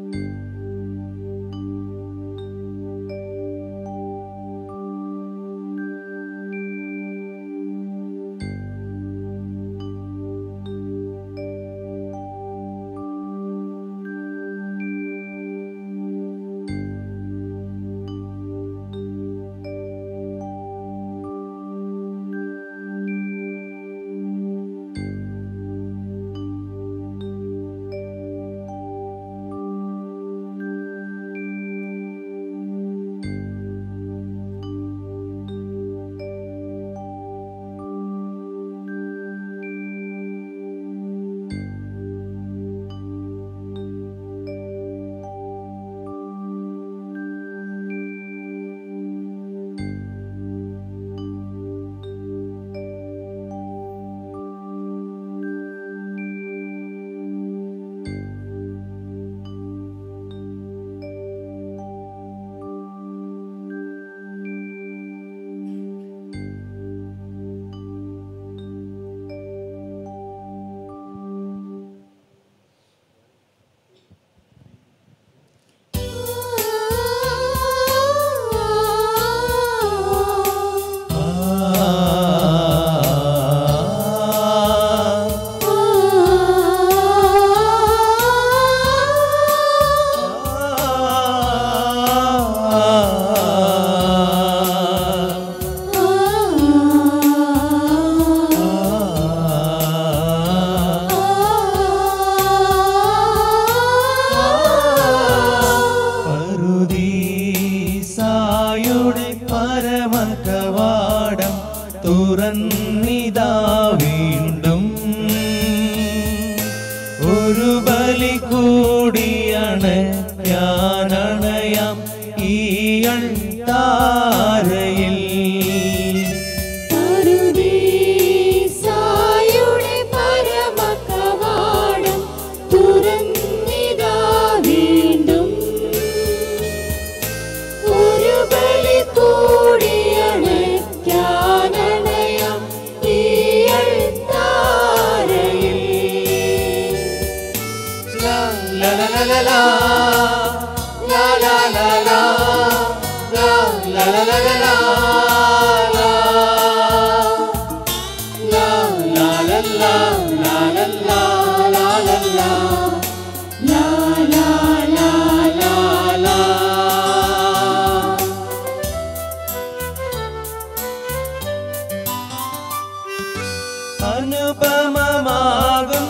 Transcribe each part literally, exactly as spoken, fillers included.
അനുപമമാകും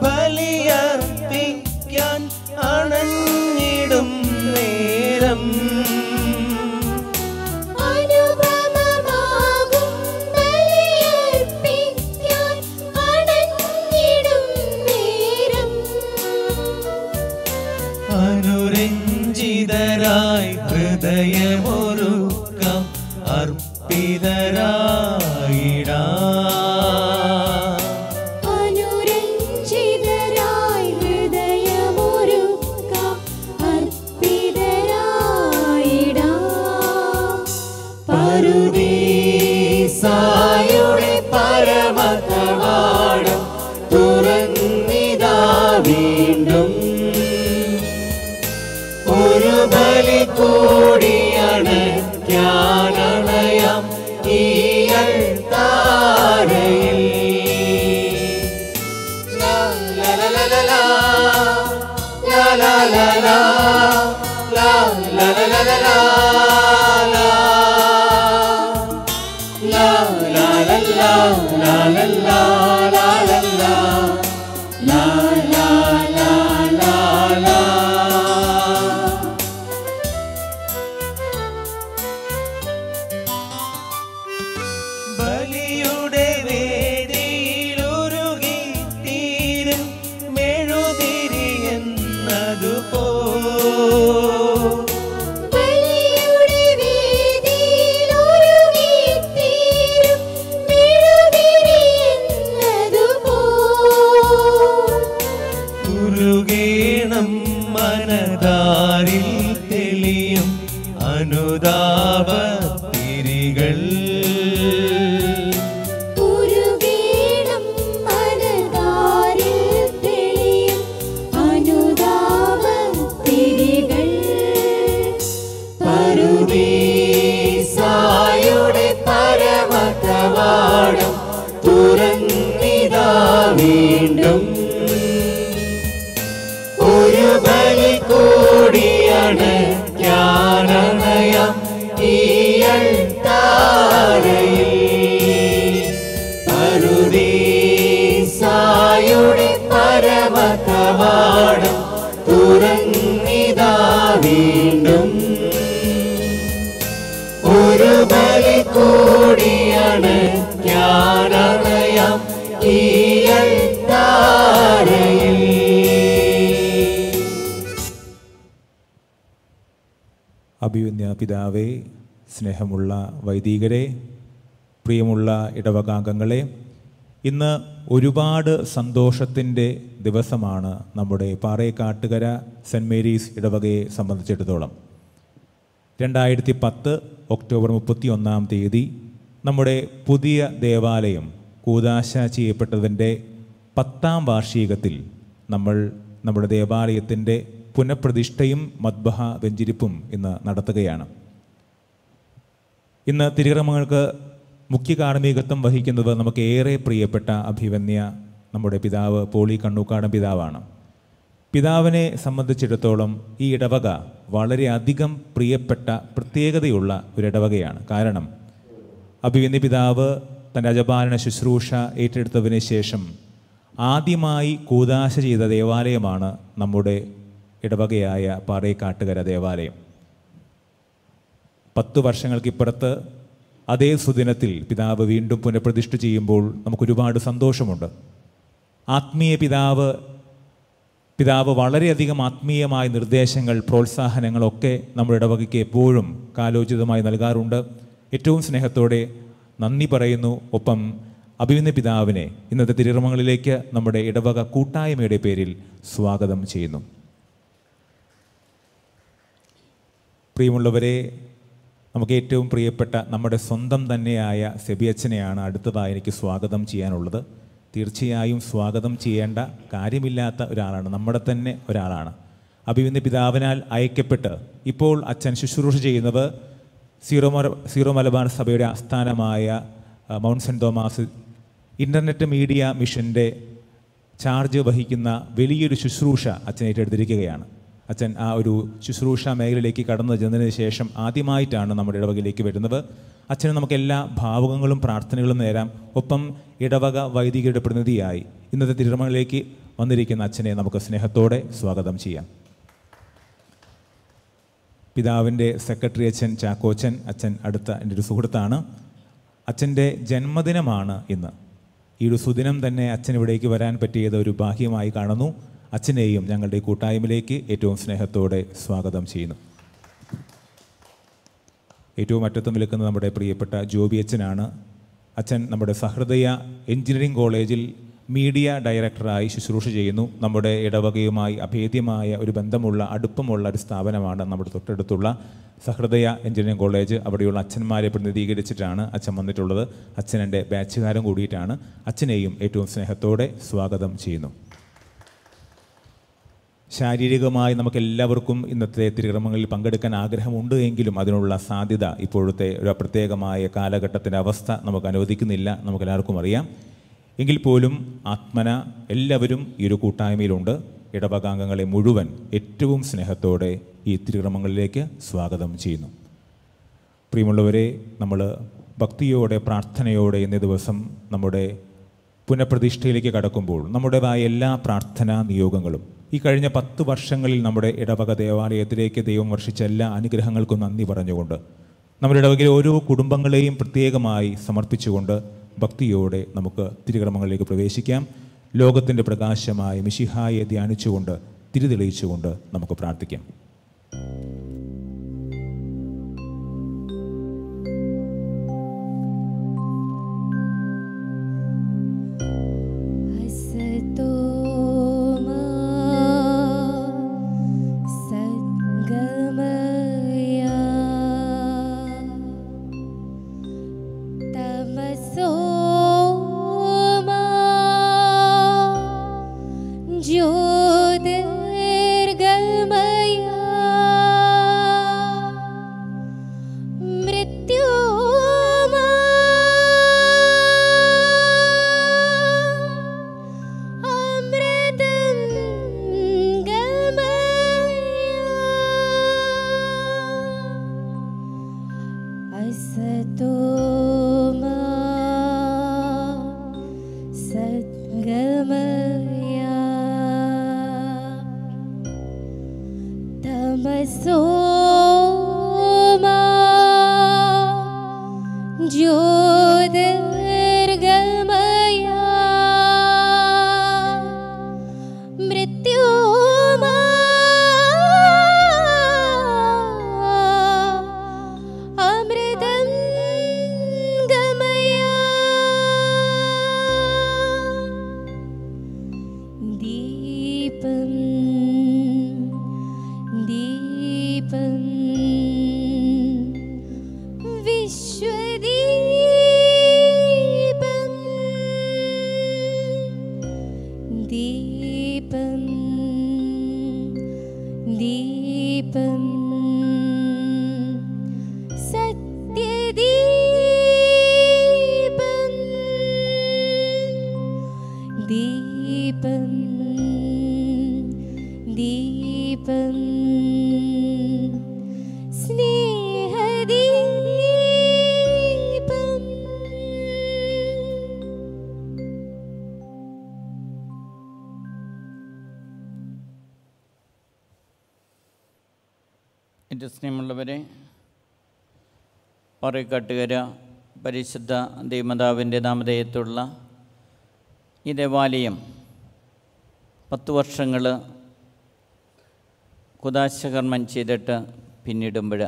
ബലിയർപ്പിക്കാൻ അണഞ്ഞിടും നേരം അനുപമമാകും ബലിയർപ്പിക്കാൻ അണഞ്ഞിടും നേരം അനുരഞ്ജിതരായി ഹൃദയമൊരുക്കാം അർപ്പിതരായിടാം പറുദീസായുടെ പരമകവാടം തുറന്നിതാ വീണ്ടും ഒരു ബലി കൂടിയണയ്ക്കാനണയാം ഈ അൾത്താരയിൽ. ലാ ലാ ലാ ലാ ലാ ലാ ലാ ലാ ലാ ലാ ലാ ലാ ലാ ലാ. La la la la la la la la la la la la la la la. ബലിയുടെ വേദിയിലുരുകി തീരും മെഴുതിരി എന്നതുപോ മനതാരിൽ തെളിയും അനുതാപത്തിരികൾ ഉരുകേണം മനതാരിൽ തെളിയും അനുതാപത്തിരികൾ അണയ്ക്കാനണയാം ഈയൽ താരയിൽ പറുദീസായുടെ പരമകവാടം തുറന്നിതാ വീണ്ടും ഒരു ബലി കൂടിയണയ്ക്കാനണയാം ഈയൽ താരയിൽ. അഭിവന്യ പിതാവേ, സ്നേഹമുള്ള വൈദികരെ, പ്രിയമുള്ള ഇടവകാംഗങ്ങളെ, ഇന്ന് ഒരുപാട് സന്തോഷത്തിൻ്റെ ദിവസമാണ് നമ്മുടെ പാറേക്കാട്ടുകര സെൻറ്റ് മേരീസ് ഇടവകയെ സംബന്ധിച്ചിടത്തോളം. രണ്ടായിരത്തി പത്ത് ഒക്ടോബർ മുപ്പത്തി ഒന്നാം തീയതി നമ്മുടെ പുതിയ ദേവാലയം കൂദാശ ചെയ്യപ്പെട്ടതിൻ്റെ പത്താം വാർഷികത്തിൽ നമ്മൾ നമ്മുടെ ദേവാലയത്തിൻ്റെ പുനഃപ്രതിഷ്ഠയും മദ്ബഹ വെഞ്ചിരിപ്പും ഇന്ന് നടത്തുകയാണ്. ഇന്ന് തിരുകർമ്മങ്ങൾക്ക് മുഖ്യ കാർമ്മികത്വം വഹിക്കുന്നത് നമുക്ക് ഏറെ പ്രിയപ്പെട്ട അഭിവന്യ നമ്മുടെ പിതാവ് പോളി കണ്ണൂക്കാടൻ പിതാവാണ്. പിതാവിനെ സംബന്ധിച്ചിടത്തോളം ഈ ഇടവക വളരെയധികം പ്രിയപ്പെട്ട പ്രത്യേകതയുള്ള ഒരു ഇടവകയാണ്. കാരണം അഭിവന്യ പിതാവ് തൻ്റെ അജപാലന ശുശ്രൂഷ ഏറ്റെടുത്തതിന് ശേഷം ആദ്യമായി കൂദാശ ചെയ്ത ദേവാലയമാണ് നമ്മുടെ ഇടവകയായ പാറേക്കാട്ടുകര ദേവാലയം. പത്തു വർഷങ്ങൾക്കിപ്പുറത്ത് അതേ സുദിനത്തിൽ പിതാവ് വീണ്ടും പുനഃപ്രതിഷ്ഠ ചെയ്യുമ്പോൾ നമുക്കൊരുപാട് സന്തോഷമുണ്ട്. ആത്മീയ പിതാവ് പിതാവ് വളരെയധികം ആത്മീയമായ നിർദ്ദേശങ്ങൾ, പ്രോത്സാഹനങ്ങളൊക്കെ നമ്മുടെ ഇടവകയ്ക്ക് എപ്പോഴും കാലോചിതമായി നൽകാറുണ്ട്. ഏറ്റവും സ്നേഹത്തോടെ നന്ദി പറയുന്നു. ഒപ്പം അഭിവന്യ പിതാവിനെ ഇന്നത്തെ തിരുകർമ്മങ്ങളിലേക്ക് നമ്മുടെ ഇടവക കൂട്ടായ്മയുടെ പേരിൽ സ്വാഗതം ചെയ്യുന്നു. പ്രിയമുള്ളവരെ, നമുക്ക് ഏറ്റവും പ്രിയപ്പെട്ട നമ്മുടെ സ്വന്തം തന്നെയായ സെബിയച്ചനെയാണ് അടുത്തതായി എനിക്ക് സ്വാഗതം ചെയ്യാനുള്ളത്. തീർച്ചയായും സ്വാഗതം ചെയ്യേണ്ട കാര്യമില്ലാത്ത ഒരാളാണ്, നമ്മുടെ തന്നെ ഒരാളാണ്. അഭിവന്യ പിതാവിനാൽ അയക്കപ്പെട്ട് ഇപ്പോൾ അച്ഛൻ ശുശ്രൂഷ ചെയ്യുന്നത് സീറോ മല സീറോ മലബാർ സഭയുടെ ആസ്ഥാനമായ Mount Saint Thomas internet media മിഷൻ്റെ ചാർജ് വഹിക്കുന്ന വലിയൊരു ശുശ്രൂഷ അച്ഛൻ ഏറ്റെടുത്തിരിക്കുകയാണ്. അച്ഛൻ ആ ഒരു ശുശ്രൂഷ മേഖലയിലേക്ക് കടന്നു ചെന്നതിന് ശേഷം ആദ്യമായിട്ടാണ് നമ്മുടെ ഇടവകയിലേക്ക് വരുന്നത്. അച്ഛന് നമുക്ക് എല്ലാ ഭാവുകങ്ങളും പ്രാർത്ഥനകളും നേരാം. ഒപ്പം ഇടവക വൈദികരുടെ പ്രതിനിധിയായി ഇന്നത്തെ തിരുമകളിലേക്ക് വന്നിരിക്കുന്ന അച്ഛനെ നമുക്ക് സ്നേഹത്തോടെ സ്വാഗതം ചെയ്യാം. പിതാവിൻ്റെ സെക്രട്ടറി അച്ഛൻ ചാക്കോച്ചൻ, അച്ഛൻ അടുത്ത എൻ്റെ ഒരു സുഹൃത്താണ്. അച്ഛൻ്റെ ജന്മദിനമാണ് ഇന്ന്. ഈ ഒരു സുദിനം തന്നെ അച്ഛൻ ഇവിടേക്ക് വരാൻ പറ്റിയത് ഒരു ഭാഗ്യമായി കാണുന്നു. അച്ഛനെയും ഞങ്ങളുടെ കൂട്ടായ്മയിലേക്ക് ഏറ്റവും സ്നേഹത്തോടെ സ്വാഗതം ചെയ്യുന്നു. ഏറ്റവും അറ്റത്തും നിൽക്കുന്നത് നമ്മുടെ പ്രിയപ്പെട്ട ജോബി അച്ഛനാണ്. അച്ഛൻ നമ്മുടെ സഹൃദയ എഞ്ചിനീയറിംഗ് കോളേജിൽ മീഡിയ ഡയറക്ടറായി ശുശ്രൂഷ ചെയ്യുന്നു. നമ്മുടെ ഇടവകയുമായി അഭേദ്യമായ ഒരു ബന്ധമുള്ള അടുപ്പമുള്ള ഒരു സ്ഥാപനമാണ് നമ്മുടെ തൊട്ടടുത്തുള്ള സഹൃദയ എഞ്ചിനീയറിംഗ് കോളേജ്. അവിടെയുള്ള അച്ഛന്മാരെ പ്രതിനിധീകരിച്ചിട്ടാണ് അച്ഛൻ വന്നിട്ടുള്ളത്. അച്ഛൻ എൻ്റെ ബാച്ചുകാരൻ കൂടിയിട്ടാണ്. അച്ഛനെയും ഏറ്റവും സ്നേഹത്തോടെ സ്വാഗതം ചെയ്യുന്നു. ശാരീരികമായി നമുക്കെല്ലാവർക്കും ഇന്നത്തെ തിരുകർമ്മങ്ങളിൽ പങ്കെടുക്കാൻ ആഗ്രഹമുണ്ട് എങ്കിലും അതിനുള്ള സാധ്യത ഇപ്പോഴത്തെ ഒരു പ്രത്യേകമായ കാലഘട്ടത്തിൻ്റെ അവസ്ഥ നമുക്ക് അനുവദിക്കുന്നില്ല, നമുക്കെല്ലാവർക്കും അറിയാം. എങ്കിൽ പോലും ആത്മന എല്ലാവരും ഈ ഒരു കൂട്ടായ്മയിലുണ്ട്. ഇടവകാംഗങ്ങളെ മുഴുവൻ ഏറ്റവും സ്നേഹത്തോടെ ഈ തിരുകർമ്മങ്ങളിലേക്ക് സ്വാഗതം ചെയ്യുന്നു. പ്രിയമുള്ളവരെ, നമ്മൾ ഭക്തിയോടെ പ്രാർത്ഥനയോടെ ഇന്നേ ദിവസം നമ്മുടെ പുനഃപ്രതിഷ്ഠയിലേക്ക് കടക്കുമ്പോൾ നമ്മുടേതായ എല്ലാ പ്രാർത്ഥനാ നിയോഗങ്ങളും ഈ കഴിഞ്ഞ പത്ത് വർഷങ്ങളിൽ നമ്മുടെ ഇടവക ദേവാലയത്തിലേക്ക് ദൈവം വർഷിച്ച എല്ലാ അനുഗ്രഹങ്ങൾക്കും നന്ദി പറഞ്ഞുകൊണ്ട് നമ്മുടെ ഇടവകയിലെ ഓരോ കുടുംബങ്ങളെയും പ്രത്യേകമായി സമർപ്പിച്ചുകൊണ്ട് ഭക്തിയോടെ നമുക്ക് തിരുകർമ്മങ്ങളിലേക്ക് പ്രവേശിക്കാം. ലോകത്തിൻ്റെ പ്രകാശമായ മിശിഹായെ ധ്യാനിച്ചുകൊണ്ട് തിരിതെളിയിച്ചുകൊണ്ട് നമുക്ക് പ്രാർത്ഥിക്കാം. ज्योतिर्गमया തമസോ മാ ജ്യോതിർഗമയ മൃത്യുമാ അമൃതം ഗമയ ദീപം ദീപം വിശ്വദീപം ദീപം ദീപം സത്യദീപം ദീപം ദീപം സ്നേഹദീപം. എൻ്റെ സ്നേഹമുള്ളവരെ, പാറേക്കാട്ടുകര പരിശുദ്ധ ദൈവമാതാവിൻ്റെ നാമധേയത്തുള്ള ഈ ദേവാലയം പത്ത് വർഷങ്ങൾ കുദാശകർമ്മം ചെയ്തിട്ട് പിന്നിടുമ്പോൾ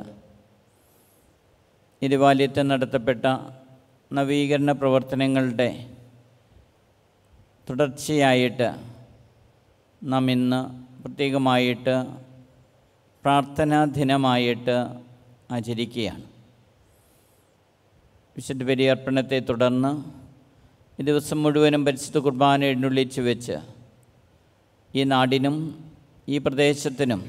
ഈ ദേവാലയത്തിൽ നടത്തപ്പെട്ട നവീകരണ പ്രവർത്തനങ്ങളുടെ തുടർച്ചയായിട്ട് നാം ഇന്ന് പ്രത്യേകമായിട്ട് പ്രാർത്ഥനാ ദിനമായിട്ട് ആചരിക്കുകയാണ്. വിശുദ്ധ ബലിയർപ്പണത്തെ തുടർന്ന് ഈ ദിവസം മുഴുവനും പരിശുദ്ധ കുർബാന എഴുന്നള്ളിച്ച് വെച്ച് ഈ നാടിനും ഈ പ്രദേശത്തിനും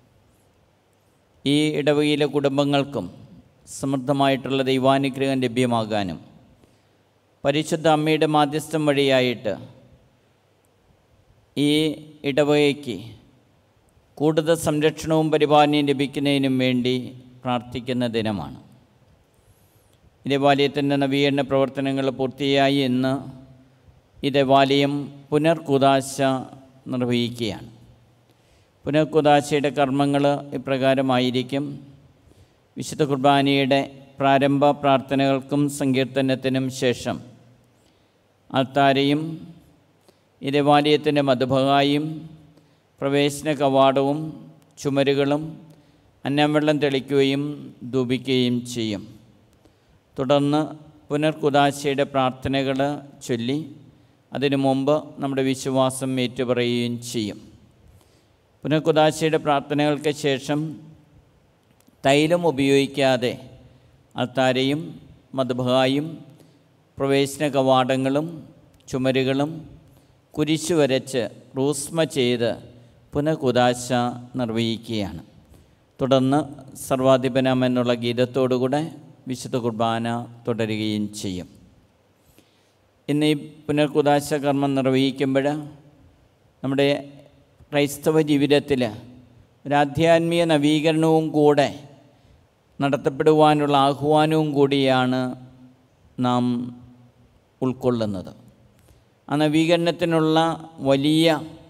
ഈ ഇടവകയിലെ കുടുംബങ്ങൾക്കും സമൃദ്ധമായിട്ടുള്ള ദൈവാനുഗ്രഹം ലഭ്യമാകാനും പരിശുദ്ധ അമ്മയുടെ മാധ്യസ്ഥം വഴിയായിട്ട് ഈ ഇടവകയ്ക്ക് കൂടുതൽ സംരക്ഷണവും പരിപാലനയും ലഭിക്കുന്നതിനും വേണ്ടി പ്രാർത്ഥിക്കുന്ന ദിനമാണ്. ഈ ദേവാലയത്തിൻ്റെ നവീകരണ പ്രവർത്തനങ്ങൾ പൂർത്തിയായി ഇന്ന് ഈ ദേവാലയം പുനർകുദാശ നിർവഹിക്കുകയാണ്. പുനർകുദാശയുടെ കർമ്മങ്ങൾ ഇപ്രകാരമായിരിക്കും. വിശുദ്ധ കുർബാനയുടെ പ്രാരംഭ പ്രാർത്ഥനകൾക്കും സങ്കീർത്തനത്തിനും ശേഷം അൾത്താരയും ഈ ദേവാലയത്തിൻ്റെ മധുഭാഗായും പ്രവേശന കവാടവും ചുമരുകളും അന്നംവെള്ളം തെളിക്കുകയും ധൂപിക്കുകയും ചെയ്യും. തുടർന്ന് പുനർകുദാശയുടെ പ്രാർത്ഥനകൾ ചൊല്ലി അതിനു മുമ്പ് നമ്മുടെ വിശ്വാസം ഏറ്റുപറയുകയും ചെയ്യും. പുനർകുദാശയുടെ പ്രാർത്ഥനകൾക്ക് ശേഷം തൈലം ഉപയോഗിക്കാതെ അൾത്താരയും മധുഭാഗായും പ്രവേശന കവാടങ്ങളും ചുമരുകളും കുരിശു വരച്ച് റൂസ്മ ചെയ്ത് പുനഃകുദാശ നിർവഹിക്കുകയാണ്. തുടർന്ന് സർവാധിപനം എന്നുള്ള ഗീതത്തോടുകൂടെ വിശുദ്ധ കുർബാന തുടരുകയും ചെയ്യും. ഇന്ന് ഈ പുനർകുദാശ കർമ്മം നിർവഹിക്കുമ്പോൾ നമ്മുടെ ക്രൈസ്തവ ജീവിതത്തിൽ ഒരു ആധ്യാത്മിക നവീകരണവും കൂടെ നടത്തപ്പെടുവാനുള്ള ആഹ്വാനവും കൂടിയാണ് നാം ഉൾക്കൊള്ളുന്നത്. ആ നവീകരണത്തിനുള്ള വലിയ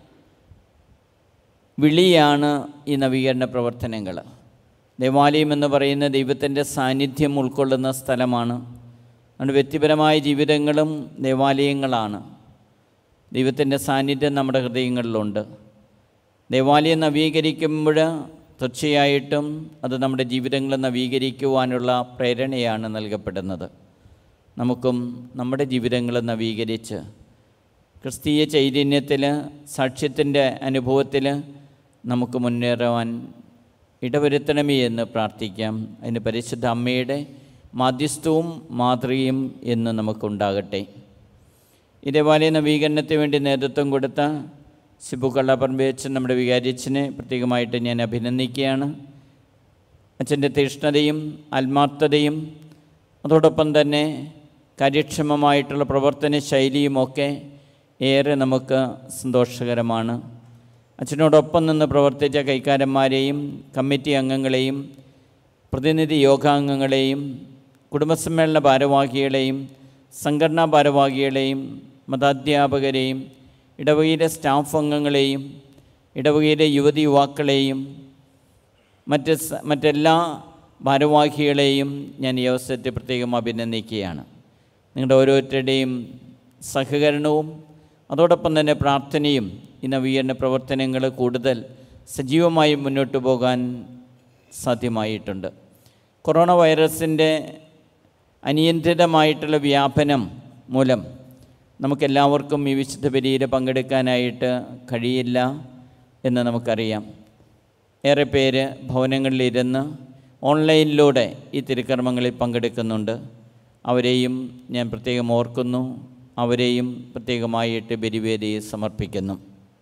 വിളിയാണ് ഈ നവീകരണ പ്രവർത്തനങ്ങൾ. ദേവാലയം എന്ന് പറയുന്ന ദൈവത്തിൻ്റെ സാന്നിധ്യം ഉൾക്കൊള്ളുന്ന സ്ഥലമാണ്. നമ്മുടെ വ്യക്തിപരമായ ജീവിതങ്ങളും ദേവാലയങ്ങളാണ്. ദൈവത്തിൻ്റെ സാന്നിധ്യം നമ്മുടെ ഹൃദയങ്ങളിലുണ്ട്. ദേവാലയം നവീകരിക്കുമ്പോൾ തീർച്ചയായിട്ടും അത് നമ്മുടെ ജീവിതങ്ങൾ നവീകരിക്കുവാനുള്ള പ്രേരണയാണ് നൽകപ്പെടുന്നത്. നമുക്കും നമ്മുടെ ജീവിതങ്ങൾ നവീകരിച്ച് ക്രിസ്തീയ ചൈതന്യത്തിൽ സാക്ഷ്യത്തിൻ്റെ അനുഭവത്തിൽ നമുക്ക് മുന്നേറുവാൻ ഇടവരുത്തണമേ എന്ന് പ്രാർത്ഥിക്കാം. അതിന് പരിശുദ്ധ അമ്മയുടെ മാധ്യസ്ഥവും മാതൃകയും എന്ന് നമുക്കുണ്ടാകട്ടെ. ഈ ദേവാലയ നവീകരണത്തിന് വേണ്ടി നേതൃത്വം കൊടുത്ത സിബു കള്ളപ്പറമ്പ് അച്ഛൻ, നമ്മുടെ വികാരിയച്ഛനെ പ്രത്യേകമായിട്ട് ഞാൻ അഭിനന്ദിക്കുകയാണ്. അച്ഛൻ്റെ തീഷ്ണതയും ആത്മാർത്ഥതയും അതോടൊപ്പം തന്നെ കാര്യക്ഷമമായിട്ടുള്ള പ്രവർത്തന ശൈലിയുമൊക്കെ ഏറെ നമുക്ക് സന്തോഷകരമാണ്. അച്ഛനോടൊപ്പം നിന്ന് പ്രവർത്തിച്ച കൈക്കാരന്മാരെയും കമ്മിറ്റി അംഗങ്ങളെയും പ്രതിനിധി യോഗാംഗങ്ങളെയും കുടുംബസമ്മേളന ഭാരവാഹികളെയും സംഘടനാ ഭാരവാഹികളെയും മതാധ്യാപകരെയും ഇടവകയിലെ സ്റ്റാഫ് അംഗങ്ങളെയും ഇടവകയിലെ യുവതി യുവാക്കളെയും മറ്റ് മറ്റെല്ലാ ഭാരവാഹികളെയും ഞാൻ ഈ അവസരത്തിൽ പ്രത്യേകം അഭിനന്ദിക്കുകയാണ്. നിങ്ങളുടെ ഓരോരുത്തരുടെയും സഹകരണവും അതോടൊപ്പം തന്നെ പ്രാർത്ഥനയും ഈ നവീകരണ പ്രവർത്തനങ്ങൾ കൂടുതൽ സജീവമായി മുന്നോട്ട് പോകാൻ സാധ്യമായിട്ടുണ്ട്. കൊറോണ വൈറസിൻ്റെ അനിയന്ത്രിതമായിട്ടുള്ള വ്യാപനം മൂലം നമുക്കെല്ലാവർക്കും ഈ വിശുദ്ധ ബലിയിൽ പങ്കെടുക്കാനായിട്ട് കഴിയില്ല എന്ന് നമുക്കറിയാം. ഏറെ പേര് ഭവനങ്ങളിലിരുന്ന് ഓൺലൈനിലൂടെ ഈ തിരുക്കർമ്മങ്ങളിൽ പങ്കെടുക്കുന്നുണ്ട്. അവരെയും ഞാൻ പ്രത്യേകം ഓർക്കുന്നു, അവരെയും പ്രത്യേകമായിട്ട് ബലിവേദിയെ സമർപ്പിക്കുന്നു.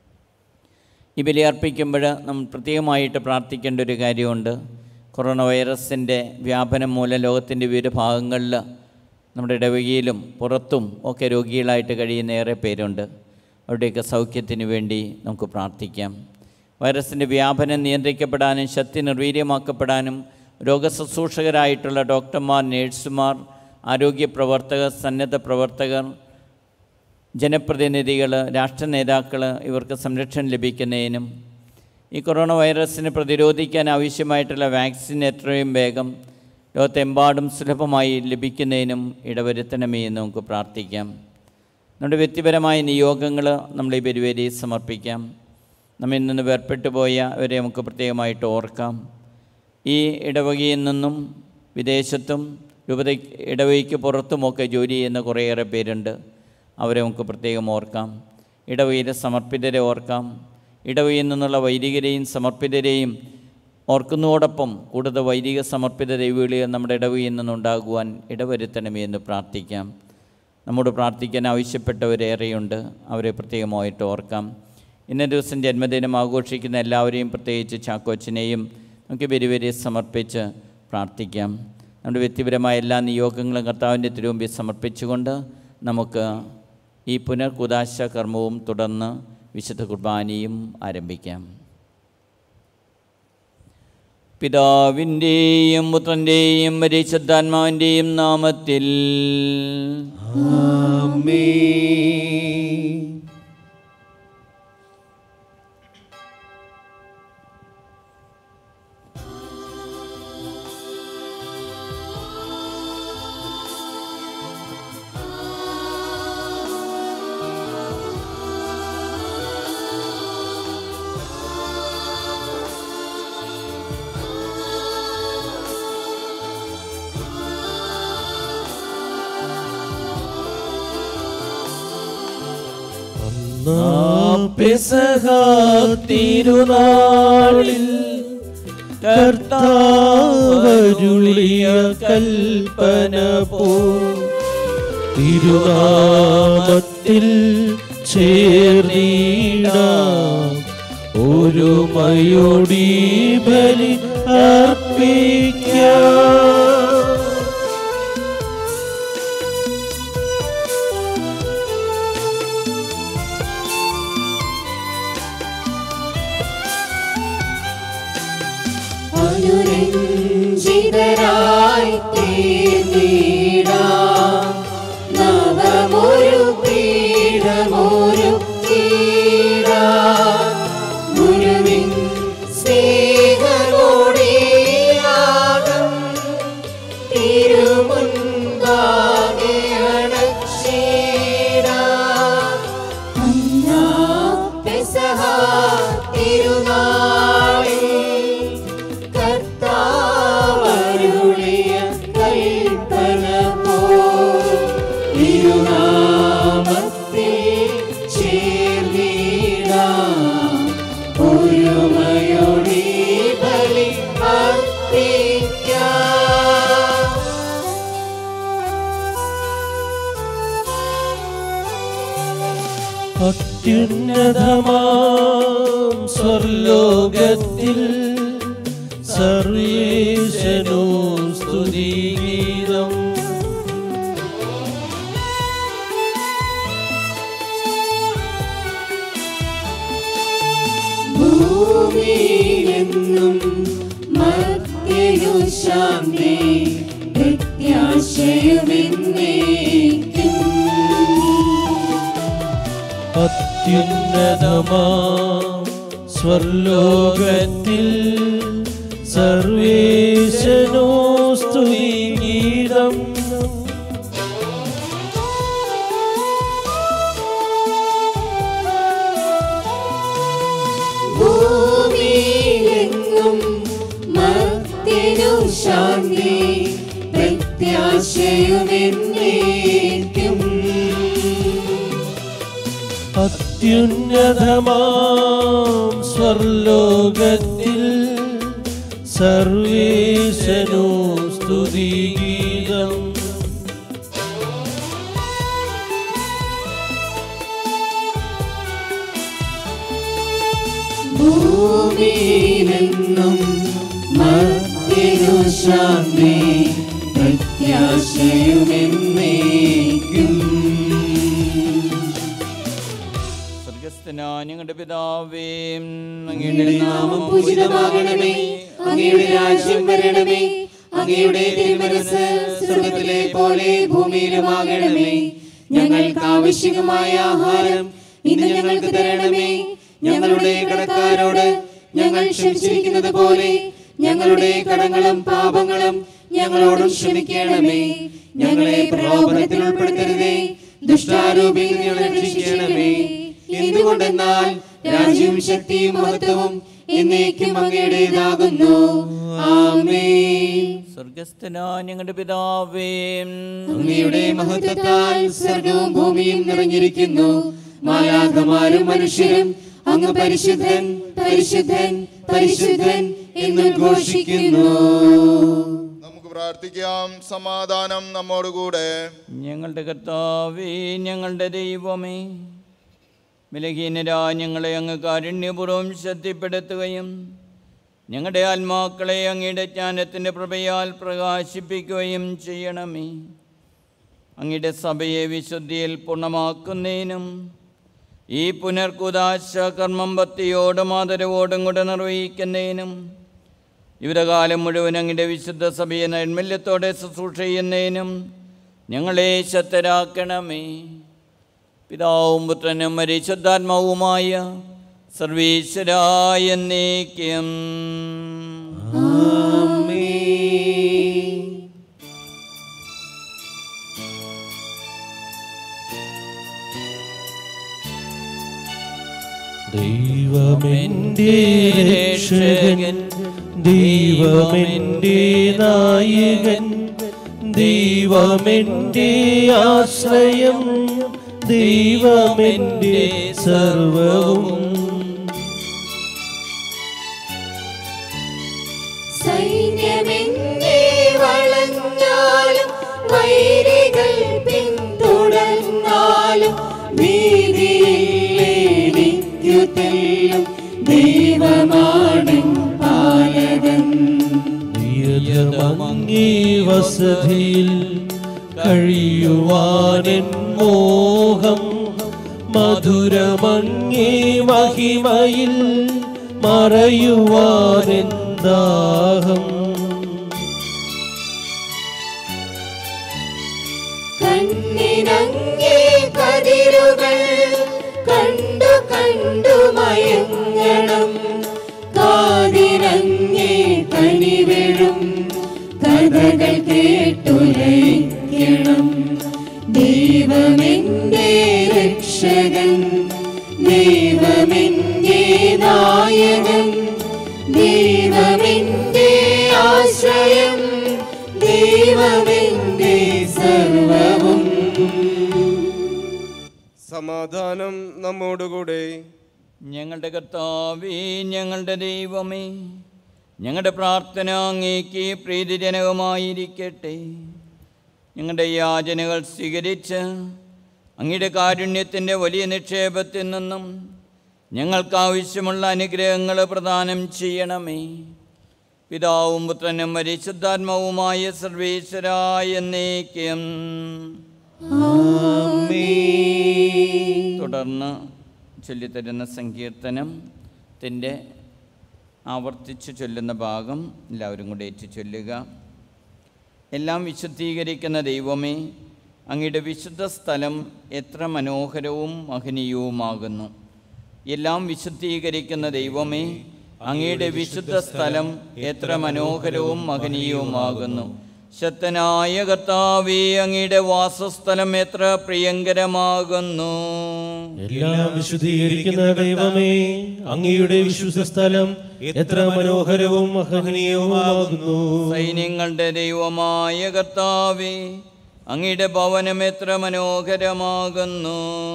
ഈ ബലി അർപ്പിക്കുമ്പോൾ നമ്മൾ പ്രത്യേകമായിട്ട് പ്രാർത്ഥിക്കേണ്ട ഒരു കാര്യമുണ്ട്. കൊറോണ വൈറസിൻ്റെ വ്യാപനം മൂലം ലോകത്തിൻ്റെ വിവിധ ഭാഗങ്ങളിൽ നമ്മുടെ ഇടവകയിലും പുറത്തും ഒക്കെ രോഗികളായിട്ട് കഴിയുന്ന ഏറെ പേരുണ്ട്. അവരുടെയൊക്കെ സൗഖ്യത്തിന് വേണ്ടി നമുക്ക് പ്രാർത്ഥിക്കാം. വൈറസിൻ്റെ വ്യാപനം നിയന്ത്രിക്കപ്പെടാനും ശക്തി നിർവീര്യമാക്കപ്പെടാനും രോഗശുശ്രൂഷകരായിട്ടുള്ള ഡോക്ടർമാർ, നേഴ്സുമാർ, ആരോഗ്യ പ്രവർത്തകർ, സന്നദ്ധ പ്രവർത്തകർ, ജനപ്രതിനിധികൾ, രാഷ്ട്ര നേതാക്കൾ ഇവർക്ക് സംരക്ഷണം ലഭിക്കുന്നതിനും ഈ കൊറോണ വൈറസിനെ പ്രതിരോധിക്കാൻ ആവശ്യമായിട്ടുള്ള വാക്സിൻ എത്രയും വേഗം ലോകത്തെമ്പാടും സുലഭമായി ലഭിക്കുന്നതിനും ഇടവരുത്തണമേ എന്ന് നമുക്ക് പ്രാർത്ഥിക്കാം. നമ്മുടെ വ്യക്തിപരമായ നിയോഗങ്ങൾ നമ്മൾ ഈ ബലിവേദിയിൽ സമർപ്പിക്കാം. നമ്മിൽ നിന്ന് വേർപെട്ടു പോയവരെ നമുക്ക് പ്രത്യേകമായിട്ട് ഓർക്കാം. ഈ ഇടവകയിൽ നിന്നും വിദേശത്തും രൂപത ഇടവകയ്ക്ക് പുറത്തുമൊക്കെ ജോലി ചെയ്യുന്ന കുറേയേറെ പേരുണ്ട്. അവരെ നമുക്ക് പ്രത്യേകം ഓർക്കാം. ഇടവകയിലെ സമർപ്പിതരെ ഓർക്കാം. ഇടവകയിൽ നിന്നുള്ള വൈദികരെയും സമർപ്പിതരെയും ഓർക്കുന്നതോടൊപ്പം കൂടുതൽ വൈദിക സമർപ്പിത ദൈവവിളികൾ നമ്മുടെ ഇടവകയിൽ നിന്നുണ്ടാകുവാൻ ഇടവരുത്തണമേ എന്ന് പ്രാർത്ഥിക്കാം. നമ്മോട് പ്രാർത്ഥിക്കാൻ ആവശ്യപ്പെട്ടവരേറെയുണ്ട്. അവരെ പ്രത്യേകമായിട്ട് ഓർക്കാം. ഇന്ന ദിവസം ജന്മദിനം ആഘോഷിക്കുന്ന എല്ലാവരെയും, പ്രത്യേകിച്ച് ചാക്കോച്ചനെയും നമുക്ക് ബലിവേദിയെ സമർപ്പിച്ച് പ്രാർത്ഥിക്കാം. നമ്മുടെ വ്യക്തിപരമായ എല്ലാ നിയോഗങ്ങളും കർത്താവിൻ്റെ തിരുമുമ്പിൽ സമർപ്പിച്ചുകൊണ്ട് നമുക്ക് ഈ പുനർകുദാശ കർമ്മവും തുടർന്ന് വിശുദ്ധ കുർബാനയും ആരംഭിക്കാം. പിതാവിൻ്റെയും പുത്രൻ്റെയും പരിശുദ്ധാത്മാവിൻ്റെയും നാമത്തിൽ ആമേൻ. പെസഹ തിരുനാളിൽ കർത്താവരുളിയ കൽപ്പന പോ തിരുനാമത്തിൽ ചേർന്നിടാം ഒരുമയോടി ബലി അർപ്പിക്കാം. അനുരഞ്ജിതരായി തീർന്നിടാം നവമൊരു പീഠമൊരുക്കിടാം ഗുരുവിൻ സ്നേഹമോടെ യാഗം തിരുമുൻപാകെ അണച്ചിടാം. അന്നാ പെസഹ തിരുനാളിൽ കർത്താവരുളിയ കൽപ്പന പോൽ തിരുനാമത്തിൽ ചേർന്നിടാം ഒരുമയോടെ ബലി അർപ്പിക്കാം. അത്യുന്നതമാം സ്വർലോകത്തിൽ സർവേശനോ സ്തുതിഗീതം. ഭൂമിയിലെന്നും മർത്യനു ശാന്തി പ്രത്യാശയുമെന്നേക്കും. അത്യുന്നതമാം സ്വർലോകത്തിൽ സർവേശനോ സ്തുതിഗീതം. ഭൂമിയിലെങ്ങും മർത്യനു ശാന്തി പ്രത്യാശയുമെന്നേക്കും. അത്യുന്നതമാം സ്വർലോകത്തിൽ സർവേശനോ സ്തുതിഗീതം. ഭൂമിയിലെങ്ങും മർത്യനു ശാന്തി പ്രത്യാശയുമെന്നേക്കും. സ്വർഗ്ഗസ്ഥനായ ഞങ്ങളുടെ പിതാവേ, അങ്ങയുടെ നാമം പൂജിതമാകണമേ. അങ്ങയുടെ രാജ്യം വരണമേ. അങ്ങയുടെ തിരുമനസ്സ് സ്വർഗ്ഗത്തിലെ പോലെ ഭൂമിയിലുമാകണമേ. ഞങ്ങൾക്ക് ആവശ്യമായ ആഹാരം ഇന്ന് ഞങ്ങൾക്ക് തരണമേ. ഞങ്ങളുടെ കടക്കാരോട് ഞങ്ങൾ ക്ഷമിച്ചിരിക്കുന്നത് പോലെ ഞങ്ങളുടെ കടങ്ങളും പാപങ്ങളും ഞങ്ങളോടും ക്ഷമിക്കണമേ. ഞങ്ങളെ പ്രലോഭനത്തിൽ ഉൾപ്പെടുത്തരുതേ, ദുഷ്ടാരൂപിയിൽ ഞങ്ങളെ രക്ഷിക്കണമേ. എന്തുകൊണ്ടെന്നാൽ രാജ്യവും ശക്തിയും മഹത്വവും എന്നേക്കും അങ്ങയുടേതാകുന്നു. ആമേൻ. സ്വർഗ്ഗസ്ഥനായ ഞങ്ങളുടെ പിതാവേ, അങ്ങയുടെ മഹത്വത്താൽ സ്വർഗവും ഭൂമിയും നിറഞ്ഞിരിക്കുന്നു. മാലാഖമാരും മനുഷ്യരും അങ്ങ് പരിശുദ്ധൻ പരിശുദ്ധൻ പരിശുദ്ധൻ എന്ന് ഘോഷിക്കുന്നു. നമുക്ക് പ്രാർത്ഥിക്കാം. സമാധാനം നമ്മോടുകൂടെ. ഞങ്ങളുടെ കർത്താവേ, ഞങ്ങളുടെ ദൈവമേ, ബലഹീനരായ ഞങ്ങളെ അങ്ങ് കാരുണ്യപൂർവ്വം ശക്തിപ്പെടുത്തുകയും ഞങ്ങളുടെ ആത്മാക്കളെ അങ്ങയുടെ ജ്ഞാനത്തിൻ്റെ പ്രഭയാൽ പ്രകാശിപ്പിക്കുകയും ചെയ്യണമേ. അങ്ങയുടെ സഭയെ വിശുദ്ധിയിൽ പൂർണ്ണമാക്കുന്നതിനും ഈ പുനർക്കുദാശ കർമ്മം ഭക്തിയോടും ആദരവോടും കൂടെ നിർവഹിക്കുന്നതിനും ജീവിതകാലം മുഴുവൻ അങ്ങയുടെ വിശുദ്ധ സഭയെ നൈർമല്യത്തോടെ ശുശ്രൂഷ ചെയ്യുന്നതിനും ഞങ്ങളെ ശക്തരാക്കണമേ. പിതാവും പുത്രനും പരിശുദ്ധാത്മാവുമായ സർവീശ്വരായ എന്നേക്കും. ദൈവമെന്റെ രക്ഷകൻ, ദൈവമെന്റെ നായകൻ, ദൈവമെന്റെ ആശ്രയം, ദൈവമെന്റെ സർവവും. സൈന്യമെന്നെ വളഞ്ഞാലും വൈരികൾ പിന്തുടർന്നാലും ഭീതിയിലേനിക്കു തെല്ലും ദൈവമാണെൻ പാലകൻ. നിയതമങ്ങേ വസതിയിൽ കഴിയുവാനെൻ മോഹം, മധുരമങ്ങേ മഹിമയിൽ മറയുവാനെൻ ദാഹം. കണ്ണിനങ്ങേ കതിരുകൾ കണ്ടു കണ്ടു മയങ്ങണം, കാതിനങ്ങേ കനിവെഴും കഥകൾ കേട്ടുലയിക്കണം. ദൈവമെന്റെ രക്ഷകൻ, ദൈവമെന്റെ നായകൻ, ദൈവമെന്റെ ആശ്രയം, ദൈവമെന്റെ സർവവും. സമാധാനം നമ്മോടുകൂടെ. ഞങ്ങളുടെ കർത്താവേ, ഞങ്ങളുടെ ദൈവമേ, ഞങ്ങളുടെ പ്രാർത്ഥന അങ്ങേക്ക് പ്രീതിജനകമായിരിക്കട്ടെ. ഞങ്ങളുടെ യാചനകൾ സ്വീകരിച്ച് അങ്ങയുടെ കാരുണ്യത്തിൻ്റെ വലിയ നിക്ഷേപത്തിൽ നിന്നും ഞങ്ങൾക്കാവശ്യമുള്ള അനുഗ്രഹങ്ങൾ പ്രദാനം ചെയ്യണമേ. പിതാവും പുത്രനും പരിശുദ്ധാത്മാവുമായ സർവേശ്വരായ എന്നേക്കും. തുടർന്ന് ചൊല്ലിത്തരുന്ന സങ്കീർത്തനത്തിൻ്റെ ആവർത്തിച്ച് ചൊല്ലുന്ന ഭാഗം എല്ലാവരും കൂടെ ഏറ്റു ചൊല്ലുക. എല്ലാം വിശുദ്ധീകരിക്കുന്ന ദൈവമേ, അങ്ങയുടെ വിശുദ്ധ സ്ഥലം എത്ര മനോഹരവും മഹനീയവുമാകുന്നു. എല്ലാം വിശുദ്ധീകരിക്കുന്ന ദൈവമേ, അങ്ങയുടെ വിശുദ്ധ സ്ഥലം എത്ര മനോഹരവും മഹനീയവുമാകുന്നു. ശക്തനായ കർത്താവേ, അങ്ങയുടെ വാസസ്ഥലം എത്ര പ്രിയങ്കരമാകുന്നു. എല്ലാം വിശുദ്ധീകരിക്കുന്ന ദൈവമേ, അങ്ങയുടെ വിശുദ്ധ സ്ഥലം എത്ര മനോഹരവും മഹനീയവുമാകുന്നു. സൈന്യങ്ങളുടെ ദൈവമായ കർത്താവേ, അങ്ങയുടെ ഭവനം എത്ര മനോഹരമാകുന്നു.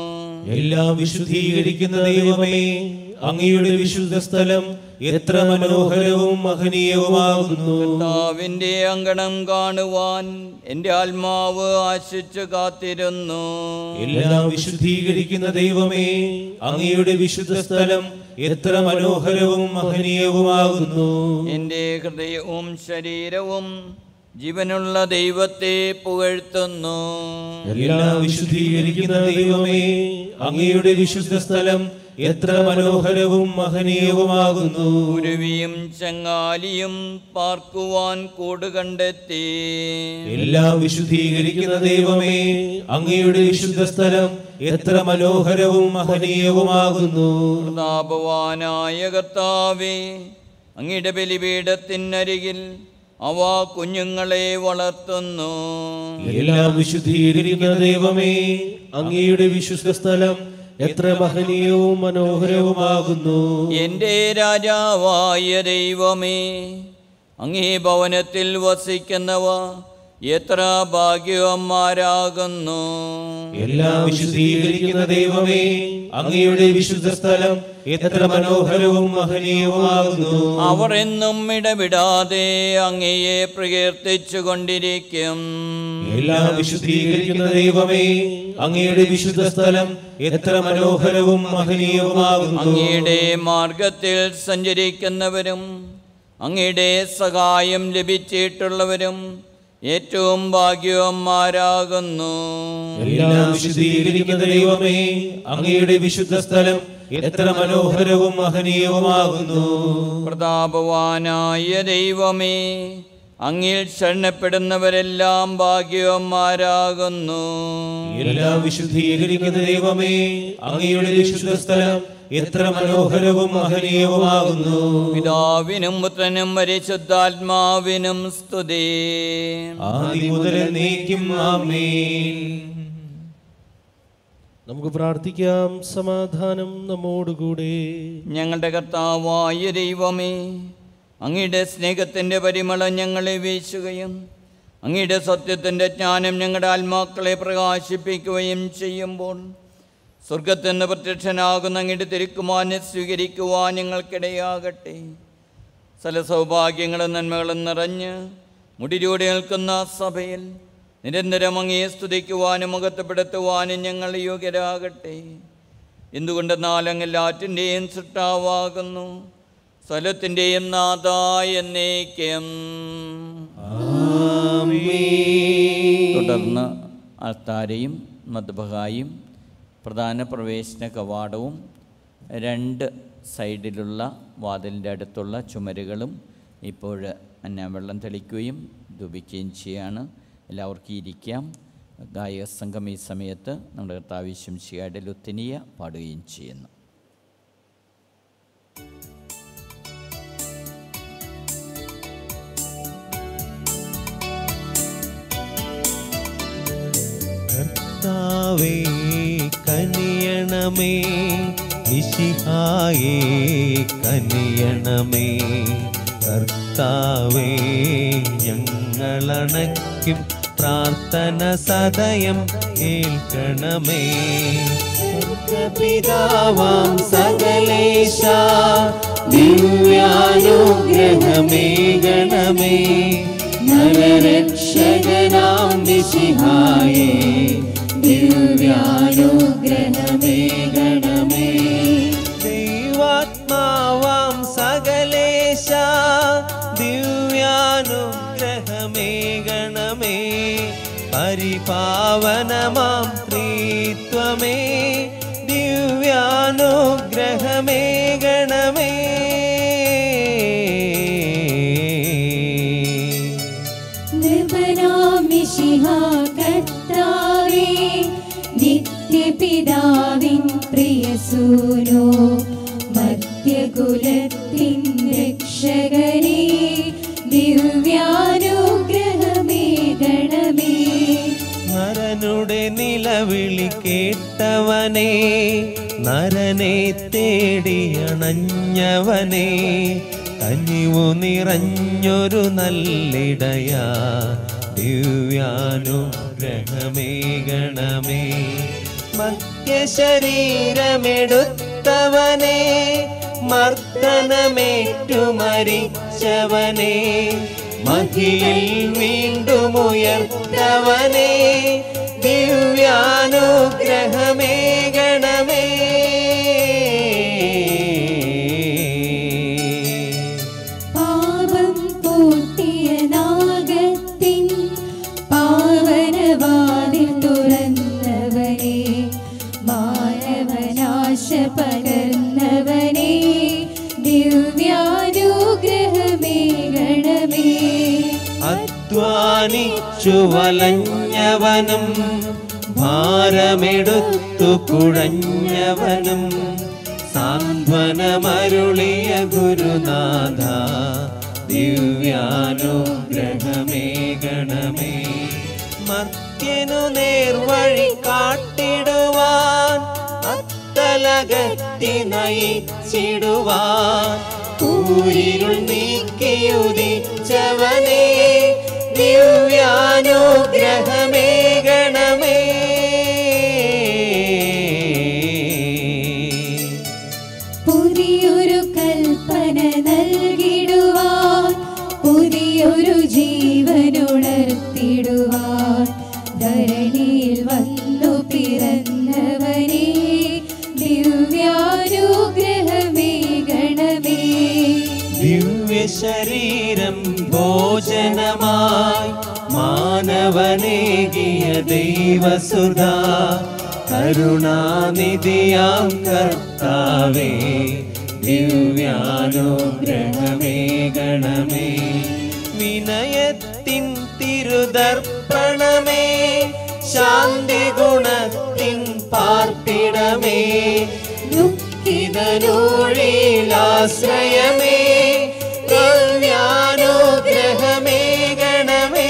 എല്ലാം വിശുദ്ധീകരിക്കുന്ന ദൈവമേ, അങ്ങയുടെ വിശുദ്ധ സ്ഥലം എത്ര മനോഹരവും മഹനീയവുമാകുന്നു. കർത്താവിന്റെ അങ്കണം കാണുവാൻ എൻ്റെ ആത്മാവ് ആശിച്ചു കാത്തിരുന്നു. എല്ലാം വിശുദ്ധീകരിക്കുന്ന ദൈവമേ, അങ്ങയുടെ വിശുദ്ധ സ്ഥലം എത്ര മനോഹരവും മഹനീയവുമാകുന്നു. എൻ്റെ ഹൃദയവും ശരീരവും ജീവനുള്ള ദൈവത്തെ പുകഴ്ത്തുന്നു. എല്ലാം വിശുദ്ധീകരിക്കുന്ന ദൈവമേ, അങ്ങയുടെ വിശുദ്ധ സ്ഥലം എത്ര മനോഹരവും മഹനീയവുമാകുന്നു. ഉരുവിയും ചങ്ങാലിയും പാർക്കുവാൻ കൂട് കണ്ടെത്തി. എല്ലാം വിശുദ്ധീകരിക്കുന്ന ദൈവമേ, അങ്ങയുടെ വിശുദ്ധ സ്ഥലം എത്ര മനോഹരവും മഹനീയവുമാകുന്നു. പ്രതാപവാനായ കർത്താവേ, അങ്ങയുടെ ബലിപീഠത്തിനരികിൽ അവ കുഞ്ഞുങ്ങളെ വളർത്തുന്നു. എല്ലാം വിശുദ്ധീകരിക്കുന്ന ദൈവമേ, അങ്ങയുടെ വിശുദ്ധ സ്ഥലം എത്ര മഹനീയവും മനോഹരവുമാകുന്നു. എൻ്റെ രാജാവായ ദൈവമേ, അങ്ങേ ഭവനത്തിൽ വസിക്കുന്നവ എത്ര ഭാഗ്യവന്മാരാകുന്നു. എല്ലാം വിശുദ്ധീകരിക്കുന്ന ദൈവമേ, അങ്ങയുടെ വിശുദ്ധ സ്ഥലം എത്ര മനോഹരവും മഹനീയവുമാകുന്നു. അവർ എന്നും ഇടവിടാതെ അങ്ങയെ പ്രകീർത്തിച്ചു കൊണ്ടിരിക്കും. എല്ലാം വിശുദ്ധീകരിക്കുന്ന ദൈവമേ, അങ്ങയുടെ വിശുദ്ധ സ്ഥലം എത്ര മനോഹരവും മഹനീയവുമാകുന്നു. അങ്ങയുടെ മാർഗത്തിൽ സഞ്ചരിക്കുന്നവരും അങ്ങയുടെ സഹായം ലഭിച്ചിട്ടുള്ളവരും ഏറ്റവും ഭാഗ്യവന്മാരാകുന്നു. എല്ലാം വിശുദ്ധീകരിക്കുന്ന ദൈവമേ, അങ്ങയുടെ വിശുദ്ധ സ്ഥലം എത്ര മനോഹരവും മഹനീയവുമാകുന്നു. പ്രതാപവാനായ ദൈവമേ, അങ്ങിൽ ശരണപ്പെടുന്നവരെല്ലാം ഭാഗ്യവന്മാരാകുന്നു. എല്ലാം വിശുദ്ധീകരിക്കുന്ന ദൈവമേ, അങ്ങയുടെ വിശുദ്ധ സ്ഥലം എത്ര മനോഹരവും മഹനീയവുമാകുന്നു. പിതാവിനും പുത്രനും പരിശുദ്ധാത്മാവിനും സ്തുതി. ആദി മുതൽ എന്നേക്കും ആമേൻ. നമുക്ക് പ്രാർത്ഥിക്കാം. സമാധാനം നമ്മോടുകൂടെ. ഞങ്ങളുടെ കർത്താവായ ദൈവമേ, അങ്ങയുടെ സ്നേഹത്തിൻ്റെ പരിമളം ഞങ്ങളെ വീശുകയും അങ്ങയുടെ സത്യത്തിൻ്റെ ജ്ഞാനം ഞങ്ങളുടെ ആത്മാക്കളെ പ്രകാശിപ്പിക്കുകയും ചെയ്യുമ്പോൾ സ്വർഗത്തിൽ നിന്ന് പ്രത്യക്ഷനാകുന്ന അങ്ങയുടെ തിരുക്കുമാരനെ സ്വീകരിക്കുവാൻ ഞങ്ങൾക്കിടയാകട്ടെ. സകല സൗഭാഗ്യങ്ങളും നന്മകളും നിറഞ്ഞ് മുടിചൂടി നിൽക്കുന്ന സഭയിൽ നിരന്തരം അങ്ങയെ സ്തുതിക്കുവാനും മുഖത്തപ്പെടുത്തുവാനും ഞങ്ങൾ യോഗ്യരാകട്ടെ. എന്തുകൊണ്ടെന്നാൽ അങ്ങ് എല്ലാറ്റിൻ്റെയും സൃഷ്ടാവാകുന്നു, സ്ഥലത്തിൻ്റെയും നാഥായ എന്നേക്കും. തുടർന്ന് അൾത്താരയും മദ്ബഹായും പ്രധാന പ്രവേശന കവാടവും രണ്ട് സൈഡിലുള്ള വാതിലിൻ്റെ അടുത്തുള്ള ചുമരുകളും ഇപ്പോൾ അന്നാവെള്ളം തെളിക്കുകയും ധൂപിക്കുകയും ചെയ്യുകയാണ്. എല്ലാവർക്കും ഇരിക്കാം. ഗായക സംഘം ഈ സമയത്ത് നമ്മുടെ കർത്താവ് ശംശിയായുടെ ലുത്തിനിയ പാടുകയും ചെയ്യുന്നു. കർത്താവേ കനിയണമേ, മിശിഹായേ കനിയണമേ. കർത്താവേ ഞങ്ങളണയ്ക്കും പ്രാർത്ഥന സദയം കേൾക്കണമേ. സ്വർഗ്ഗപിതാവാം സകലേശ ദിവ്യാനുഗ്രഹമേകണമേ. നരരക്ഷകനാം മിശിഹായേ ദിവ്യാനുഗ്രഹമേകണമേ. ദൈവാത്മാവാം സകലേശ ദിവ്യാനുഗ്രഹമേകണമേ. പരിപാവനമാം ത്രിത്വമേ ദിവ്യാനുഗ്രഹമേകണമേ. കർത്താവേ നിത്യപിതാവിൻ പ്രിയസൂനോ മധ്യകുലത്തിൻ കേട്ടവനെ നരനെ തേടിയണഞ്ഞവനെ കനിവു നിറഞ്ഞൊരു നല്ലിടയാ ദിവ്യാനുഗ്രഹമേകണമേ മർത്യശരീരമെടുത്തവനെ മർദ്ദനമേറ്റു മരിച്ചവനെ മഹിയിൽ വീണ്ടുമുയർത്തവനെ ദിവ്യാനുഗ്രഹമേകണമേ പാപം പൂട്ടിയ നാഗത്തിൻ പാവനവാതിൽ തുറന്നവനെ മാനവനാശ പകർന്നവനെ ദിവ്യാനുഗ്രഹമേകണമേ അധ്വാനിച്ചു വലഞ്ഞവനും ഭാരമെടുത്തു കുഴഞ്ഞവനും സാന്ത്വനമരുളിയ ഗുരുനാഥ ദിവ്യാനുഗ്രഹമേകണമേ മർത്യനു നേർവഴി കാട്ടിടുവാൻ അത്തലകത്തി നയിച്ചിടുവാൻ ൂരിരുൾ നീക്കിയുദിച്ചവനെ ദിവ്യാനുഗ്രഹമേകണമേ പുതിയൊരു കൽപ്പന നൽകിടുവാൻ പുതിയൊരു ജീവനുണർത്തിടുവാൻ ധരണിയിൽ വന്നു പിറന്നവനെ ദിവ്യാനുഗ്രഹമേകണമേ ദിവ്യശരീരം ഭോജനമായി മാനവനേകിയ ദൈവസുധ കരുണാനിധിയാം കർത്താവേ ദിവ്യാനുഗ്രഹമേകണമേ വിനയത്തിൻ തിരുദർപ്പണമേ ശാന്തി ഗുണത്തിൻ പാർപ്പിടമേ ദുഃഖിതനൂഴിലാശ്രയമേ ദിവ്യാനുഗ്രഹമേകണമേ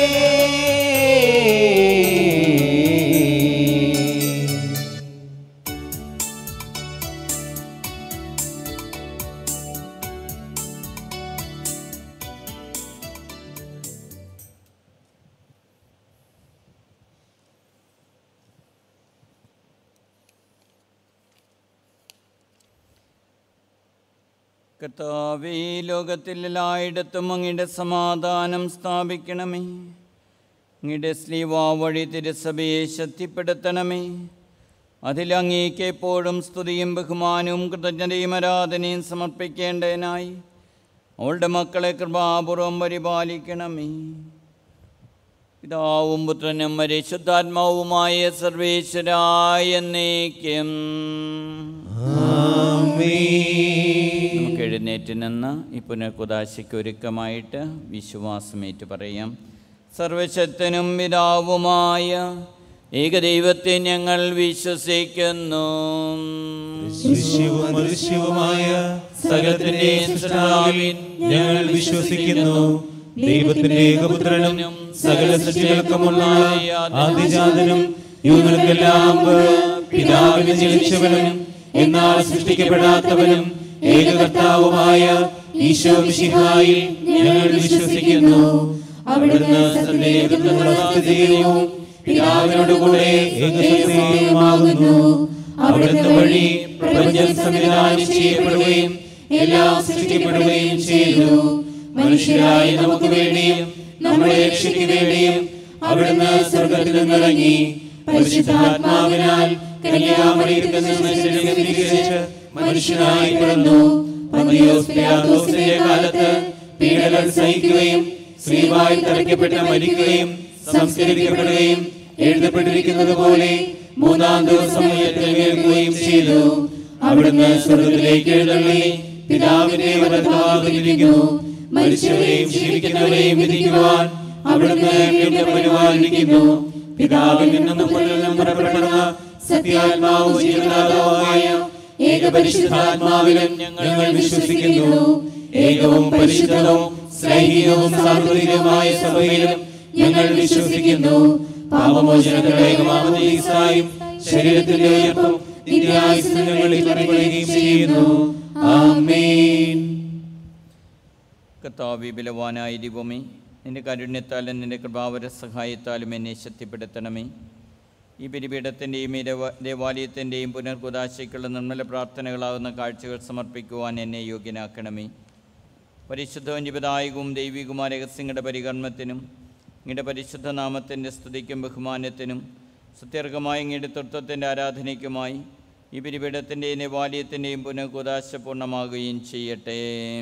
കർത്താവേ, ലോകത്തിൽ എല്ലായിടത്തും അങ്ങയുടെ സമാധാനം സ്ഥാപിക്കണമേ. അങ്ങയുടെ സ്ലീവാ വഴി തിരുസഭയെ ശക്തിപ്പെടുത്തണമേ. അതിൽ അങ്ങേക്ക് എപ്പോഴും സ്തുതിയും ബഹുമാനവും കൃതജ്ഞതയും ആരാധനയും സമർപ്പിക്കേണ്ടതിനായി അവളുടെ മക്കളെ കൃപാപൂർവം പരിപാലിക്കണമേ. പിതാവും പുത്രനും പരിശുദ്ധാത്മാവുമായ സർവേശ്വരായ എന്നേക്കും നമുക്ക് എഴുന്നേറ്റ് നിന്ന് ഈ പുനർകുദാശയ്ക്ക് ഒരുക്കമായിട്ട് വിശ്വാസമേറ്റ് പറയാം. സർവശക്തനും പിതാവുമായ ഏകദൈവത്തെ ഞങ്ങൾ വിശ്വസിക്കുന്നു. സകലത്തിന്റെയും സൃഷ്ടാവിൽ ഞങ്ങൾ വിശ്വസിക്കുന്നു. ദൈവത്തിന്റെ ഏകപുത്രനും സകല സൃഷ്ടികൾക്കുമുള്ള ആദിജാതനും യുഗങ്ങൾക്കെല്ലാം പിതാവിന് ജനിച്ചവനും എന്നാൽ സൃഷ്ടിക്കപ്പെടാത്തവനും ഏകകർത്താവുമായ ഈശോ മിശിഹായിൽ ഞങ്ങൾ വിശ്വസിക്കുന്നു. അവിടുന്ന് സന്ദേഹത്തിനുള്ള സ്ഥിതിയും പിതാവിനോടുകൂടെ ഏകസത്യമാകുന്നു. അവിടുന്ന് വഴി പ്രപഞ്ചം സംവിധാനം ചെയ്യപ്പെടുകയും എല്ലാം സൃഷ്ടിക്കപ്പെടുകയും ചെയ്തു. മനുഷ്യരായി നമുക്ക് വേണ്ടിയും നമ്മുടെ രക്ഷയ്ക്ക് വേണ്ടിയും അവിടുന്ന് സ്വർഗ്ഗത്തിൽ നിന്നിറങ്ങി പരിശുദ്ധാത്മാവിനാൽ കന്യാമറിയത്തിൽ നിന്ന് ശരീരീകരിച്ച് മനുഷ്യനായി പിറന്നു. പന്തിയോസ് പിലാത്തോസിന്റെ കാലത്ത് പീഡകൾ സഹിക്കുകയും സ്ത്രീവായി തറയ്ക്കപ്പെട്ട് മരിക്കുകയും സംസ്കരിക്കപ്പെടുകയും എഴുതപ്പെട്ടിരിക്കുന്നത് പോലെ മൂന്നാം ദിവസം ഉയർത്തെഴുന്നേൽക്കുകയും ചെയ്തു. അവിടുന്ന് സ്വർഗ്ഗത്തിലേക്ക് എഴുന്നള്ളി പിതാവിന്റെ വലത്തുഭാഗത്തിരിക്കുന്നു. മരിച്ചവരെയും ജീവിക്കുന്നവരെയും വിധിക്കുവാൻ അവിടുന്ന് വീണ്ടും പരിപാലിക്കുന്നു. പിതാവിൽ നിന്നും പുറപ്പെടുന്ന സത്യാത്മാവും ജീവനാഥവുമായ ഏകപരിശുദ്ധാത്മാവിലും ഞങ്ങൾ വിശ്വസിക്കുന്നു. ഏകവും പരിശുദ്ധവും സ്ലൈഹികവും സാർവത്രികവുമായ സഭയിലും ഞങ്ങൾ വിശ്വസിക്കുന്നു. പാപമോചനത്തിനുള്ള ഏകമാമോദീസായും ശരീരത്തിന്റെ ഉയർപ്പും നിത്യായുസ്സും ഞങ്ങളിൽ പറയുകയും ചെയ്യുന്നു. ആമേൻ. കർത്താവേ, ബലവാനായ ദൈവമേ, നിന്റെ കാരുണ്യത്താലും നിന്റെ കൃപാവര സഹായത്താലും എന്നെ ശക്തിപ്പെടുത്തണമേ. ഈ ബലിപീഠത്തിൻ്റെയും ഈ ദേവാലയത്തിൻ്റെയും പുനർകുദാശയ്ക്കുള്ള നിർമ്മല പ്രാർത്ഥനകളാകുന്ന കാഴ്ചകൾ സമർപ്പിക്കുവാൻ എന്നെ യോഗ്യനാക്കണമേ. പരിശുദ്ധവും ജീവദായകവും ദൈവികവുമായ രഹസ്യങ്ങളുടെ പരികർമ്മത്തിനും അങ്ങയുടെ പരിശുദ്ധ നാമത്തിൻ്റെ സ്തുതിക്കും ബഹുമാനത്തിനും സത്യർഹമായ അങ്ങയുടെ തൃത്വത്തിൻ്റെ ആരാധനയ്ക്കുമായി ഈ ബലിപീഠത്തിൻ്റെയും ദേവാലയത്തിൻ്റെയും പുനർകുദാശ പൂർണ്ണമാകുകയും ചെയ്യട്ടെ.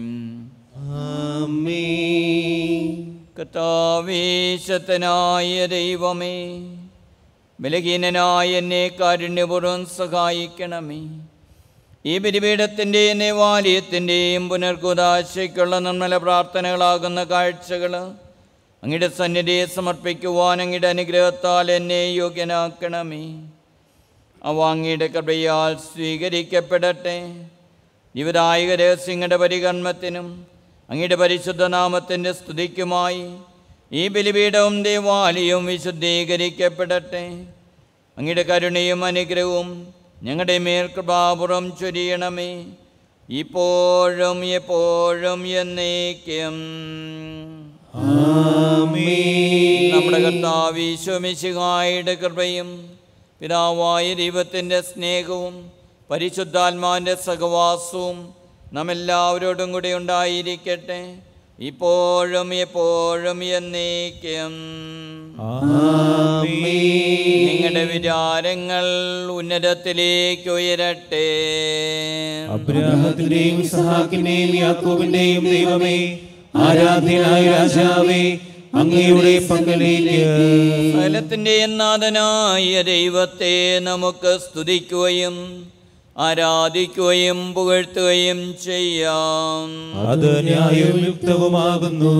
കർത്താവേ, ശക്തനായ ദൈവമേ, ബലഹീനനായ എന്നെ കാരുണ്യപൂർവ്വം സഹായിക്കണമേ. ഈ ബലിപീഠത്തിൻ്റെയും ദേവാലയത്തിൻ്റെയും പുനർകുദാശയ്ക്കുള്ള നിർമ്മല പ്രാർത്ഥനകളാകുന്ന കാഴ്ചകൾ അങ്ങയുടെ സന്നിധിയെ സമർപ്പിക്കുവാൻ അങ്ങയുടെ അനുഗ്രഹത്താൽ എന്നെ യോഗ്യനാക്കണമേ. അവ അങ്ങയുടെ കൃപയാൽ സ്വീകരിക്കപ്പെടട്ടെ. ജീവദായക രഹസ്യങ്ങളുടെ പരികർമ്മത്തിനും അങ്ങയുടെ പരിശുദ്ധ നാമത്തിൻ്റെ സ്തുതിക്കുമായി ഈ ബലിപീഠവും ദേവാലയവും വിശുദ്ധീകരിക്കപ്പെടട്ടെ. അങ്ങയുടെ കരുണയും അനുഗ്രഹവും ഞങ്ങളുടെ മേൽ കൃപാപൂർവം ചൊരിയണമേ, ഇപ്പോഴും എപ്പോഴും എന്നേക്കും. നമ്മുടെ കർത്താവ് ഈശോ മിശിഹായുടെ കൃപയും പിതാവായ ദൈവത്തിൻ്റെ സ്നേഹവും പരിശുദ്ധാത്മാവിൻ്റെ സഹവാസവും നമ്മെല്ലാവരോടും കൂടെ ഉണ്ടായിരിക്കട്ടെ, ഇപ്പോഴും എപ്പോഴും എന്നേക്കും. നിങ്ങളുടെ വിചാരങ്ങൾ ഉന്നതത്തിലേക്ക് ഉയരട്ടെ. അബ്രാഹത്തിന്റെയും ഇസ്ഹാക്കിന്റെയും യാക്കോബിന്റെയും ദൈവമേ, ആരാധ്യനായ രാജാവേ, അങ്ങയുടെ പക്കലേക്ക് സകലത്തിൻ്റെ നാഥനായ ദൈവത്തെ നമുക്ക് സ്തുതിക്കുകയും ആരാധിക്കുകയും പുകഴ്ത്തുകയും ചെയ്യാം. അത് ന്യായവും യുക്തവുമാകുന്നു.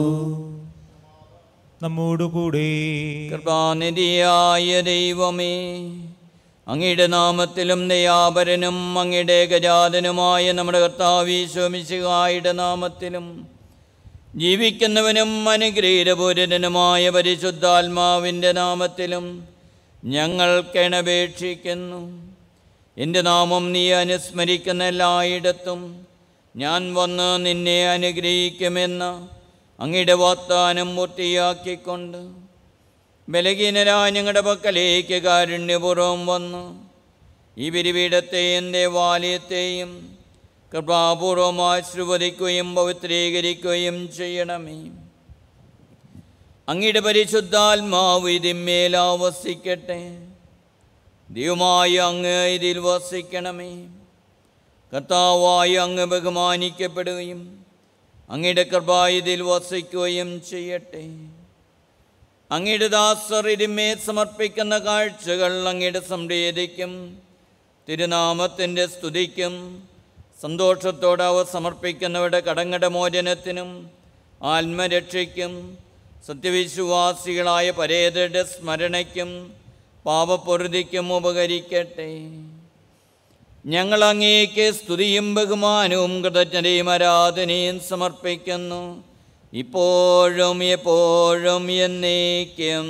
നമ്മോടുകൂടെ കൃപാനിധിയായ ദൈവമേ, അങ്ങയുടെ നാമത്തിലും ദയാപരനും അങ്ങയുടെ ഗജാതനുമായ നമ്മുടെ കർത്താവ് ഈശോ മിശിഹായുടെ നാമത്തിലും ജീവിക്കുന്നവനും അനുഗ്രഹീതപൂരിതനുമായ പരിശുദ്ധാത്മാവിൻ്റെ നാമത്തിലും ഞങ്ങൾ കേണപേക്ഷിക്കുന്നു. എൻ്റെ നാമം നീ അനുസ്മരിക്കുന്ന എല്ലായിടത്തും ഞാൻ വന്ന് നിന്നെ അനുഗ്രഹിക്കുമെന്ന് അങ്ങയുടെ വാഗ്ദാനം പൂർത്തിയാക്കിക്കൊണ്ട് ബലഹീനരായ ഞങ്ങളുടെ പക്കലേക്ക് കാരുണ്യപൂർവ്വം വന്ന് ഈ ബലിപീഠത്തെയും ദേവാലയത്തെയും കൃപാപൂർവം ആശീർവദിക്കുകയും പവിത്രീകരിക്കുകയും ചെയ്യണമേ. അങ്ങയുടെ പരിശുദ്ധാത്മാവ് ഇതിന്മേൽ ആവസിക്കട്ടെ. ദൈവമായ അങ്ങ് ഇതിൽ വസിക്കണമേ. കർത്താവായ അങ്ങ് ബഹുമാനിക്കപ്പെടുകയും അങ്ങയുടെ കൃപ ഇതിൽ വസിക്കുകയും ചെയ്യട്ടെ. അങ്ങയുടെ ദാസർ ഇതിന്മേൽ സമർപ്പിക്കുന്ന കാഴ്ചകൾ അങ്ങയുടെ സംപ്രീതിക്കും തിരുനാമത്തിൻ്റെ സ്തുതിക്കും സന്തോഷത്തോടെ അവ സമർപ്പിക്കുന്നവരുടെ കടങ്ങളുടെ മോചനത്തിനും ആത്മരക്ഷയ്ക്കും സത്യവിശ്വാസികളായ പരേതരുടെ സ്മരണയ്ക്കും പാപപ്പൊറുതിക്കും ഉപകരിക്കട്ടെ. ഞങ്ങൾ അങ്ങേക്ക് സ്തുതിയും ബഹുമാനവും കൃതജ്ഞതയും ആരാധനയും സമർപ്പിക്കുന്നു, ഇപ്പോഴും എപ്പോഴും എന്നേക്കും.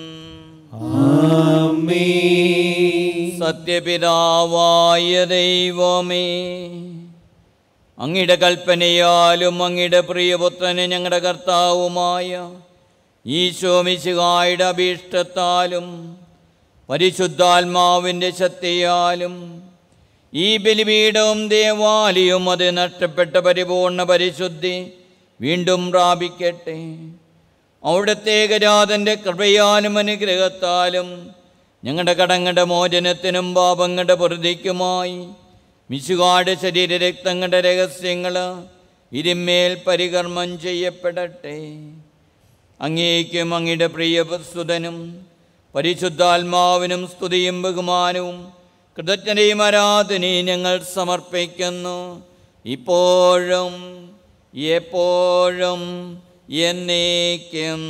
സത്യപിതാവായ ദൈവമേ, അങ്ങയുടെ കൽപ്പനയാലും അങ്ങയുടെ പ്രിയപുത്രന് ഞങ്ങളുടെ കർത്താവുമായ ഈശോ മിശിഹായുടെ അഭീഷ്ടത്താലും പരിശുദ്ധാത്മാവിൻ്റെ ശക്തിയാലും ഈ ബലിപീഠവും ദേവാലയവും അത് നഷ്ടപ്പെട്ട പരിപൂർണ പരിശുദ്ധി വീണ്ടും പ്രാപിക്കട്ടെ. അവിടുത്തെ ഗജാതൻ്റെ കൃപയാലും അനുഗ്രഹത്താലും ഞങ്ങളുടെ കടങ്ങളുടെ മോചനത്തിനും പാപങ്ങളുടെ പൊറുതിക്കുമായി മിശിഹായുടെ ശരീരരക്തങ്ങളുടെ രഹസ്യങ്ങൾ ഇതിന്മേൽ പരികർമ്മം ചെയ്യപ്പെടട്ടെ. അങ്ങേക്കും അങ്ങയുടെ പ്രിയസുതനും പരിശുദ്ധാത്മാവിനും സ്തുതിയും ബഹുമാനവും കൃതജ്ഞതയും ആരാധനയും ഞങ്ങൾ സമർപ്പിക്കുന്നു, ഇപ്പോഴും എപ്പോഴും എന്നേക്കും.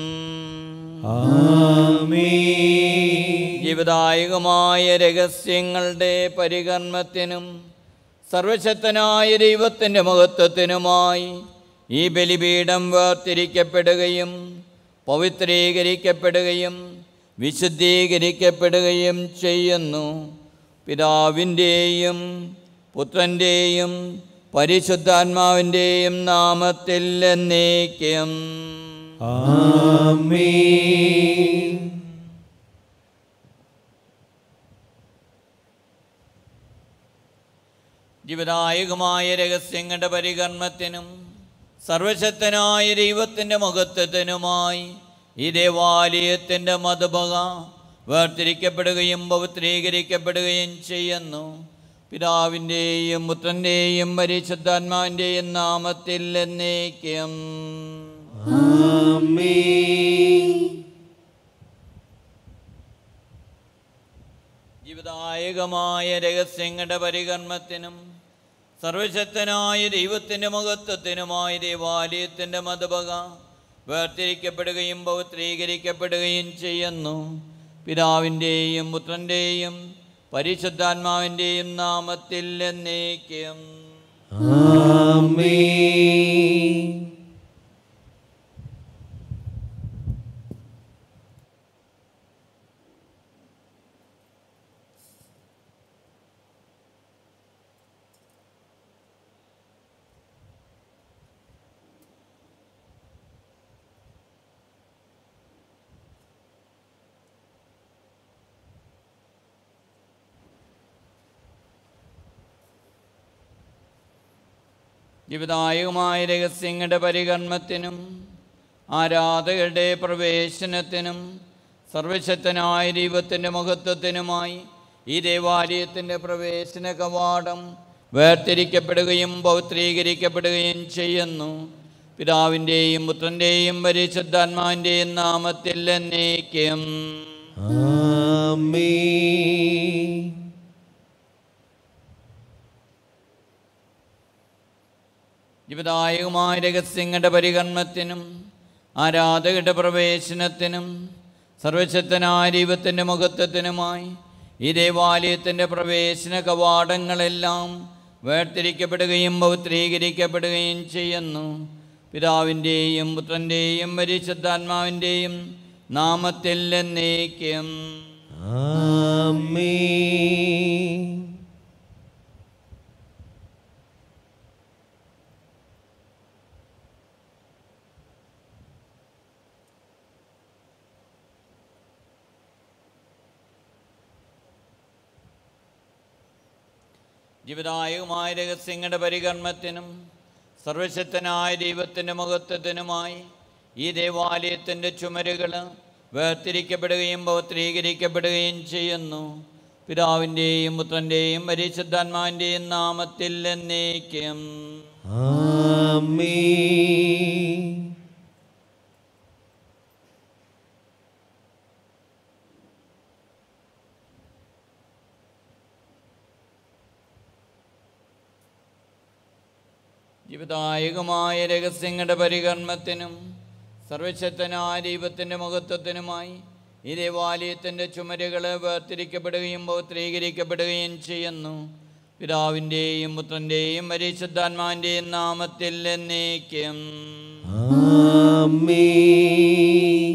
ജീവദായകമായ രഹസ്യങ്ങളുടെ പരികർമ്മത്തിനും സർവശക്തനായ ദൈവത്തിൻ്റെ മഹത്വത്തിനുമായി ഈ ബലിപീഠം വേർതിരിക്കപ്പെടുകയും പവിത്രീകരിക്കപ്പെടുകയും വിശുദ്ധീകരിക്കപ്പെടുകയും ചെയ്യുന്നു. പിതാവിൻ്റെയും പുത്രൻ്റെയും പരിശുദ്ധാത്മാവിൻ്റെയും നാമത്തിൽ എന്നേക്കും. ആമേൻ. ജീവദായകമായ രഹസ്യങ്ങളുടെ പരികർമ്മത്തിനും സർവശക്തനായ ദൈവത്തിൻ്റെ മഹത്വത്തിനുമായി ഈ ദേവാലയത്തിൻ്റെ മധുബക വേർതിരിക്കപ്പെടുകയും പവിത്രീകരിക്കപ്പെടുകയും ചെയ്യുന്നു. പിതാവിൻ്റെയും പുത്രൻ്റെയും പരിശുദ്ധാത്മാവിൻ്റെയും നാമത്തിൽ എന്നേക്കും. ആമേൻ. ജീവദായകമായ രഹസ്യങ്ങളുടെ പരികർമ്മത്തിനും സർവശക്തനായ ദൈവത്തിൻ്റെ മഹത്വത്തിനുമായി ദേവാലയത്തിൻ്റെ മധുബക വേർതിരിക്കപ്പെടുകയും പവിത്രീകരിക്കപ്പെടുകയും ചെയ്യുന്നു. പിതാവിൻ്റെയും പുത്രൻ്റെയും പരിശുദ്ധാത്മാവിൻ്റെയും നാമത്തിൽ എന്നേക്കും. ആമേൻ. ജീവദായകമായ രഹസ്യങ്ങളുടെ പരികർമ്മത്തിനും ആരാധകരുടെ പ്രവേശനത്തിനും സർവശക്തനായ ദൈവത്തിൻ്റെ മഹത്വത്തിനുമായി ഈ ദേവാലയത്തിൻ്റെ പ്രവേശന കവാടം വേർതിരിക്കപ്പെടുകയും പവിത്രീകരിക്കപ്പെടുകയും ചെയ്യുന്നു. പിതാവിൻ്റെയും പുത്രൻ്റെയും പരിശുദ്ധാത്മാവിൻ്റെയും നാമത്തിൽ എന്നേക്കും. ആമേൻ. ജീവദായകമായ രഹസ്യങ്ങളുടെ പരികർമ്മത്തിനും ആരാധകരുടെ പ്രവേശനത്തിനും സർവശക്തനായ ദൈവത്തിൻ്റെ മഹത്വത്തിനുമായി ഈ ദേവാലയത്തിൻ്റെ പ്രവേശന കവാടങ്ങളെല്ലാം വേർതിരിക്കപ്പെടുകയും പവിത്രീകരിക്കപ്പെടുകയും ചെയ്യുന്നു. പിതാവിൻ്റെയും പുത്രൻ്റെയും പരിശുദ്ധാത്മാവിൻ്റെയും നാമത്തിൽ എന്നേക്കും. ആമേൻ. ജീവദായകമായ രഹസ്യങ്ങളുടെ പരികർമ്മത്തിനും സർവശക്തനായ ദൈവത്തിൻ്റെ മഹത്വത്തിനുമായി ഈ ദേവാലയത്തിൻ്റെ ചുമരുകൾ വേർതിരിക്കപ്പെടുകയും പവിത്രീകരിക്കപ്പെടുകയും ചെയ്യുന്നു. പിതാവിൻ്റെയും പുത്രൻ്റെയും പരിശുദ്ധാത്മാവിൻ്റെയും നാമത്തിൽ എന്നേക്കും. ആമേൻ. ജീവദായകമായ രഹസ്യങ്ങളുടെ പരികർമ്മത്തിനും സർവശക്തനായ ദൈവത്തിൻ്റെ മഹത്വത്തിനുമായി ഈ ദേവാലയത്തിൻ്റെ ചുമരുകൾ വേർതിരിക്കപ്പെടുകയും പവിത്രീകരിക്കപ്പെടുകയും ചെയ്യുന്നു. പിതാവിൻ്റെയും പുത്രൻ്റെയും പരിശുദ്ധാത്മാവിൻ്റെയും നാമത്തിൽ എന്നേക്കും. ആമേൻ.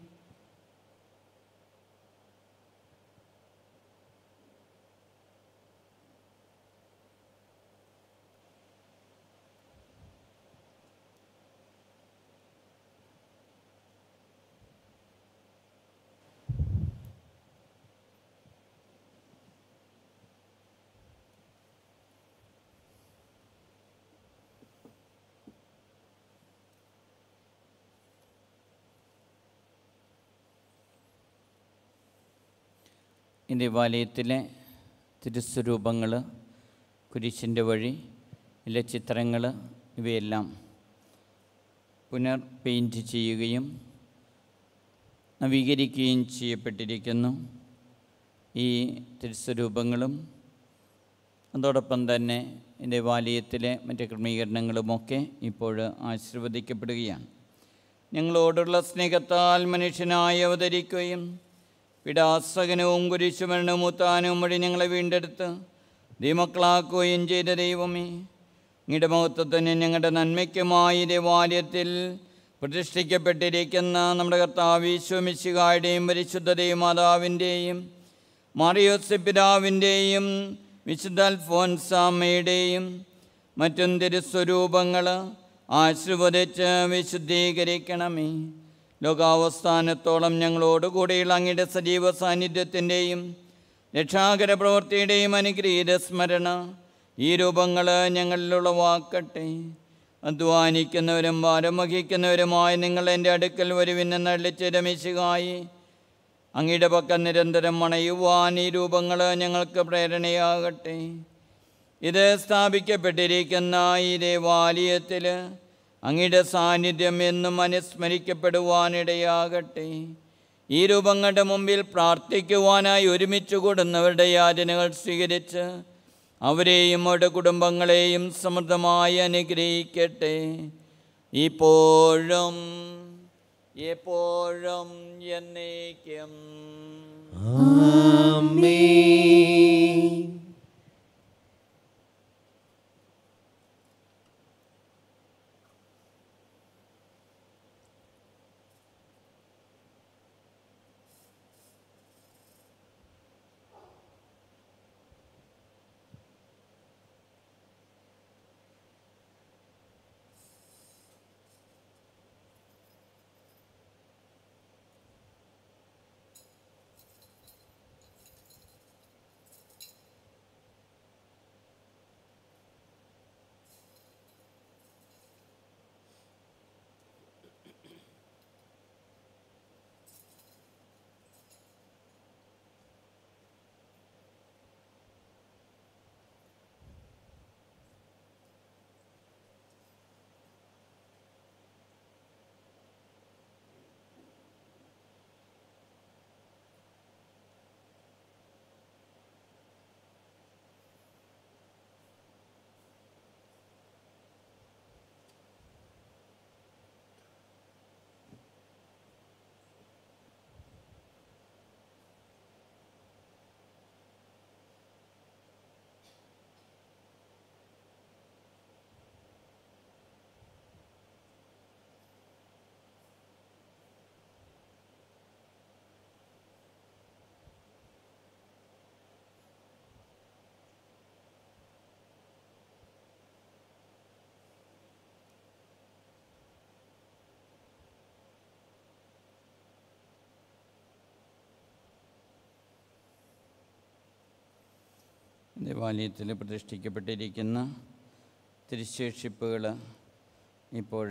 ഈ ദേവാലയത്തിലെ തിരുസ്വരൂപങ്ങൾ, കുരിശിൻ്റെ വഴി, ഇല്ല ചിത്രങ്ങൾ ഇവയെല്ലാം പുനർ പെയിൻറ്റ് ചെയ്യുകയും നവീകരിക്കുകയും ചെയ്യപ്പെട്ടിരിക്കുന്നു. ഈ തിരുസ്വരൂപങ്ങളും അതോടൊപ്പം തന്നെ ദേവാലയത്തിലെ മറ്റ് ക്രമീകരണങ്ങളുമൊക്കെ ഇപ്പോൾ ആശീർവദിക്കപ്പെടുകയാണ്. ഞങ്ങളോടുള്ള സ്നേഹത്താൽ മനുഷ്യനായി അവതരിക്കുകയും പിടാസകനവും കുരിശുമരണവും ഉത്താനവും വഴി ഞങ്ങളെ വീണ്ടെടുത്ത് ദൈവമക്കളാക്കുകയും ചെയ്ത ദൈവമേ, അങ്ങയുടെ മഹത്വത്തിന് ഞങ്ങളുടെ നന്മയ്ക്കുമായി ദേവാലയത്തിൽ പ്രതിഷ്ഠിക്കപ്പെട്ടിരിക്കുന്ന നമ്മുടെ കർത്താവ് ഈശോ മിശിഹായുടെയും പരിശുദ്ധ മാതാവിൻ്റെയും മാറിയോസ് പിതാവിൻ്റെയും വിശുദ്ധ അൽഫോൻസാമ്മയുടെയും മറ്റും തിരുസ്വരൂപങ്ങൾ ആശീർവദിച്ച് വിശുദ്ധീകരിക്കണമേ. ലോകാവസാനത്തോളം ഞങ്ങളോടുകൂടിയുള്ള അങ്ങയുടെ സജീവ സാന്നിധ്യത്തിൻ്റെയും രക്ഷാകര പ്രവൃത്തിയുടെയും അനുഗ്രഹീത സ്മരണ ഈ രൂപങ്ങൾ ഞങ്ങളിലുളവാക്കട്ടെ. അധ്വാനിക്കുന്നവരും ഭാരം വഹിക്കുന്നവരുമായി നിങ്ങൾ എൻ്റെ അടുക്കൽ വരുവിനെന്ന് അള്ളിച്ചിര മിശിഹായി അങ്ങയുടെ പക്കൽ നിരന്തരം മണയുവാൻ ഈ രൂപങ്ങൾ ഞങ്ങൾക്ക് പ്രേരണയാകട്ടെ. ഇത് സ്ഥാപിക്കപ്പെട്ടിരിക്കുന്ന ഈ ദേവാലയത്തിൽ അങ്ങയുടെ സാന്നിധ്യം എന്നും അനുസ്മരിക്കപ്പെടുവാനിടയാകട്ടെ. ഈ രൂപങ്ങളുടെ മുമ്പിൽ പ്രാർത്ഥിക്കുവാനായി ഒരുമിച്ച് കൂടുന്നവരുടെ യാചനകൾ സ്വീകരിച്ച് അവരെയും അവരുടെ കുടുംബങ്ങളെയും സമൃദ്ധമായി അനുഗ്രഹിക്കട്ടെ. ഇപ്പോഴും എപ്പോഴും എന്നേക്കും. ആമേൻ. ദേവാലയത്തിൽ പ്രതിഷ്ഠിക്കപ്പെട്ടിരിക്കുന്ന തിരുശേഷിപ്പുകൾ ഇപ്പോൾ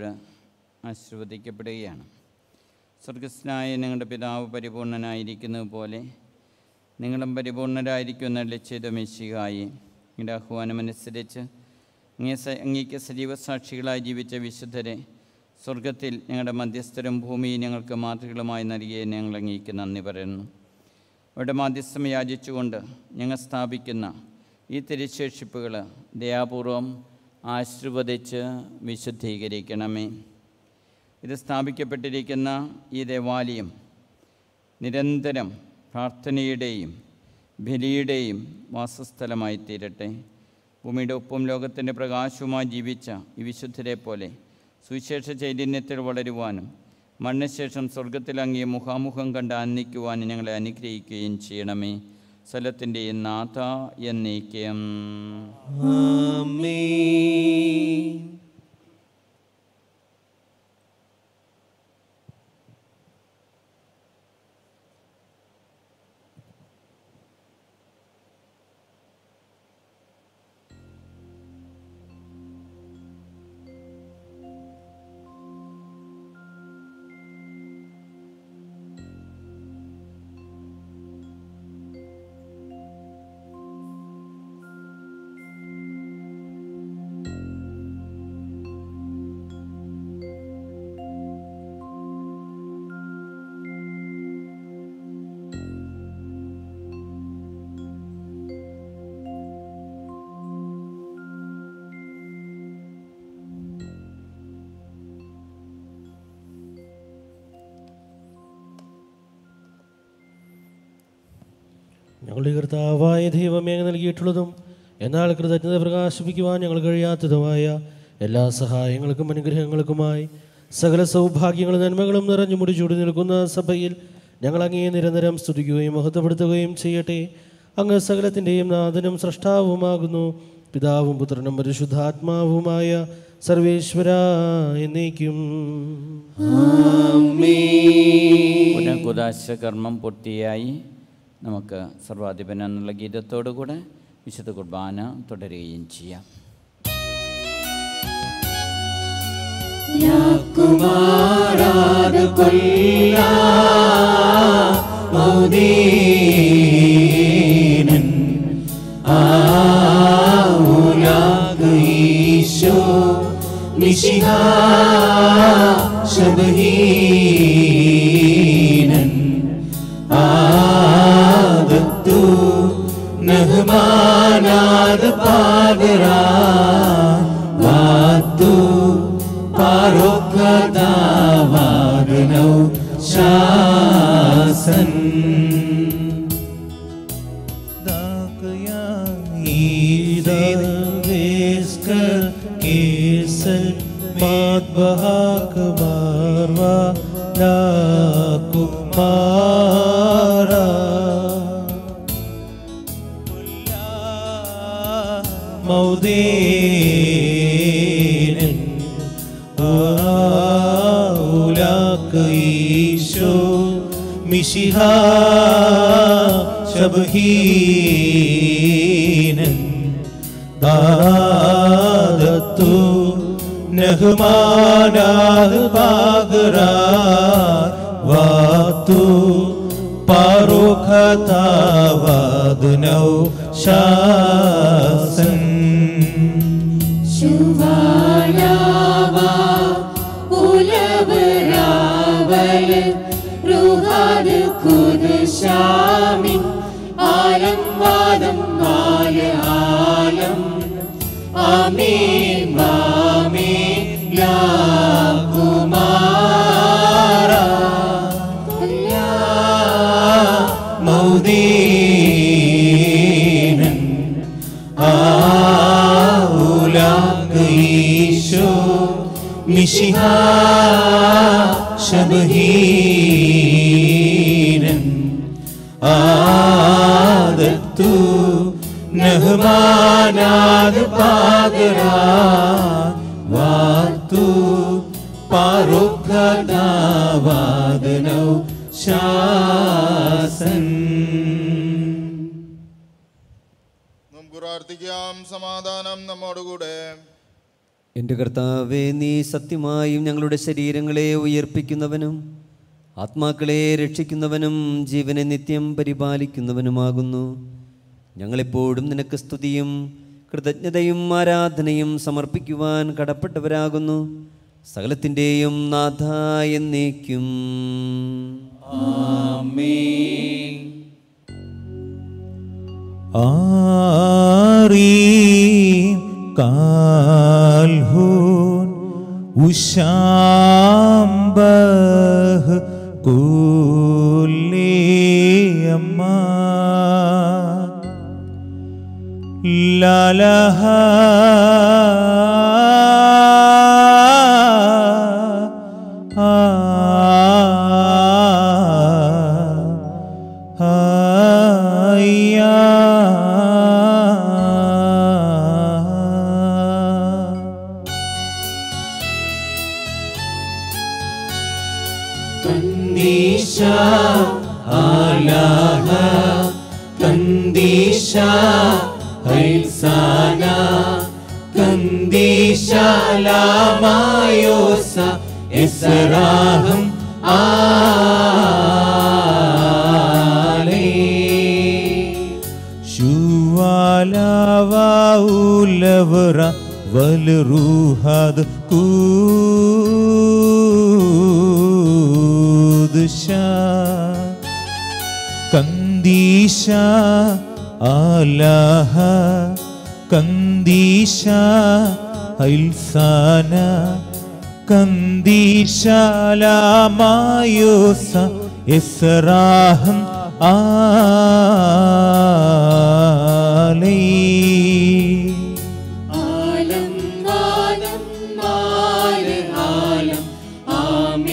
ആശീർവദിക്കപ്പെടുകയാണ്. സ്വർഗസ്നായ നിങ്ങളുടെ പിതാവ് പരിപൂർണനായിരിക്കുന്നത് പോലെ നിങ്ങളും പരിപൂർണരായിരിക്കുമെന്ന ലക്ഷ്യത മിശിഹായി നിങ്ങളുടെ ആഹ്വാനമനുസരിച്ച് അങ്ങേ അങ്ങേക്ക് സജീവ സാക്ഷികളായി ജീവിച്ച വിശുദ്ധരെ സ്വർഗത്തിൽ ഞങ്ങളുടെ മധ്യസ്ഥരും ഭൂമിയിൽ ഞങ്ങൾക്ക് മാതൃകളുമായി നൽകിയ ഞങ്ങൾ അങ്ങേക്ക് നന്ദി പറയുന്നു. അവരുടെ മാധ്യസ്ഥം യാചിച്ചുകൊണ്ട് ഞങ്ങൾ സ്ഥാപിക്കുന്ന ഈ തിരുശേഷിപ്പുകൾ ദയാപൂർവം ആശീർവദിച്ച് വിശുദ്ധീകരിക്കണമേ. ഇത് സ്ഥാപിക്കപ്പെട്ടിരിക്കുന്ന ഈ ദേവാലയം നിരന്തരം പ്രാർത്ഥനയുടെയും ബലിയുടെയും വാസസ്ഥലമായി തീരട്ടെ. ഭൂമിയുടെ ഒപ്പം ലോകത്തിൻ്റെ പ്രകാശവുമായി ജീവിച്ച ഈ വിശുദ്ധരെ പോലെ സുവിശേഷ ചൈതന്യത്തിൽ വളരുവാനും മരണശേഷം സ്വർഗത്തിൽ അങ്ങേ മുഖാമുഖം കണ്ട് ആനന്ദിക്കുവാനും ഞങ്ങളെ അനുഗ്രഹിക്കുകയും ചെയ്യണമേ. സ്ഥലത്തിൻ്റെ നാഥ എന്നേക്കും. ആമേൻ. ഞങ്ങളുടെ കർത്താവായ ദൈവമേ നൽകിയിട്ടുള്ളതും എന്നാൽ കൃതജ്ഞത പ്രകാശിപ്പിക്കുവാൻ ഞങ്ങൾ കഴിയാത്തതുമായ എല്ലാ സഹായങ്ങൾക്കും അനുഗ്രഹങ്ങൾക്കുമായി സകല സൗഭാഗ്യങ്ങളും നന്മകളും നിറഞ്ഞു മുടിചൂടി നിൽക്കുന്ന സഭയിൽ ഞങ്ങൾ അങ്ങേ നിരന്തരം സ്തുതിക്കുകയും മഹത്വപ്പെടുത്തുകയും ചെയ്യട്ടെ. അങ്ങ് സകലത്തിൻ്റെയും നാഥനും സൃഷ്ടാവുമാകുന്നു. പിതാവും പുത്രനും പരിശുദ്ധാത്മാവുമായ സർവേശ്വര എന്നേക്കും. പുനഃകുദാശ കർമ്മം പൂർത്തിയായി നമുക്ക് സർവാധിപൻ എന്നുള്ള ഗീതത്തോടുകൂടെ വിശുദ്ധ കുർബാന തുടരുകയും ചെയ്യാം. കുമാരാത് കൊല്ലാ മൗദീനൻ ആഉലാഗ് ഈശോ മിശിഹാ ശബഹീനൻ ആദത്തു നഹ്മാനാദ് പാഗരാ വാത്തു പാരോഖദാവാദനൗ ശാസൻ ദാകയാ ഈദവേസ്കർ കേസൽ മാദ്ബഹാക മാർവാ ലാകുമാരാ മൗദീനൻ ആഉലാഗ് ഈശോ മിശിഹാ ശബഹീനൻ ആദത്തു നഹ്മാനാദ് പാഗരാ വാത്തു പാരോഖദാവാദനൗ ശാസൻ ശുവാലാവാ ഉലവരാവൽ റുഹാദ് കുദ്ശാമിൻ ആലം വാദം മാല ആലം ആമീൻ ആമീൻ യാ കുമാരാ യാ മൗദീനൻ ആഉലാഗ് ഈശോ മിശിഹാ ശബഹീനൻ ആദത്തു നഹ്മാനാദ് പാഗരാ വാത്തു പാരോഖദാവാദനൗ ശാസൻ. നമുക്ക് പ്രാർത്ഥിക്കാം. സമാധാനം നമ്മോടുകൂടെ. എൻ്റെ കർത്താവേ, നീ സത്യമായും ഞങ്ങളുടെ ശരീരങ്ങളെ ഉയർപ്പിക്കുന്നവനും ആത്മാക്കളെ രക്ഷിക്കുന്നവനും ജീവനെ നിത്യം പരിപാലിക്കുന്നവനുമാകുന്നു. ഞങ്ങളെപ്പോഴും നിനക്ക് സ്തുതിയും കൃതജ്ഞതയും ആരാധനയും സമർപ്പിക്കുവാൻ കടപ്പെട്ടവരാകുന്നു. സകലത്തിൻ്റെയും നാഥ എന്നേക്കും. ആമേൻ. ആരീം കാൽഹൂൻ ഉശാംബഹ് കുല്ലിയമ്മ ലലഹ കന്ദീശാ ആലാഹ കന്ദീശാ ഹൈൽസാന കന്ദീശാ ലാമായോസ എസ്റാഹം ആലേ ശുവാലാവൗലവറ വൽറൂഹദ് കൂദ്ശാ കന്ദീശാ ആലാഹ കന്ദീശാ ഹൈൽസാന കന്ദീശാ ലാമായോസ എസ്റാഹം ആലേ ആലം വാദം മാല ആലം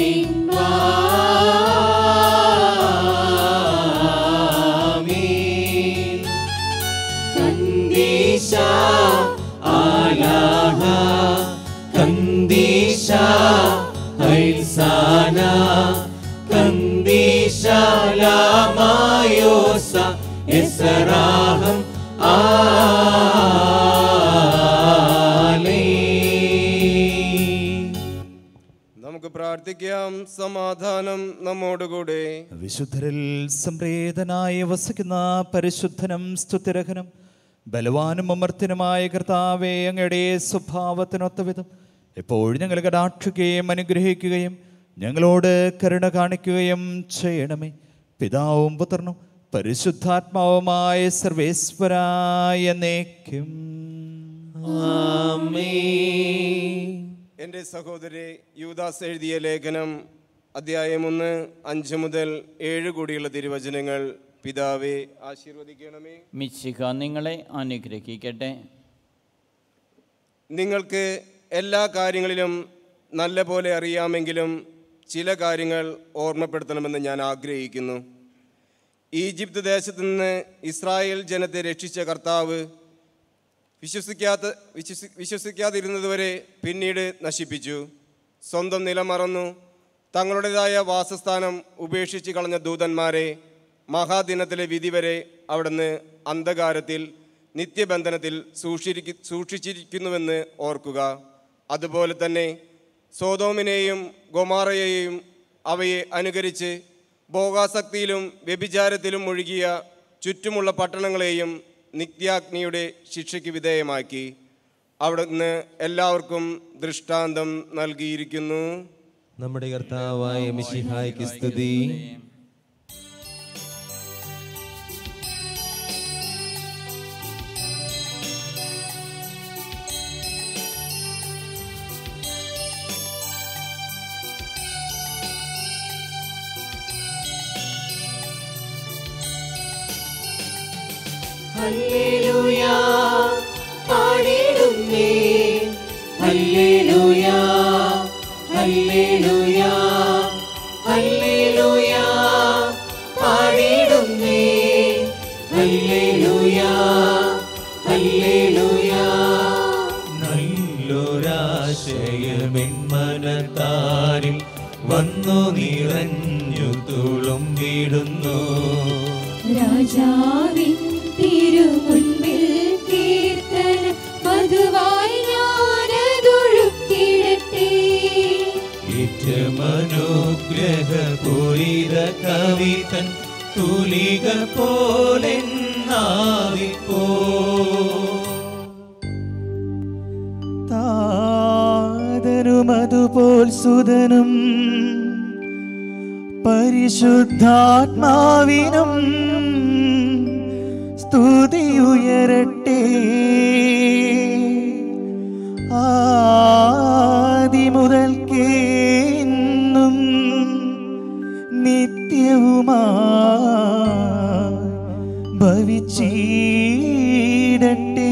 നമുക്ക് പ്രാർത്ഥിക്കാം. സമാധാനം നമ്മോടുകൂടെ. വിശുദ്ധരിൽ സംപ്രീതനായി വസിക്കുന്ന പരിശുദ്ധനും സ്തുതിരഹനും ബലവാനും അമർത്യനുമായ കർത്താവേ, അങ്ങയുടെ സ്വഭാവത്തിനൊത്ത വിധം എപ്പോഴും ഞങ്ങൾ കടാക്ഷിക്കുകയും അനുഗ്രഹിക്കുകയും ഞങ്ങളോട് കരുണ കാണിക്കുകയും ചെയ്യണമേ. പിതാവും പുത്രനും പരിശുദ്ധാത്മാവുമായ സർവേശ്വരായ എന്നേക്കും ആമേൻ. എൻ്റെ സഹോദരി, യൂദാസ് എഴുതിയ ലേഖനം അധ്യായം ഒന്ന് അഞ്ച് മുതൽ ഏഴ് കൂടിയുള്ള തിരുവചനങ്ങൾ പിതാവേ ആശീർവദിക്കണമേ. മിശിഹ നിങ്ങളെ അനുഗ്രഹിക്കട്ടെ. നിങ്ങൾക്ക് എല്ലാ കാര്യങ്ങളിലും നല്ല പോലെ അറിയാമെങ്കിലും ചില കാര്യങ്ങൾ ഓർമ്മപ്പെടുത്തണമെന്ന് ഞാൻ ആഗ്രഹിക്കുന്നു. ഈജിപ്ത് ദേശത്ത് നിന്ന് ഇസ്രായേൽ ജനത്തെ രക്ഷിച്ച കർത്താവ് വിശ്വസിക്കാത്ത വിശ്വസി വിശ്വസിക്കാതിരുന്നതുവരെ പിന്നീട് നശിപ്പിച്ചു. സ്വന്തം നില മറന്നു തങ്ങളുടേതായ വാസസ്ഥാനം ഉപേക്ഷിച്ച് കളഞ്ഞ ദൂതന്മാരെ മഹാദിനത്തിലെ വിധി വരെ അവിടുന്ന് അന്ധകാരത്തിൽ നിത്യബന്ധനത്തിൽ സൂക്ഷിരി സൂക്ഷിച്ചിരിക്കുന്നുവെന്ന് ഓർക്കുക. അതുപോലെ തന്നെ സോദോമിനെയും ഗൊമോറയെയും അവയെ അനുകരിച്ച് ഭോഗാസക്തിയിലും വ്യഭിചാരത്തിലും മുഴുകിയ ചുറ്റുമുള്ള പട്ടണങ്ങളെയും നിത്യാഗ്നിയുടെ ശിക്ഷയ്ക്ക് വിധേയമാക്കി. അവിടുന്ന് എല്ലാവർക്കും ദൃഷ്ടാന്തം നൽകിയിരിക്കുന്നു. നമ്മുടെ കർത്താവായ മിശിഹായ്ക്ക് സ്തുതി. ഹല്ലേലൂയ പാടിടുന്നേ, ഹല്ലേലൂയ ഹല്ലേലൂയ ഹല്ലേലൂയ പാടിടുന്നേ, ഹല്ലേലൂയ ഹല്ലേലൂയ. നല്ലൊരാശയമെന്മനത്താരിൽ വന്നു നിറഞ്ഞു തുളുമ്പിടുന്നു. രാജാവിൻ തിരുമുൻപിൽ കീർത്തന മധുവായി ഞാനതൊഴുക്കിടട്ടെ. ഏറ്റമനുഗ്രഹപൂരിത കവിതൻ തുലിക പോലെ നാവിപ്പോ താതനും അതുപോൽ സുതനും പരിശുദ്ധാത്മാവിനും സ്തുതിയുയരട്ടെ. ആദിമുതൽക്കേ എന്നും നിത്യവുമായി ഭവിച്ചിടട്ടെ.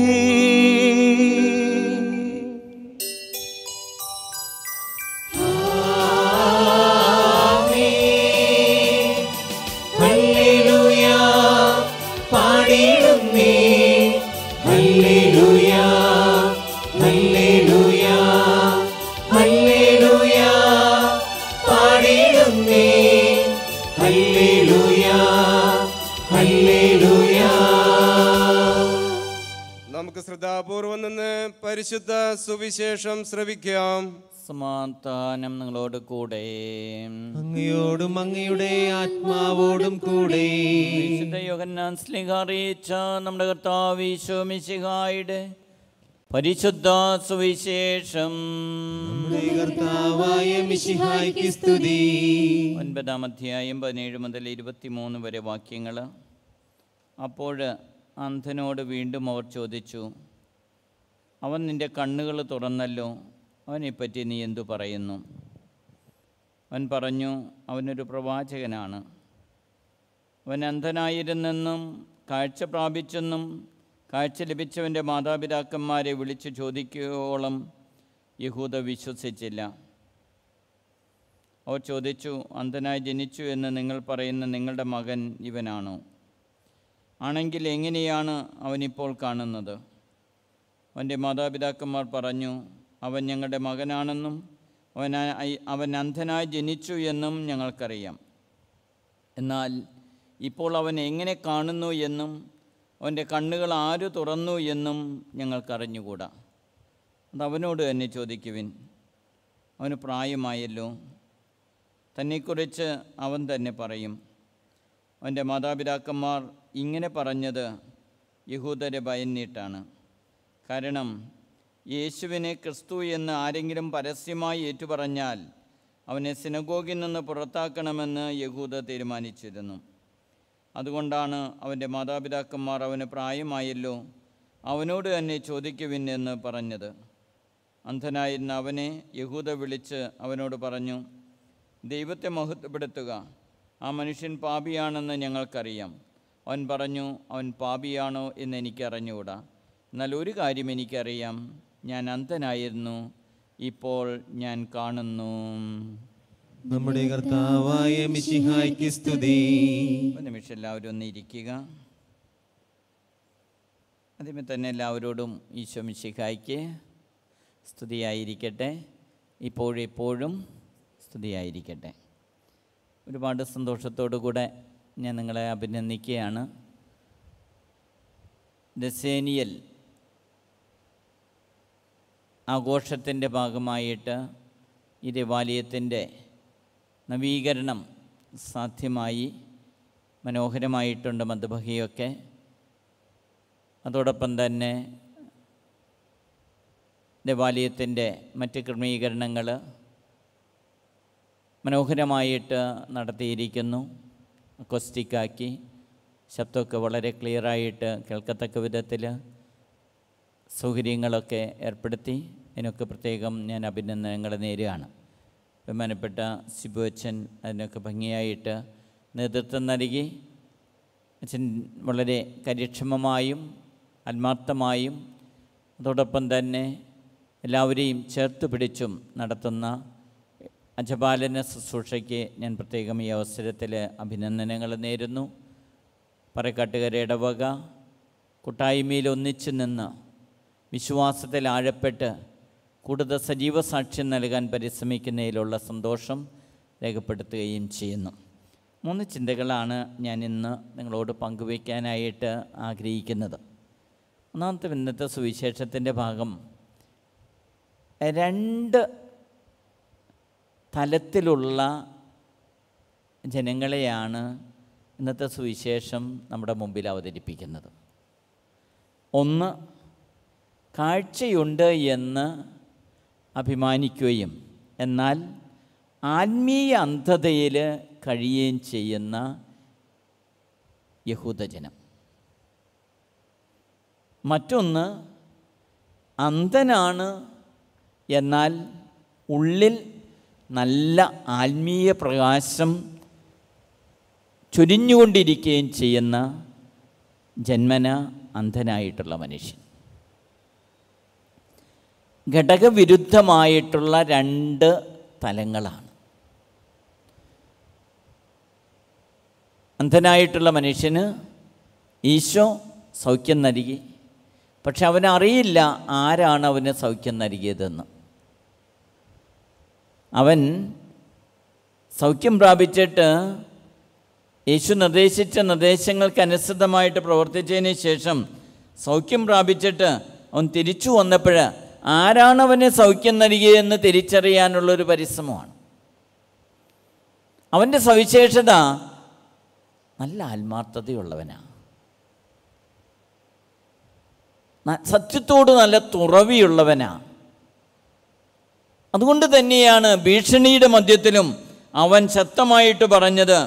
നമുക്ക് ശ്രദ്ധാപൂർവം നിന്ന് പരിശുദ്ധ സുവിശേഷം ശ്രവിക്കാം. സമാധാനം നിങ്ങളോട് കൂടെ. അങ്ങയോടും അങ്ങയുടെ ആത്മാവോടും കൂടെ. വിശുദ്ധ യോഹന്നാൻ ശ്ലീഹ അറിയിച്ച നമ്മുടെ കർത്താവ് ഈശോ മിശിഹായുടെ പരിശുദ്ധ സുവിശേഷം. നമ്മുടെ കർത്താവായ മിശിഹായ്ക്ക് സ്തുതി. ഒൻപതാം അധ്യായം പതിനേഴ് മുതൽ ഇരുപത്തിമൂന്ന് വരെ വാക്യങ്ങൾ. അപ്പോൾ അന്ധനോട് വീണ്ടും അവർ ചോദിച്ചു, അവൻ നിൻ്റെ കണ്ണുകൾ തുറന്നല്ലോ, അവനെപ്പറ്റി നീ എന്തു പറയുന്നു? അവൻ പറഞ്ഞു, അവനൊരു പ്രവാചകനാണ്. അവൻ അന്ധനായിരുന്നെന്നും കാഴ്ച പ്രാപിച്ചെന്നും കാഴ്ച ലഭിച്ചവൻ്റെ മാതാപിതാക്കന്മാരെ വിളിച്ചു ചോദിക്കുവോളം യഹൂദ വിശ്വസിച്ചില്ല. അവർ ചോദിച്ചു, അന്ധനായി ജനിച്ചു എന്ന് നിങ്ങൾ പറയുന്ന നിങ്ങളുടെ മകൻ ഇവനാണോ? ആണെങ്കിൽ എങ്ങനെയാണ് അവനിപ്പോൾ കാണുന്നത്? അവൻ്റെ മാതാപിതാക്കന്മാർ പറഞ്ഞു, അവൻ ഞങ്ങളുടെ മകനാണെന്നും അവൻ അവൻ അന്ധനായി ജനിച്ചു എന്നും ഞങ്ങൾക്കറിയാം. എന്നാൽ ഇപ്പോൾ അവൻ എങ്ങനെ കാണുന്നു എന്നും അവൻ്റെ കണ്ണുകൾ ആര് തുറന്നു എന്നും ഞങ്ങൾക്കറിഞ്ഞുകൂടാ. അത് അവനോട് തന്നെ ചോദിക്കുവിൻ. അവന് പ്രായമായല്ലോ, തന്നെക്കുറിച്ച് അവൻ തന്നെ പറയും. അവൻ്റെ മാതാപിതാക്കന്മാർ ഇങ്ങനെ പറഞ്ഞത് യഹൂദരെ ഭയന്നിട്ടാണ്. കാരണം യേശുവിനെ ക്രിസ്തു എന്ന് ആരെങ്കിലും പരസ്യമായി ഏറ്റുപറഞ്ഞാൽ അവനെ സിനഗോഗിൽ നിന്ന് പുറത്താക്കണമെന്ന് യഹൂദ തീരുമാനിച്ചിരുന്നു. അതുകൊണ്ടാണ് അവൻ്റെ മാതാപിതാക്കന്മാർ അവന് പ്രായമായല്ലോ, അവനോട് തന്നെ ചോദിക്കുവിൻ എന്ന് പറഞ്ഞത്. അന്ധനായിരുന്ന അവനെ യഹൂദ വിളിച്ച് അവനോട് പറഞ്ഞു, ദൈവത്തെ മഹത്വപ്പെടുത്തുക. ആ മനുഷ്യൻ പാപിയാണെന്ന് ഞങ്ങൾക്കറിയാം. അവൻ പറഞ്ഞു, അവൻ പാപിയാണോ എന്ന് എനിക്കറിഞ്ഞുകൂടാ. എന്നാൽ ഒരു കാര്യം എനിക്കറിയാം, ഞാൻ അന്ധനായിരുന്നു, ഇപ്പോൾ ഞാൻ കാണുന്നു. നമ്മുടെ കർത്താവായ മിശിഹായ്ക്ക് സ്തുതി. ഒരു നിമിഷം എല്ലാവരും ഒന്ന് ഇരിക്കുക. ആദ്യമേ തന്നെ എല്ലാവരോടും ഈശോ മിശിഹായ്ക്ക് സ്തുതിയായിരിക്കട്ടെ, ഇപ്പോഴെപ്പോഴും സ്തുതിയായിരിക്കട്ടെ. ഒരുപാട് സന്തോഷത്തോടു കൂടെ ഞാൻ നിങ്ങളെ അഭിനന്ദിക്കുകയാണ്. ദസേനിയൽ ആഘോഷത്തിൻ്റെ ഭാഗമായിട്ട് ഈ ദേവാലയത്തിൻ്റെ നവീകരണം സാധ്യമായി. മനോഹരമായിട്ടുണ്ട് മദ്ബഹിയൊക്കെ. അതോടൊപ്പം തന്നെ ദേവാലയത്തിൻ്റെ മറ്റ് ക്രമീകരണങ്ങൾ മനോഹരമായിട്ട് നടത്തിയിരിക്കുന്നു. അക്കോസ്റ്റിക്കാക്കി ശബ്ദമൊക്കെ വളരെ ക്ലിയറായിട്ട് കേൾക്കത്തക്ക വിധത്തിൽ സൗകര്യങ്ങളൊക്കെ ഏർപ്പെടുത്തി. അതിനൊക്കെ പ്രത്യേകം ഞാൻ അഭിനന്ദനങ്ങൾ നേരുകയാണ്. ബഹുമാനപ്പെട്ട സിബു അച്ഛൻ അതിനൊക്കെ ഭംഗിയായിട്ട് നേതൃത്വം നൽകി. അച്ഛൻ വളരെ കാര്യക്ഷമമായും ആത്മാർത്ഥമായും അതോടൊപ്പം തന്നെ എല്ലാവരെയും ചേർത്ത് പിടിച്ചും നടത്തുന്ന അജപാലന ശുശ്രൂഷയ്ക്ക് ഞാൻ പ്രത്യേകം ഈ അവസരത്തിൽ അഭിനന്ദനങ്ങൾ നേരുന്നു. പറക്കാട്ടുകര ഇടവക കൂട്ടായ്മയിൽ ഒന്നിച്ചു നിന്ന് വിശ്വാസത്തിൽ ആഴപ്പെട്ട് കൂടുതൽ സജീവ സാക്ഷ്യം നൽകാൻ പരിശ്രമിക്കുന്നതിലുള്ള സന്തോഷം രേഖപ്പെടുത്തുകയും ചെയ്യുന്നു. മൂന്ന് ചിന്തകളാണ് ഞാൻ ഇന്ന് നിങ്ങളോട് പങ്കുവയ്ക്കാനായിട്ട് ആഗ്രഹിക്കുന്നത്. ഒന്നാമത്തെ ഇന്നത്തെ സുവിശേഷത്തിൻ്റെ ഭാഗം രണ്ട് തലത്തിലുള്ള ജനങ്ങളെയാണ് ഇന്നത്തെ സുവിശേഷം നമ്മുടെ മുമ്പിൽ അവതരിപ്പിക്കുന്നത്. ഒന്ന്, കാഴ്ചയുണ്ട് എന്ന് അഭിമാനിക്കുകയും എന്നാൽ ആത്മീയ അന്ധതയിൽ കഴിയുകയും ചെയ്യുന്ന യഹൂദജനം. മറ്റൊന്ന്, അന്ധനാണ് എന്നാൽ ഉള്ളിൽ നല്ല ആത്മീയ പ്രകാശം ചൊരിഞ്ഞുകൊണ്ടിരിക്കുകയും ചെയ്യുന്ന ജന്മന അന്ധനായിട്ടുള്ള മനുഷ്യൻ. ഘടകവിരുദ്ധമായിട്ടുള്ള രണ്ട് തലങ്ങളാണ്. അന്ധനായിട്ടുള്ള മനുഷ്യന് ഈശോ സൗഖ്യം നൽകി. പക്ഷെ അവനറിയില്ല ആരാണ് അവന് സൗഖ്യം നൽകിയതെന്ന്. അവൻ സൗഖ്യം പ്രാപിച്ചിട്ട് യേശു നിർദ്ദേശിച്ച നിർദ്ദേശങ്ങൾക്ക് അനുസൃതമായിട്ട് പ്രവർത്തിച്ചതിന് ശേഷം സൗഖ്യം പ്രാപിച്ചിട്ട് അവൻ തിരിച്ചു വന്നപ്പോൾ ആരാണ് അവന് സൗഖ്യം നൽകിയതെന്ന് തിരിച്ചറിയാനുള്ളൊരു പരിശ്രമമാണ്. അവൻ്റെ സവിശേഷത നല്ല ആത്മാർത്ഥതയുള്ളവനാണ്. സത്യത്തോട് നല്ല തുറവിയുള്ളവനാണ്. അതുകൊണ്ട് തന്നെയാണ് ഭീഷണിയുടെ മധ്യത്തിലും അവൻ ശക്തമായിട്ട് പറഞ്ഞത്,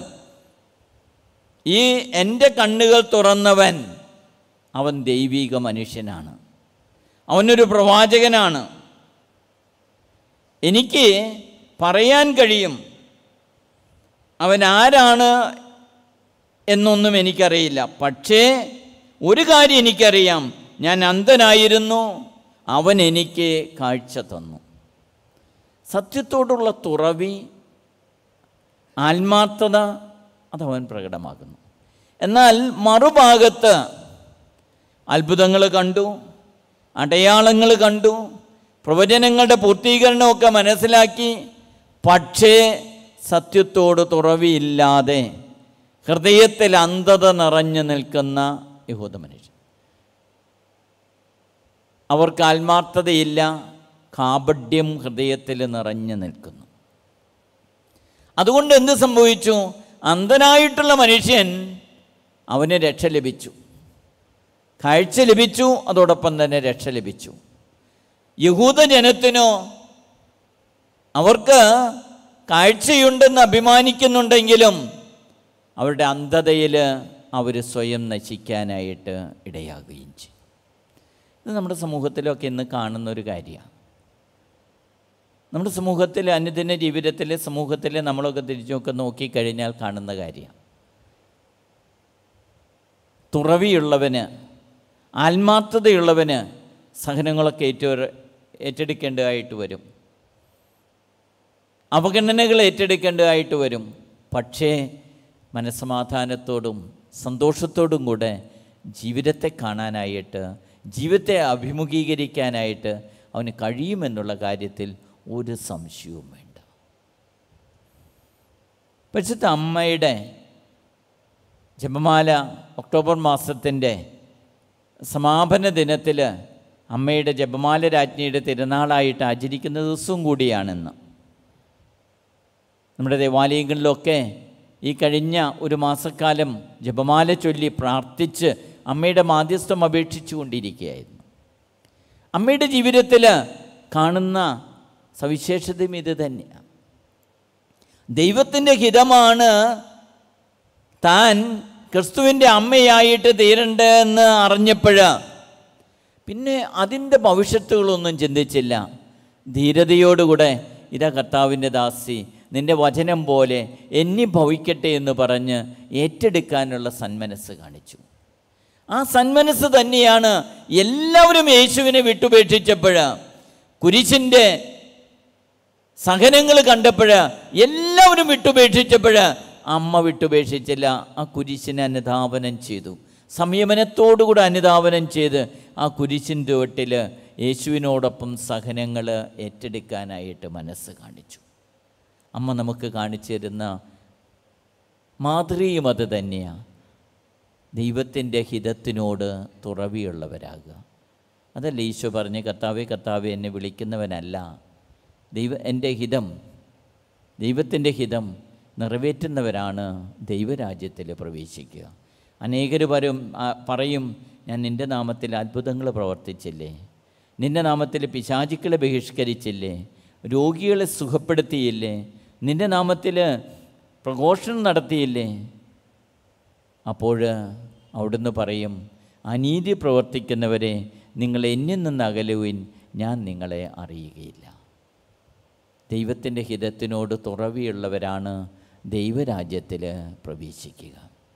ഈ എൻ്റെ കണ്ണുകൾ തുറന്നവൻ അവൻ ദൈവിക മനുഷ്യനാണ്, അവനൊരു പ്രവാചകനാണ്. എനിക്ക് പറയാൻ കഴിയും അവൻ ആരാണ് എന്നൊന്നും എനിക്കറിയില്ല. പക്ഷേ ഒരു കാര്യം എനിക്കറിയാം, ഞാൻ അന്ധനായിരുന്നു, അവൻ എനിക്ക് കാഴ്ച തന്നു. സത്യത്തോടുള്ള തുറവി ആത്മാർത്ഥത അതവൻ പ്രകടമാക്കുന്നു. എന്നാൽ മറുഭാഗത്ത് അത്ഭുതങ്ങൾ കണ്ടു, അടയാളങ്ങൾ കണ്ടു, പ്രവചനങ്ങളുടെ പൂർത്തീകരണമൊക്കെ മനസ്സിലാക്കി, പക്ഷേ സത്യത്തോട് തുറവിയില്ലാതെ ഹൃദയത്തിൽ അന്ധത നിറഞ്ഞു നിൽക്കുന്ന യഹൂദ മനുഷ്യൻ. അവർക്ക് ആത്മാർത്ഥതയില്ല, കാപഢ്യം ഹൃദയത്തിൽ നിറഞ്ഞു നിൽക്കുന്നു. അതുകൊണ്ട് എന്ത് സംഭവിച്ചു? അന്ധനായിട്ടുള്ള മനുഷ്യൻ അവന് രക്ഷ ലഭിച്ചു, കാഴ്ച ലഭിച്ചു, അതോടൊപ്പം തന്നെ രക്ഷ ലഭിച്ചു. യഹൂദ ജനത്തിനോ അവർക്ക് കാഴ്ചയുണ്ടെന്ന് അഭിമാനിക്കുന്നുണ്ടെങ്കിലും അവരുടെ അന്ധതയിൽ അവർ സ്വയം നശിക്കാനായിട്ട് ഇടയാകുകയും ചെയ്യും. ഇത് നമ്മുടെ സമൂഹത്തിലൊക്കെ ഇന്ന് കാണുന്നൊരു കാര്യമാണ്. നമ്മുടെ സമൂഹത്തിൽ, അനുദിന ജീവിതത്തിൽ, സമൂഹത്തിൽ നമ്മളൊക്കെ തിരിച്ചൊക്കെ നോക്കിക്കഴിഞ്ഞാൽ കാണുന്ന കാര്യമാണ്. തുറവിയുള്ളവന്, ആത്മാർത്ഥതയുള്ളവന് സഹനങ്ങളൊക്കെ ഏറ്റു ഏറ്റെടുക്കേണ്ടതായിട്ട് വരും, അവഗണനകൾ ഏറ്റെടുക്കേണ്ടതായിട്ട് വരും. പക്ഷേ മനസ്സമാധാനത്തോടും സന്തോഷത്തോടും കൂടെ ജീവിതത്തെ കാണാനായിട്ട്, ജീവിതത്തെ അഭിമുഖീകരിക്കാനായിട്ട് അവന് കഴിയുമെന്നുള്ള കാര്യത്തിൽ ഒരു സംശയവും വേണ്ട. പരിശുദ്ധ അമ്മയുടെ ജപമാല ഒക്ടോബർ മാസത്തിൻ്റെ സമാപന ദിനത്തിൽ അമ്മയുടെ ജപമാല രാജ്ഞിയുടെ തിരുനാളായിട്ട് ആചരിക്കുന്ന ദിവസവും കൂടിയാണെന്ന്. നമ്മുടെ ദേവാലയങ്ങളിലൊക്കെ ഈ കഴിഞ്ഞ ഒരു മാസക്കാലം ജപമാല ചൊല്ലി പ്രാർത്ഥിച്ച് അമ്മയുടെ മാധ്യസ്ഥം അപേക്ഷിച്ചു കൊണ്ടിരിക്കുകയായിരുന്നു. അമ്മയുടെ ജീവിതത്തിൽ കാണുന്ന സവിശേഷതയും ഇത് തന്നെയാണ്. ദൈവത്തിൻ്റെ ഹിതമാണ് താൻ ക്രിസ്തുവിൻ്റെ അമ്മയായിട്ട് തീരണ്ടെന്ന് അറിഞ്ഞപ്പോൾ പിന്നെ അതിൻ്റെ ഭവിഷ്യത്തുകളൊന്നും ചിന്തിച്ചില്ല. ധീരതയോടുകൂടെ ഇതാ കർത്താവിൻ്റെ ദാസി, നിൻ്റെ വചനം പോലെ എന്നി ഭവിക്കട്ടെ എന്ന് പറഞ്ഞ് ഏറ്റെടുക്കാനുള്ള സന്മനസ് കാണിച്ചു. ആ സന്മനസ് തന്നെയാണ് എല്ലാവരും യേശുവിനെ വിട്ടുപേക്ഷിച്ചപ്പോൾ, കുരിശിൻ്റെ സഹനങ്ങൾ കണ്ടപ്പോൾ എല്ലാവരും വിട്ടുപേക്ഷിച്ചപ്പോൾ അമ്മ വിട്ടുപേക്ഷിച്ചില്ല. ആ കുരിശിനെ അനുധാവനം ചെയ്തു, സംയമനത്തോടുകൂടി അനുധാവനം ചെയ്ത് ആ കുരിശിൻ്റെ ചുവട്ടിൽ യേശുവിനോടൊപ്പം സഹനങ്ങൾ ഏറ്റെടുക്കാനായിട്ട് മനസ്സ് കാണിച്ചു. അമ്മ നമുക്ക് കാണിച്ചു തരുന്ന മാതൃകയും അത് തന്നെയാണ്. ദൈവത്തിൻ്റെ ഹിതത്തിനോട് തുറവിയുള്ളവരാകുക. അതല്ല ഈശോ പറഞ്ഞ്, കർത്താവേ കർത്താവേ എന്നെ വിളിക്കുന്നവനല്ല, ദൈവ എൻ്റെ ഹിതം, ദൈവത്തിൻ്റെ ഹിതം നിറവേറ്റുന്നവരാണ് ദൈവരാജ്യത്തിൽ പ്രവേശിക്കുക. അനേകർ വരും പറയും, ഞാൻ നിൻ്റെ നാമത്തിൽ അത്ഭുതങ്ങൾ പ്രവർത്തിച്ചില്ലേ, നിൻ്റെ നാമത്തിൽ പിശാചുക്കളെ ബഹിഷ്കരിച്ചില്ലേ, രോഗികളെ സുഖപ്പെടുത്തിയില്ലേ, നിൻ്റെ നാമത്തിൽ പ്രഘോഷണം നടത്തിയില്ലേ. അപ്പോൾ അവിടുന്ന് പറയും, അനീതി പ്രവർത്തിക്കുന്നവരെ നിങ്ങൾ എന്നിൽ നിന്ന് അകലുവിൻ, ഞാൻ നിങ്ങളെ അറിയുകയില്ല. ദൈവത്തിൻ്റെ ഹിതത്തിനോട് തുറവിയുള്ളവരാണ് ദൈവരാജ്യത്തിൽ പ്രവേശിക്കുക.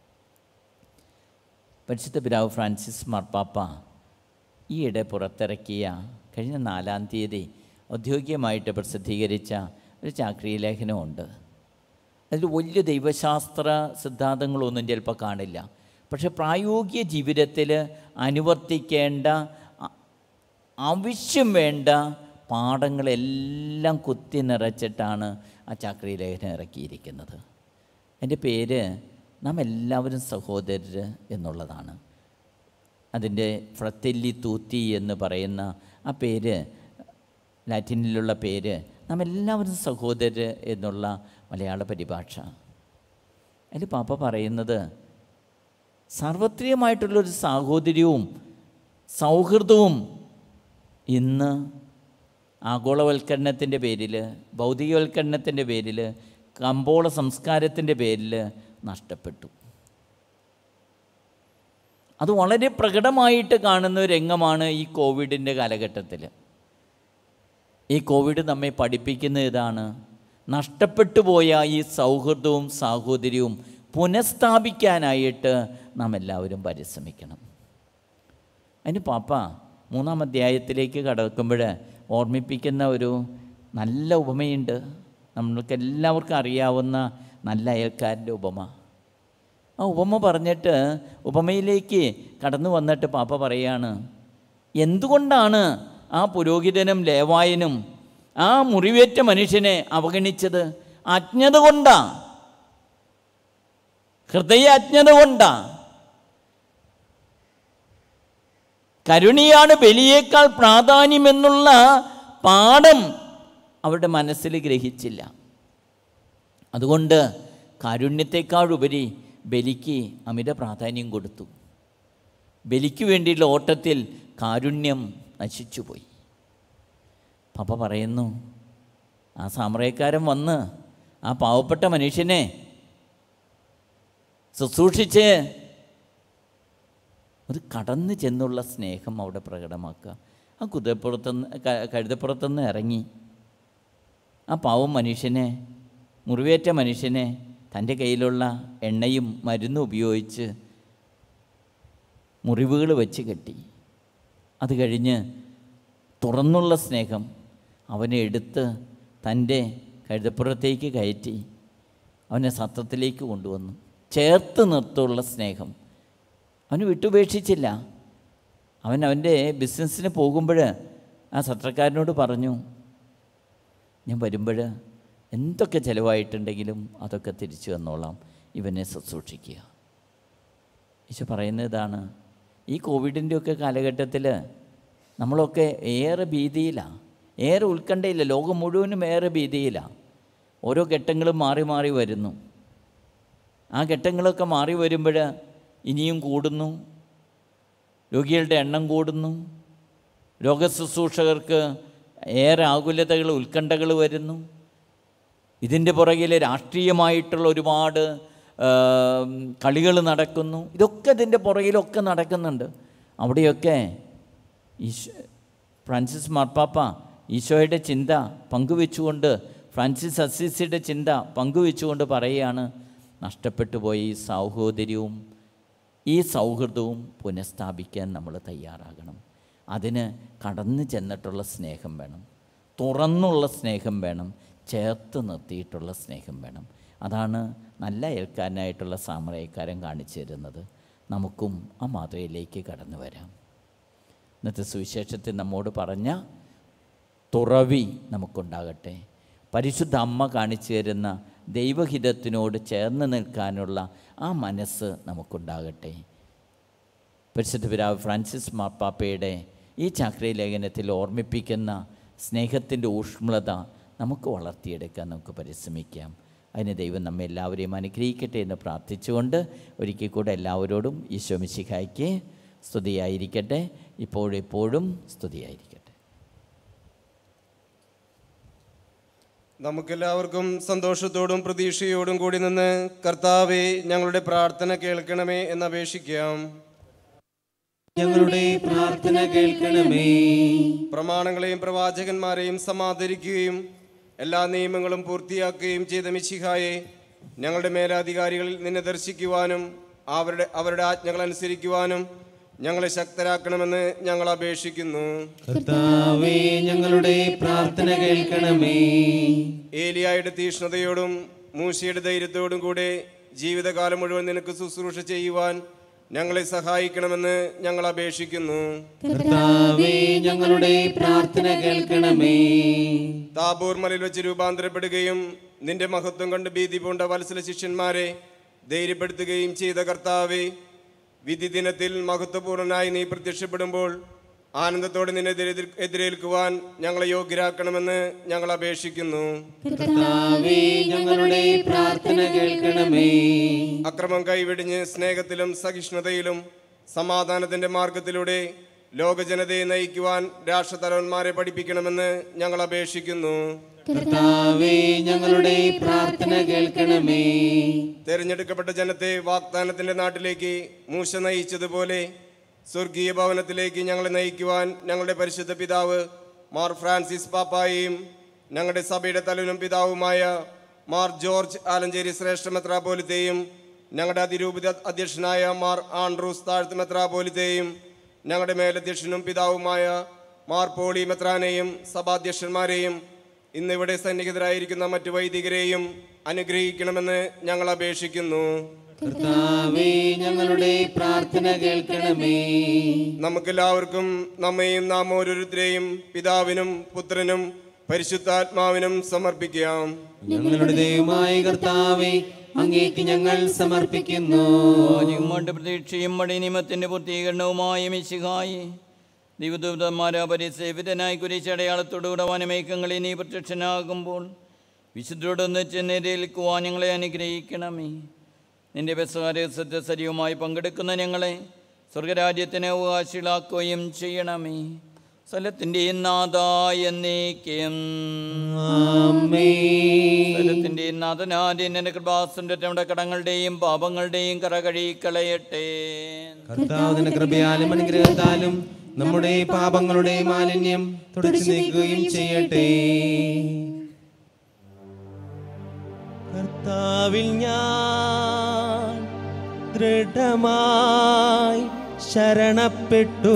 പരിശുദ്ധ പിതാവ് ഫ്രാൻസിസ് മാർപ്പാപ്പ ഈയിടെ പുറത്തിറക്കിയ കഴിഞ്ഞ നാലാം തീയതി ഔദ്യോഗികമായിട്ട് പ്രസിദ്ധീകരിച്ച ഒരു ചാക്രിക ലേഖനമുണ്ട്. അതിൽ വലിയ ദൈവശാസ്ത്ര സിദ്ധാന്തങ്ങളൊന്നും ചിലപ്പോൾ കാണില്ല, പക്ഷെ പ്രായോഗിക ജീവിതത്തിൽ അനുവർത്തിക്കേണ്ട ആവശ്യം വേണ്ട പാഠങ്ങളെല്ലാം കുത്തി നിറച്ചിട്ടാണ് ആ ചാക്രിക ലേഖനം ഇറക്കിയിരിക്കുന്നത്. എൻ്റെ പേര് നാം എല്ലാവരും സഹോദരർ എന്നുള്ളതാണ്. അതിൻ്റെ ഫ്രത്തെല്ലി തൂത്തി എന്ന് പറയുന്ന ആ പേര്, ലാറ്റിനിലുള്ള പേര്, നാം എല്ലാവരും സഹോദരർ എന്നുള്ള മലയാള പരിഭാഷ. അതിൽ പാപ്പ പറയുന്നത് സാർവത്രികമായിട്ടുള്ളൊരു സാഹോദര്യവും സൗഹൃദവും ഇന്ന് ആഗോളവൽക്കരണത്തിൻ്റെ പേരിൽ, ഭൗതികവൽക്കരണത്തിൻ്റെ പേരിൽ, കമ്പോള സംസ്കാരത്തിൻ്റെ പേരിൽ നഷ്ടപ്പെട്ടു. അത് വളരെ പ്രകടമായിട്ട് കാണുന്ന ഒരു രംഗമാണ് ഈ കോവിഡിൻ്റെ കാലഘട്ടത്തിൽ. ഈ കോവിഡ് നമ്മെ പഠിപ്പിക്കുന്ന ഇതാണ്, നഷ്ടപ്പെട്ടു പോയ ഈ സൗഹൃദവും സാഹോദര്യവും പുനഃസ്ഥാപിക്കാനായിട്ട് നാം എല്ലാവരും പരിശ്രമിക്കണം. അതിന് പാപ്പ മൂന്നാം അധ്യായത്തിലേക്ക് കടക്കുമ്പോൾ ഓർമ്മിപ്പിക്കുന്ന ഒരു നല്ല ഉപമയുണ്ട്. നമ്മൾക്ക് എല്ലാവർക്കും അറിയാവുന്ന നല്ല അയൽക്കാരൻ്റെ ഉപമ. ആ ഉപമ പറഞ്ഞിട്ട് ഉപമയിലേക്ക് കടന്നു വന്നിട്ട് പാപ്പ പറയാണ്, എന്തുകൊണ്ടാണ് ആ പുരോഹിതനും ലേവായനും ആ മുറിവേറ്റ മനുഷ്യനെ അവഗണിച്ചത്? അജ്ഞത കൊണ്ടാ, ഹൃദയ അജ്ഞത കൊണ്ടാ. കരുണയാണ് ബലിയേക്കാൾ പ്രാധാന്യമെന്നുള്ള പാഠം അവരുടെ മനസ്സിൽ ഗ്രഹിച്ചില്ല. അതുകൊണ്ട് കാരുണ്യത്തെക്കാളുപരി ബലിക്ക് അമിത പ്രാധാന്യം കൊടുത്തു. ബലിക്ക് വേണ്ടിയുള്ള ഓട്ടത്തിൽ കാരുണ്യം നശിച്ചുപോയി. പാപ്പ പറയുന്നു, ആ സാമ്രാജ്യക്കാരൻ വന്ന് ആ പാവപ്പെട്ട മനുഷ്യനെ ശുശ്രൂഷിച്ച് ഒരു കടന്നു ചെന്നുള്ള സ്നേഹം അവിടെ പ്രകടമാക്കുക. ആ കുതിരപ്പുറത്തുനിന്ന് കഴുതപ്പുറത്തുനിന്ന് ഇറങ്ങി ആ പാവം മനുഷ്യനെ, മുറിവേറ്റ മനുഷ്യനെ തൻ്റെ കയ്യിലുള്ള എണ്ണയും മരുന്നും ഉപയോഗിച്ച് മുറിവുകൾ വെച്ച് കെട്ടി. അത് കഴിഞ്ഞ് തുറന്നുള്ള സ്നേഹം അവനെ എടുത്ത് തൻ്റെ കഴുതപ്പുറത്തേക്ക് കയറ്റി അവനെ സത്രത്തിലേക്ക് കൊണ്ടുവന്നു. ചേർത്ത് നിർത്തുള്ള സ്നേഹം. അവന് വിട്ടുപേക്ഷിച്ചില്ല. അവൻ അവൻ്റെ ബിസിനസ്സിന് പോകുമ്പോൾ ആ സത്രക്കാരനോട് പറഞ്ഞു, ഞാൻ വരുമ്പോൾ എന്തൊക്കെ ചിലവായിട്ടുണ്ടെങ്കിലും അതൊക്കെ തിരിച്ചു വന്നോളാം, ഇവനെ ശുശ്രൂഷിക്കുക. ഈശോ പറയുന്ന ഇതാണ്, ഈ കോവിഡിൻ്റെയൊക്കെ കാലഘട്ടത്തിൽ നമ്മളൊക്കെ ഏറെ ഭീതിയിലാണ്, ഏറെ ഉത്കണ്ഠയില്ല. ലോകം മുഴുവനും ഏറെ ഭീതിയിലാണ്. ഓരോ ഘട്ടങ്ങളും മാറി മാറി വരുന്നു. ആ ഘട്ടങ്ങളൊക്കെ മാറി വരുമ്പോൾ ഇനിയും കൂടുന്നു, രോഗികളുടെ എണ്ണം കൂടുന്നു, രോഗശുശ്രൂഷകർക്ക് ഏറെ ആകുലതകൾ, ഉത്കണ്ഠകൾ വരുന്നു. ഇതിൻ്റെ പുറകിൽ രാഷ്ട്രീയമായിട്ടുള്ള ഒരുപാട് കളികൾ നടക്കുന്നു. ഇതൊക്കെ ഇതിൻ്റെ പുറകിലൊക്കെ നടക്കുന്നുണ്ട്. അവിടെയൊക്കെ ഈശോ ഫ്രാൻസിസ് മാർപ്പാപ്പ ഈശോയുടെ ചിന്ത പങ്കുവെച്ചുകൊണ്ട്, ഫ്രാൻസിസ് അസീസിയുടെ ചിന്ത പങ്കുവെച്ചുകൊണ്ട് പറയുകയാണ്, നഷ്ടപ്പെട്ടു പോയ ഈ സാഹോദര്യവും ഈ സൗഹൃദവും പുനഃസ്ഥാപിക്കാൻ നമ്മൾ തയ്യാറാകണം. അതിന് കടന്നു ചെന്നിട്ടുള്ള സ്നേഹം വേണം, തുറന്നുള്ള സ്നേഹം വേണം, ചേർത്ത് നിർത്തിയിട്ടുള്ള സ്നേഹം വേണം. അതാണ് നല്ല അയൽക്കാരനായിട്ടുള്ള സാമ്രാജ്യക്കാരൻ കാണിച്ചു തരുന്നത്. നമുക്കും ആ മാതൃകയിലേക്ക് കടന്നു വരാം. ഇന്നത്തെ സുവിശേഷത്തിൽ നമ്മോട് പറഞ്ഞ തുറവി നമുക്കുണ്ടാകട്ടെ. പരിശുദ്ധ അമ്മ കാണിച്ചു തരുന്ന ദൈവഹിതത്തിനോട് ചേർന്ന് നിൽക്കാനുള്ള ആ മനസ്സ് നമുക്കുണ്ടാകട്ടെ. പരിശുദ്ധ പിതാവ് ഫ്രാൻസിസ് മാർപ്പാപ്പയുടെ ഈ ചാക്രിക ലേഖനത്തിൽ ഓർമ്മിപ്പിക്കുന്ന സ്നേഹത്തിൻ്റെ ഊഷ്മളത നമുക്ക് വളർത്തിയെടുക്കാൻ നമുക്ക് പരിശ്രമിക്കാം. അതിന് ദൈവം നമ്മെ എല്ലാവരെയും അനുഗ്രഹിക്കട്ടെ എന്ന് പ്രാർത്ഥിച്ചുകൊണ്ട് ഒരിക്കൽ കൂടെ എല്ലാവരോടും ഈശോ മിശിഹായ്ക്ക് സ്തുതിയായിരിക്കട്ടെ, ഇപ്പോഴെപ്പോഴും സ്തുതിയായിരിക്കട്ടെ. നമുക്കെല്ലാവർക്കും സന്തോഷത്തോടും പ്രതീക്ഷയോടും കൂടി നിന്ന് കർത്താവേ ഞങ്ങളുടെ പ്രാർത്ഥന കേൾക്കണമേ എന്നപേക്ഷിക്കാം. ഞങ്ങളുടെ പ്രാർത്ഥന കേൾക്കണമേ. പ്രമാണങ്ങളെയും പ്രവാചകന്മാരെയും സമാദരിക്കുകയും എല്ലാ നിയമങ്ങളും പൂർത്തിയാക്കുകയും ചെയ്ത മിശിഹായെ, ഞങ്ങളുടെ മേലധികാരികളിൽ നിന്നെ ദർശിക്കുവാനും അവരുടെ അവരുടെ ആജ്ഞകൾ അനുസരിക്കുവാനും ഞങ്ങളെ ശക്തരാക്കണമെന്ന് ഞങ്ങൾ അപേക്ഷിക്കുന്നു. കർത്താവേ ഞങ്ങളുടെ പ്രാർത്ഥന കേൾക്കണമേ. ഏലിയായുടെ തീഷ്ണതയോടും മൂശയുടെ ധൈര്യത്തോടും കൂടെ ജീവിതകാലം മുഴുവൻ നിനക്ക് ശുശ്രൂഷ ചെയ്യുവാൻ ഞങ്ങളെ സഹായിക്കണമെന്ന് ഞങ്ങൾ അപേക്ഷിക്കുന്നു. കർത്താവേ ഞങ്ങളുടെ പ്രാർത്ഥന കേൾക്കണമേ. താബോർ മലയിൽ വെച്ച് രൂപാന്തരപ്പെടുകയും നിന്റെ മഹത്വം കണ്ട് ഭീതി പൂണ്ട വത്സല ശിഷ്യന്മാരെ ധൈര്യപ്പെടുത്തുകയും ചെയ്ത കർത്താവേ, വിധി ദിനത്തിൽ മഹത്വപൂർണനായി നീ പ്രത്യക്ഷപ്പെടുമ്പോൾ ആനന്ദത്തോടെ നിന്നെ എതിരേൽക്കുവാൻ ഞങ്ങളെ യോഗ്യരാക്കണമെന്ന് ഞങ്ങൾ അപേക്ഷിക്കുന്നു. കർത്താവേ ഞങ്ങളുടെ പ്രാർത്ഥന കേൾക്കണമേ. അക്രമം കൈവെടിഞ്ഞ് സ്നേഹത്തിലും സഹിഷ്ണുതയിലും സമാധാനത്തിന്റെ മാർഗത്തിലൂടെ ലോകജനതയെ നയിക്കുവാൻ രാഷ്ട്രതലവന്മാരെ പഠിപ്പിക്കണമെന്ന് ഞങ്ങൾ അപേക്ഷിക്കുന്നു. കർത്താവേ ഞങ്ങളുടെ പ്രാർത്ഥന കേൾക്കണമേ. തെരഞ്ഞെടുക്കപ്പെട്ട ജനത്തെ വാഗ്ദാനത്തിന്റെ നാട്ടിലേക്ക് മൂശ നയിച്ചതുപോലെ സ്വർഗീയ ഭവനത്തിലേക്ക് ഞങ്ങളെ നയിക്കുവാൻ ഞങ്ങളുടെ പരിശുദ്ധ പിതാവ് മാർ ഫ്രാൻസിസ് പാപ്പായെയും ഞങ്ങളുടെ സഭയുടെ തലവനും പിതാവുമായ മാർ ജോർജ് ആലഞ്ചേരി ശ്രേഷ്ഠ മെത്രാപ്പോലിത്തെയും ഞങ്ങളുടെ അതിരൂപത അധ്യക്ഷനായ മാർ ആൻഡ്രൂസ് താഴ്ത്ത് മെത്രാപ്പോലിത്തെയും ഞങ്ങളുടെ മേലധ്യക്ഷനും പിതാവുമായ മാർ പോളി മെത്രാനെയും സഭാധ്യക്ഷന്മാരെയും ഇന്നിവിടെ സന്നിഹിതരായിരിക്കുന്ന മറ്റു വൈദികരെയും അനുഗ്രഹിക്കണമെന്ന് ഞങ്ങൾ അപേക്ഷിക്കുന്നു. കർത്താവേ, ഞങ്ങളുടെ പ്രാർത്ഥന കേൾക്കണമേ. നമുക്കെല്ലാവർക്കും നമ്മയും നാം ഓരോരുത്തരെയും പിതാവിനും പുത്രനും പരിശുദ്ധാത്മാവിനും സമർപ്പിക്കാം. ഞങ്ങളുടെ ദൈവമായ കർത്താവേ, അങ്ങേക്ക് ഞങ്ങൾ സമർപ്പിക്കുന്നു. പ്രതീക്ഷയും മടിനിമത്തിന്റെ പൂർത്തീകരണവുമായ മിശിഹായി ദൈവദൂതന്മാരാ പരിസേവിതനായി കുരിശടയാളത്തോടുകൂടെ വനമേഘങ്ങളിൽ നീ പ്രത്യക്ഷനാകുമ്പോൾ വിശുദ്ധരോടൊന്ന് ചെന്നേരേൽക്കുവാൻ ഞങ്ങളെ അനുഗ്രഹിക്കണമേ. നിന്റെ ബസ്സാരസത്തെ സജീവമായി പങ്കെടുക്കുന്ന ഞങ്ങളെ സ്വർഗരാജ്യത്തിന് അവകാശികളാക്കുകയും ചെയ്യണമേ. സ്ഥലത്തിൻ്റെയും നാഥായ എന്നേക്കും. സ്ഥലത്തിൻ്റെയും നാഥനാദ്യം എൻ്റെ കൃപാസന്റെ നമ്മുടെ കടങ്ങളുടെയും പാപങ്ങളുടെയും കറ കഴുകിക്കളയട്ടെ. കർത്താവിന്റെ കൃപയാലും അനുഗ്രഹത്താലും നമ്മുടെ പാപങ്ങളുടെ മാലിന്യം തുടച്ചു നീക്കുകയും ചെയ്യട്ടെ. കർത്താവിൽ ഞാൻ ദൃഢമായി ശരണപ്പെട്ടു.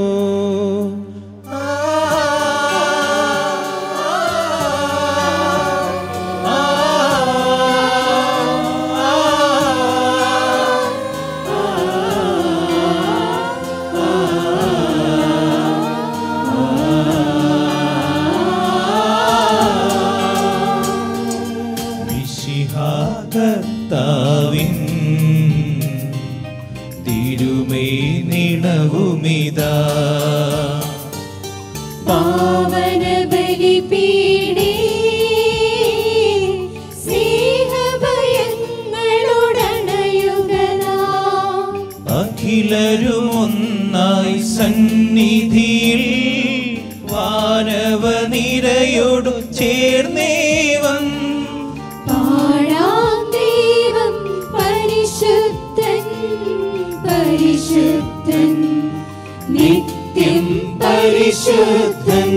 കർത്താവിൻ തിരുമൈ നിണവുമിതാ പാവന ബലിപീഠേ സ്നേഹഭയങ്ങളുടണയുകനാ. അഖിലരും ഒന്നായി സന്നിധിയിൽ വാനവനിരയോടു ചേർന്നേവം പരിശുദ്ധൻ നിത്യം പരിശുദ്ധൻ.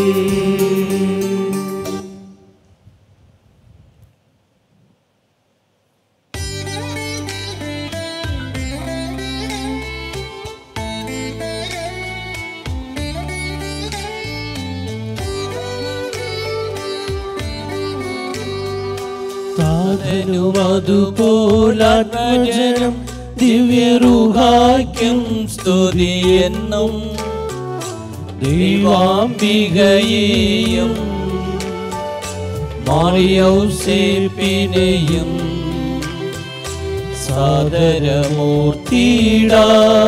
താതനുമതുപോലാത്മജനം ദിവ്യരൂഹായ്ക്കും സ്തുതിയെന്നും ദൈവാംബികയെയും മാറിയൗസേപ്പിനെയും സാദരമൂർത്തിയിടാ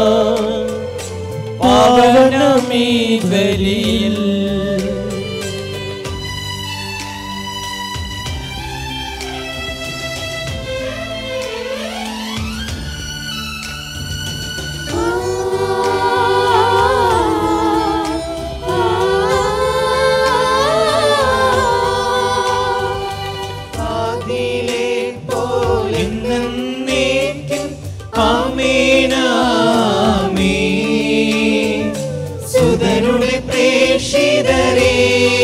പാവനമീ ബലിയിൽ. സുതനുടെ പ്രേക്ഷിതരേ,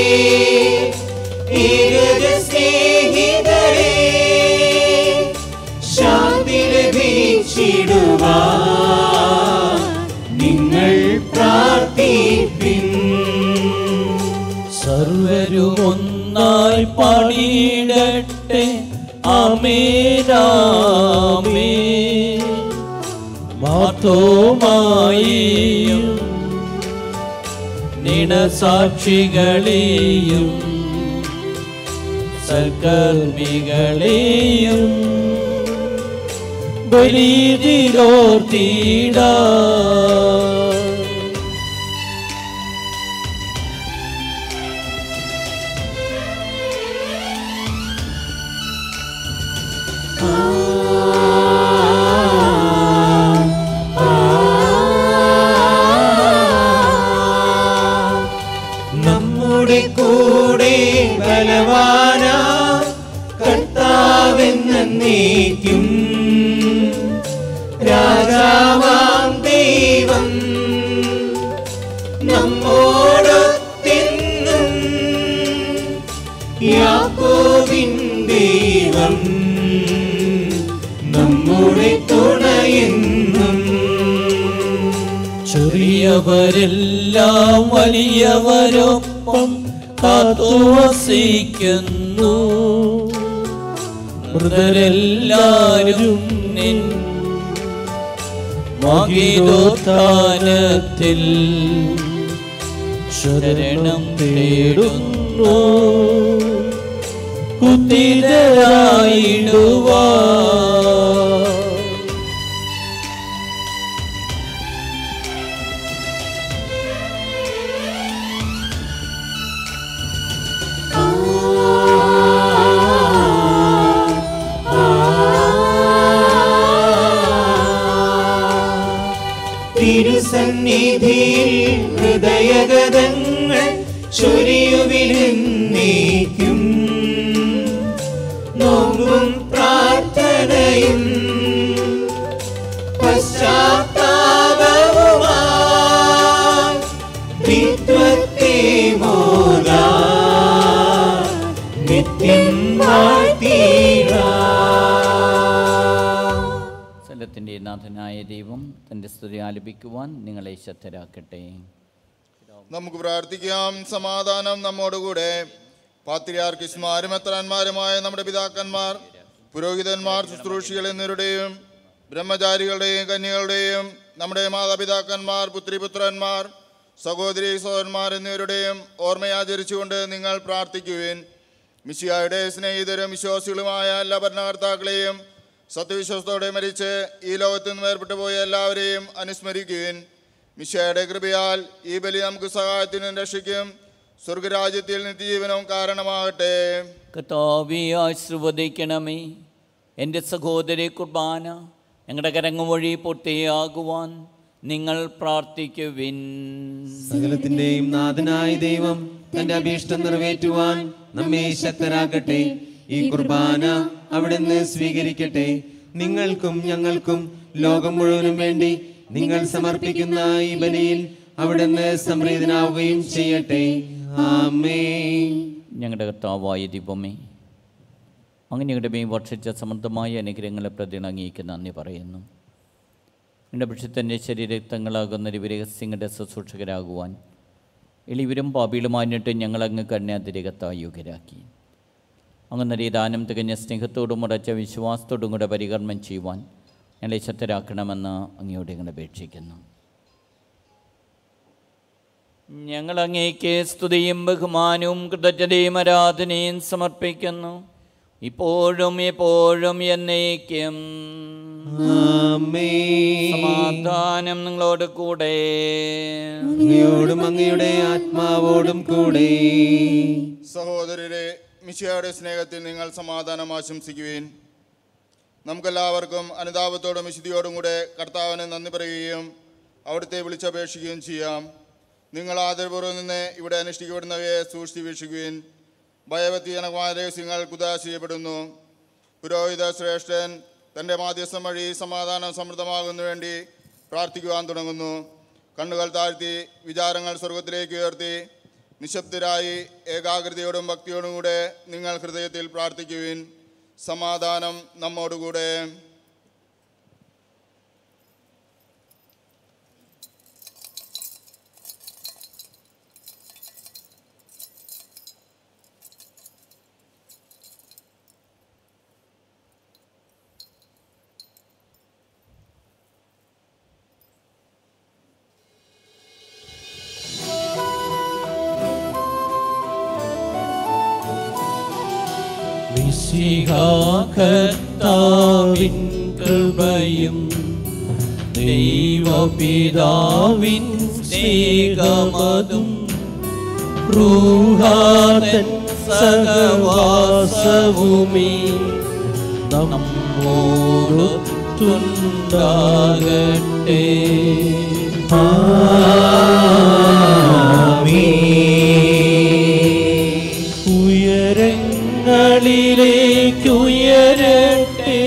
ഏകജ സ്നേഹിതരേ, ശാന്തി ലഭിച്ചിടുവാൻ നിങ്ങൾ പ്രാർത്ഥിപ്പിൻ. സർവരും ഒന്നായി പാടിയിടട്ടെ ആമേനാമേൻ. മാർത്തോമായെയും നിണസാക്ഷികളെയും സൽക്കർമ്മികളെയും ബലിയിലോർത്തിടാ. നമ്മുടെ കൂടെ ബലവാനാ കർത്താവെന്നേക്കും, രാജാവാം ദൈവം നമ്മോടൊത്തെന്നും, യാക്കോബിൻ ദൈവം നമ്മുടെ തുണയെന്നും. ചെറിയവരെല്ലാം വലിയവരൊപ്പം കാത്തുവസിക്കുന്നു, മൃതരെല്ലാരും നിൻ മഹിതോത്ഥാനത്തിൽ ശരണം തേടുന്നു. ഉത്തിതരായിടുവാ തിരുസന്നിധിയിൽ ഹൃദയഗതങ്ങൾ ചൊരിയുവിലെന്നേക്കും നോമ്പും പ്രാർത്ഥനയും പശ്ചാത്താപവുമായി ത്രിത്വത്തെ മോദാ നിത്യം വാഴ്ത്തിടാം. സ്ഥലത്തിൻ്റെ നാഥനായ ദൈവം തൻ്റെ സ്തുതി ആലപിക്കുവാൻ നിങ്ങളെ ശ്രദ്ധരാക്കട്ടെ. നമുക്ക് പ്രാർത്ഥിക്കാം. സമാധാനം നമ്മോടുകൂടെ. പാത്രിയാർക്കിസ്മാരും മെത്രാന്മാരുമായ നമ്മുടെ പിതാക്കന്മാർ, പുരോഹിതന്മാർ, ശുശ്രൂഷികൾ എന്നിവരുടെയും ബ്രഹ്മചാരികളുടെയും കന്യകളുടെയും നമ്മുടെ മാതാപിതാക്കന്മാർ, പുത്രിപുത്രന്മാർ, സഹോദരി സഹോദരന്മാർ എന്നിവരുടെയും ഓർമ്മയാചരിച്ചുകൊണ്ട് നിങ്ങൾ പ്രാർത്ഥിക്കുവിൻ. മിശിഹായുടെ സ്നേഹിതരും വിശ്വാസികളുമായ എല്ലാ ഭരണകർത്താക്കളെയും സത്യവിശ്വാസത്തോടെ മരിച്ച് ഈ ലോകത്ത് നിന്ന് വേർപെട്ടു പോയ എല്ലാവരെയും അനുസ്മരിക്കുവിൻ. മിശിഹായുടെ കൃപയാൽ ഈ ബലി നമുക്ക് സഹായത്തിനും രക്ഷയ്ക്കും സ്വർഗരാജ്യത്തിൽ നിത്യജീവനവും കാരണമാകട്ടെ. കർത്താവേ, ആശീർവദിക്കണമേ. എൻ്റെ സഹോദരി കുർബാന ഞങ്ങളുടെ കരങ്ങ് വഴി പൂർത്തിയാകുവാൻ നിങ്ങൾ പ്രാർത്ഥിക്കുവിൻ. സകലത്തിന്റെയും നാഥനായ ദൈവം തന്റെ അഭീഷ്ടം നിറവേറ്റുവാൻ നമ്മെ ശക്തരാക്കട്ടെ. ഈ കുർബാന അവിടുന്ന് സ്വീകരിക്കട്ടെ. നിങ്ങൾക്കും ഞങ്ങൾക്കും ലോകം മുഴുവനും വേണ്ടി നിങ്ങൾ സമർപ്പിക്കുന്ന ഈ ബലിയിൽ അവിടുന്ന് സംപ്രീതനാവുകയും ചെയ്യട്ടെ. ആമേൻ. ഞങ്ങളുടെ കർത്താവായ ദൈവമേ, അങ്ങ് ഞങ്ങളുടെ മേൽ വർഷിച്ച സമൃദ്ധമായ അനുഗ്രഹങ്ങളെ പ്രതി അങ്ങേക്ക് നന്ദി പറയുന്നു. എൻ്റെ പക്ഷത്തിൻ്റെ ശരീരക്തങ്ങളാകുന്ന രഹസ്യങ്ങളുടെ ശുശ്രൂഷകരാകുവാൻ എളിവരും പാപികളുമായിട്ട് ഞങ്ങളങ്ങ് കന്യാതിരകത്തായി യോഗ്യരാക്കി. അങ്ങ് നൽകിയ ദാനം തികഞ്ഞ സ്നേഹത്തോടും ഉറച്ച വിശ്വാസത്തോടും കൂടെ പരികർമ്മം ചെയ്യുവാൻ ഞങ്ങളെ ശക്തരാക്കണമെന്ന് അങ്ങയോട് ഞങ്ങൾ അപേക്ഷിക്കുന്നു. ഞങ്ങൾ അങ്ങേക്ക് സ്തുതിയും ബഹുമാനവും കൃതജ്ഞതയും ആരാധനയും സമർപ്പിക്കുന്നു, ഇപ്പോഴും എപ്പോഴും എന്നേക്കും. സമാധാനം നിങ്ങളോട് കൂടെ, അങ്ങയോടും അങ്ങയുടെ ആത്മാവോടും കൂടെ. സഹോദരരെ, മിശിഹായുടെ സ്നേഹത്തിൽ നിങ്ങൾ സമാധാനം ആശംസിക്കുവിൻ. നമുക്കെല്ലാവർക്കും അനുതാപത്തോടും വിശുദ്ധിയോടും കൂടെ കർത്താവിനെ നന്ദി പറയുകയും അവിടുത്തെ വിളിച്ചപേക്ഷിക്കുകയും ചെയ്യാം. നിങ്ങൾ ആദരപൂർവ്വം നിന്ന് ഇവിടെ അനുഷ്ഠിക്കപ്പെടുന്നവയെ സൂക്ഷിച്ച് വീക്ഷിക്കുവിൻ. ഭയഭക്തിജനകമായ രഹസ്യങ്ങൾ കുദാശ ചെയ്യപ്പെടുന്നു. പുരോഹിത ശ്രേഷ്ഠൻ തൻ്റെ മാധ്യസ്ഥം വഴി സമാധാനം സമൃദ്ധമാകുന്നതിനു വേണ്ടി പ്രാർത്ഥിക്കുവാൻ തുടങ്ങുന്നു. കണ്ണുകൾ താഴ്ത്തി വിചാരങ്ങൾ സ്വർഗത്തിലേക്ക് ഉയർത്തി നിശബ്ദരായി ഏകാഗ്രതയോടും ഭക്തിയോടും കൂടെ നിങ്ങൾ ഹൃദയത്തിൽ പ്രാർത്ഥിക്കുവിൻ. സമാധാനം നമ്മോടുകൂടെ. കർത്താവിൻ കൃപയും ദൈവപിതാവിൻ സ്നേഹമതും റൂഹാതൻ സഹവാസവുമീ നമ്മോടൊത്തുണ്ടാകട്ടെ. ഉയരങ്ങളിലേക്കുയരട്ടെ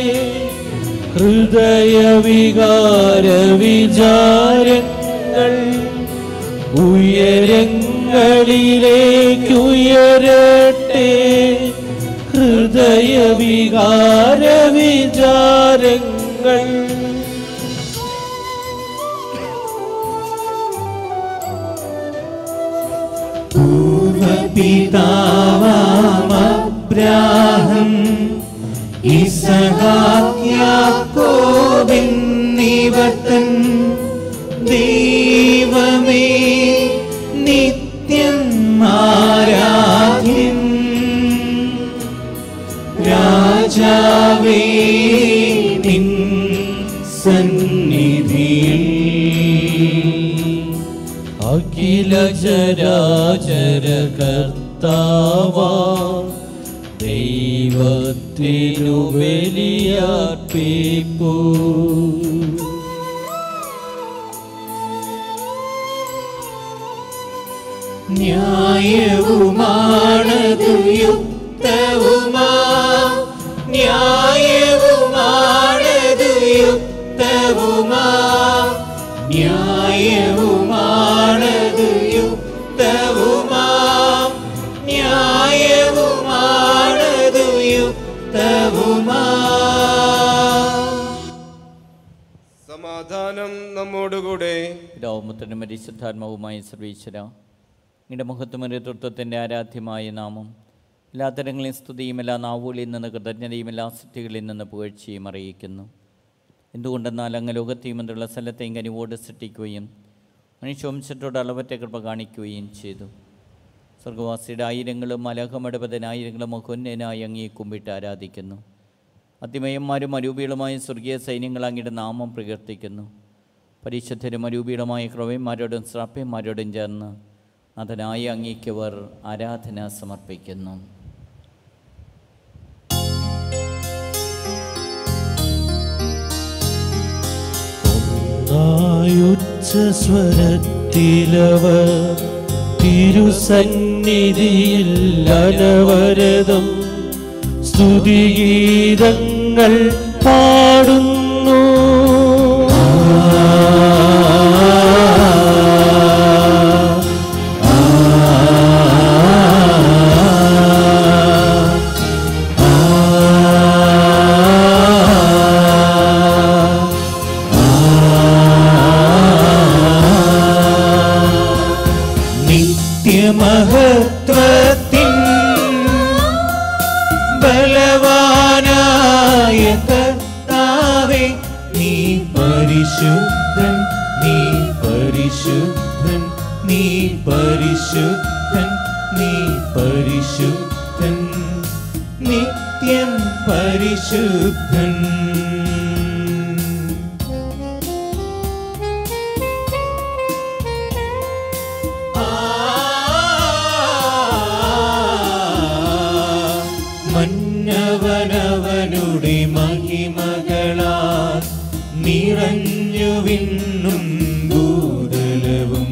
ഹൃദയവികാര വിചാരങ്ങൾ, ഉയരങ്ങളിലേക്കുയരട്ടെ ഹൃദയവികാര വിചാരങ്ങൾ. പൂർവപിതാവാം അബ്രാഹം ഇസഹാക്യാക്കോബിന്നിവർത്തൻ ദൈവമേ നിത്യം ആരാധ്യൻ രാജാവേ നിൻ സന്നിധിയിൽ അഖില ചരാചര കർത്താവാ ദൈവത്തിനു ബലിയർപ്പിപ്പൂ. ന്യായവുമാണതു യുക്തവുമാ ന്യായവുമാണതു യുക്തവുമാ ന്യായവുമാണതു യുക്തവുമാ ന്യായവുമാണതു യുക്തവുമാ. സമാധാനം നമ്മോടുകൂടെ. പിതാവുമുത്തനും പരിശുദ്ധാത്മാവുമായ സർവീശ്വര, നിങ്ങളുടെ മഹത്വമൊരു തൃത്വത്തിൻ്റെ ആരാധ്യമായ നാമം എല്ലാ തരങ്ങളെയും സ്തുതിയും എല്ലാ നാവുകളിൽ നിന്ന് കൃതജ്ഞതയും എല്ലാ സൃഷ്ടികളിൽ നിന്ന് പുകഴ്ചയും അറിയിക്കുന്നു. എന്തുകൊണ്ടെന്നാൽ അങ്ങ് ലോകത്തെയും എന്നുള്ള സ്ഥലത്തെയും കനിവോട് സൃഷ്ടിക്കുകയും മനുഷ്യവംശത്തോട് അളവറ്റ കൃപ കാണിക്കുകയും ചെയ്തു. സ്വർഗവാസിയുടെ ആയിരങ്ങളും മലഹമയുടെ പതിനായിരങ്ങളും മഹോന്നതനായി അങ്ങേ കുമ്പിട്ട് ആരാധിക്കുന്നു. അതിമയന്മാരും അരൂപികളുമായ സ്വർഗീയ സൈന്യങ്ങൾ അങ്ങയുടെ നാമം പ്രകീർത്തിക്കുന്നു. പരിശുദ്ധരും അരൂപികളുമായ ക്രവന്മാരോടും ശ്രാപ്യന്മാരോടും ചേർന്ന് നാഥനായ അങ്ങേക്കവർ ആരാധന സമർപ്പിക്കുന്നു. ഉച്ചസ്വരത്തിലവർ തിരുസന്നിധിയിൽ അനവരതം സ്തുതിഗീതങ്ങൾ പാടുന്നു. മഹത്വത്തിൻ ബലവാനായ കർത്താവേ, നീ പരിശുദ്ധൻ, നീ പരിശുദ്ധൻ, നീ പരിശുദ്ധൻ, നീ പരിശുദ്ധൻ, നിത്യം പരിശുദ്ധൻ. മന്നവനവനുടെ മഹിമകളാൽ നിറഞ്ഞു വിണ്ണും ഭൂതലവും.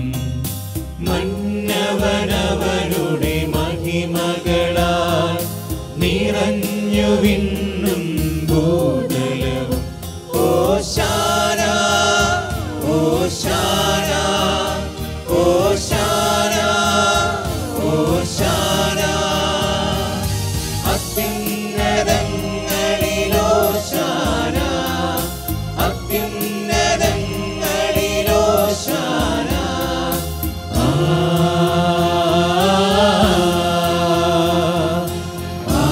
മന്നവനവനുടെ മഹിമകളാൽ നിറഞ്ഞു വിണ്ണും ഭൂതലവും. ഓശാന ഓശാന ഓശാന ഓശാന അത്യുന്നതങ്ങളിലോശാന അത്യുന്നതങ്ങളിലോശാന. ആ ആ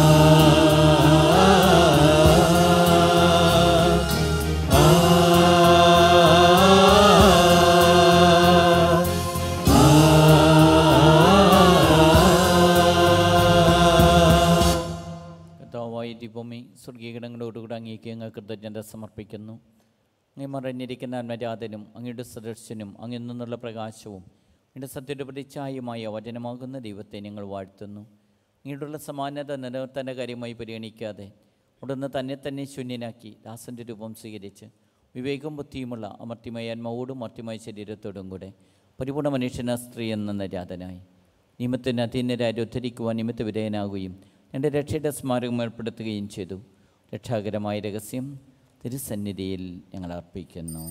ദൈവമേ, സ്വർഗീയഘടങ്ങളോടുകൂടെ അങ്ങേക്ക് അങ്ങ് കൃതജ്ഞത സമർപ്പിക്കുന്നു. അങ്ങ് മറഞ്ഞിരിക്കുന്ന ആത്മജാതനും അങ്ങയുടെ സദൃശ്യനും അങ്ങിൽ നിന്നുള്ള പ്രകാശവും അങ്ങയുടെ സത്യയുടെ പ്രതിച്ഛായമായ വചനമാകുന്ന ദൈവത്തെ ഞങ്ങൾ വാഴ്ത്തുന്നു. അങ്ങയോടുള്ള സമാനത നിലനിർത്തേണ്ട കാര്യമായി പരിഗണിക്കാതെ ഉടനെ തന്നെ തന്നെ ശൂന്യനാക്കി ദാസൻ്റെ രൂപം സ്വീകരിച്ച് വിവേകം ബുദ്ധിയുമുള്ള അമർത്തിമയ ആത്മാവോടും മർത്തിമയ ശരീരത്തോടും കൂടെ പരിപൂർണ മനുഷ്യന സ്ത്രീ എന്ന നിര്യാതനായി നിയമത്തിന് അധീനരായി ഉദ്ധരിക്കുവാൻ നിമിത്ത വിധേയനാകുകയും എൻ്റെ രക്ഷയുടെ സ്മാരകം ഏർപ്പെടുത്തുകയും ചെയ്തു. രക്ഷാകരമായ രഹസ്യം തിരുസന്നിധിയിൽ ഞങ്ങൾ അർപ്പിക്കുന്നു.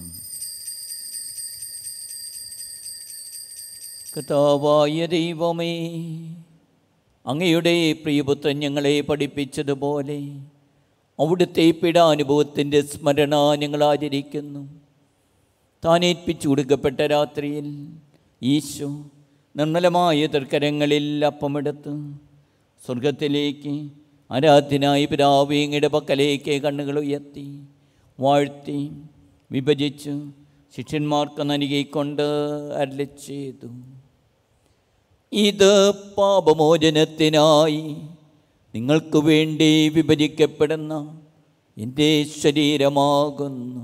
കർത്താവായ ദൈവമേ, അങ്ങയുടെ പ്രിയപുത്രൻ ഞങ്ങളെ പഠിപ്പിച്ചതുപോലെ അവിടുത്തെ പീഡാനുഭവത്തിൻ്റെ സ്മരണ ഞങ്ങൾ ആചരിക്കുന്നു. താനേൽപ്പിച്ചു കൊടുക്കപ്പെട്ട രാത്രിയിൽ ഈശോ നിർമ്മലമായ തൃക്കരങ്ങളിൽ അപ്പമെടുത്ത് സ്വർഗത്തിലേക്ക് ആരാധ്യനായ പിതാവേ, അങ്ങയുടെ പക്കലേക്ക് കണ്ണുകൾ ഉയർത്തി വാഴ്ത്തി വിഭജിച്ച് ശിഷ്യന്മാർക്ക് നൽകിക്കൊണ്ട് അരുളിച്ചെയ്തു. ഇത് പാപമോചനത്തിനായി നിങ്ങൾക്ക് വേണ്ടി വിഭജിക്കപ്പെടുന്ന എൻ്റെ ശരീരമാകുന്നു.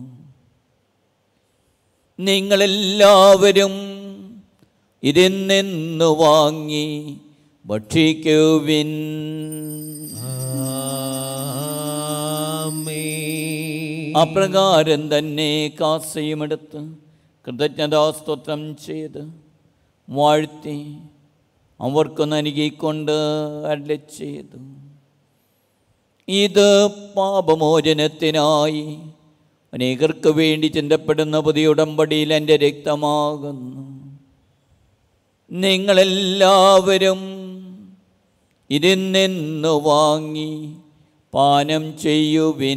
നിങ്ങളെല്ലാവരും ഇതിൽ നിന്ന് വാങ്ങി ഭക്ഷിക്കുവിൻ. അപ്രകാരം തന്നെ കാസയുമെടുത്ത് കൃതജ്ഞതാസ്തോത്രം ചെയ്ത് വാഴ്ത്തി അവർക്ക് നൽകിക്കൊണ്ട് അരുളിച്ചെയ്തു. ഇത് പാപമോചനത്തിനായി അനേകർക്ക് വേണ്ടി ചിന്തപ്പെടുന്ന പുതിയ ഉടമ്പടിയിൽ എൻ്റെ രക്തമാകുന്നു. നിങ്ങളെല്ലാവരും ഇതിൽ നിന്ന് വാങ്ങി പാനം ചെയ്യുവിൻ.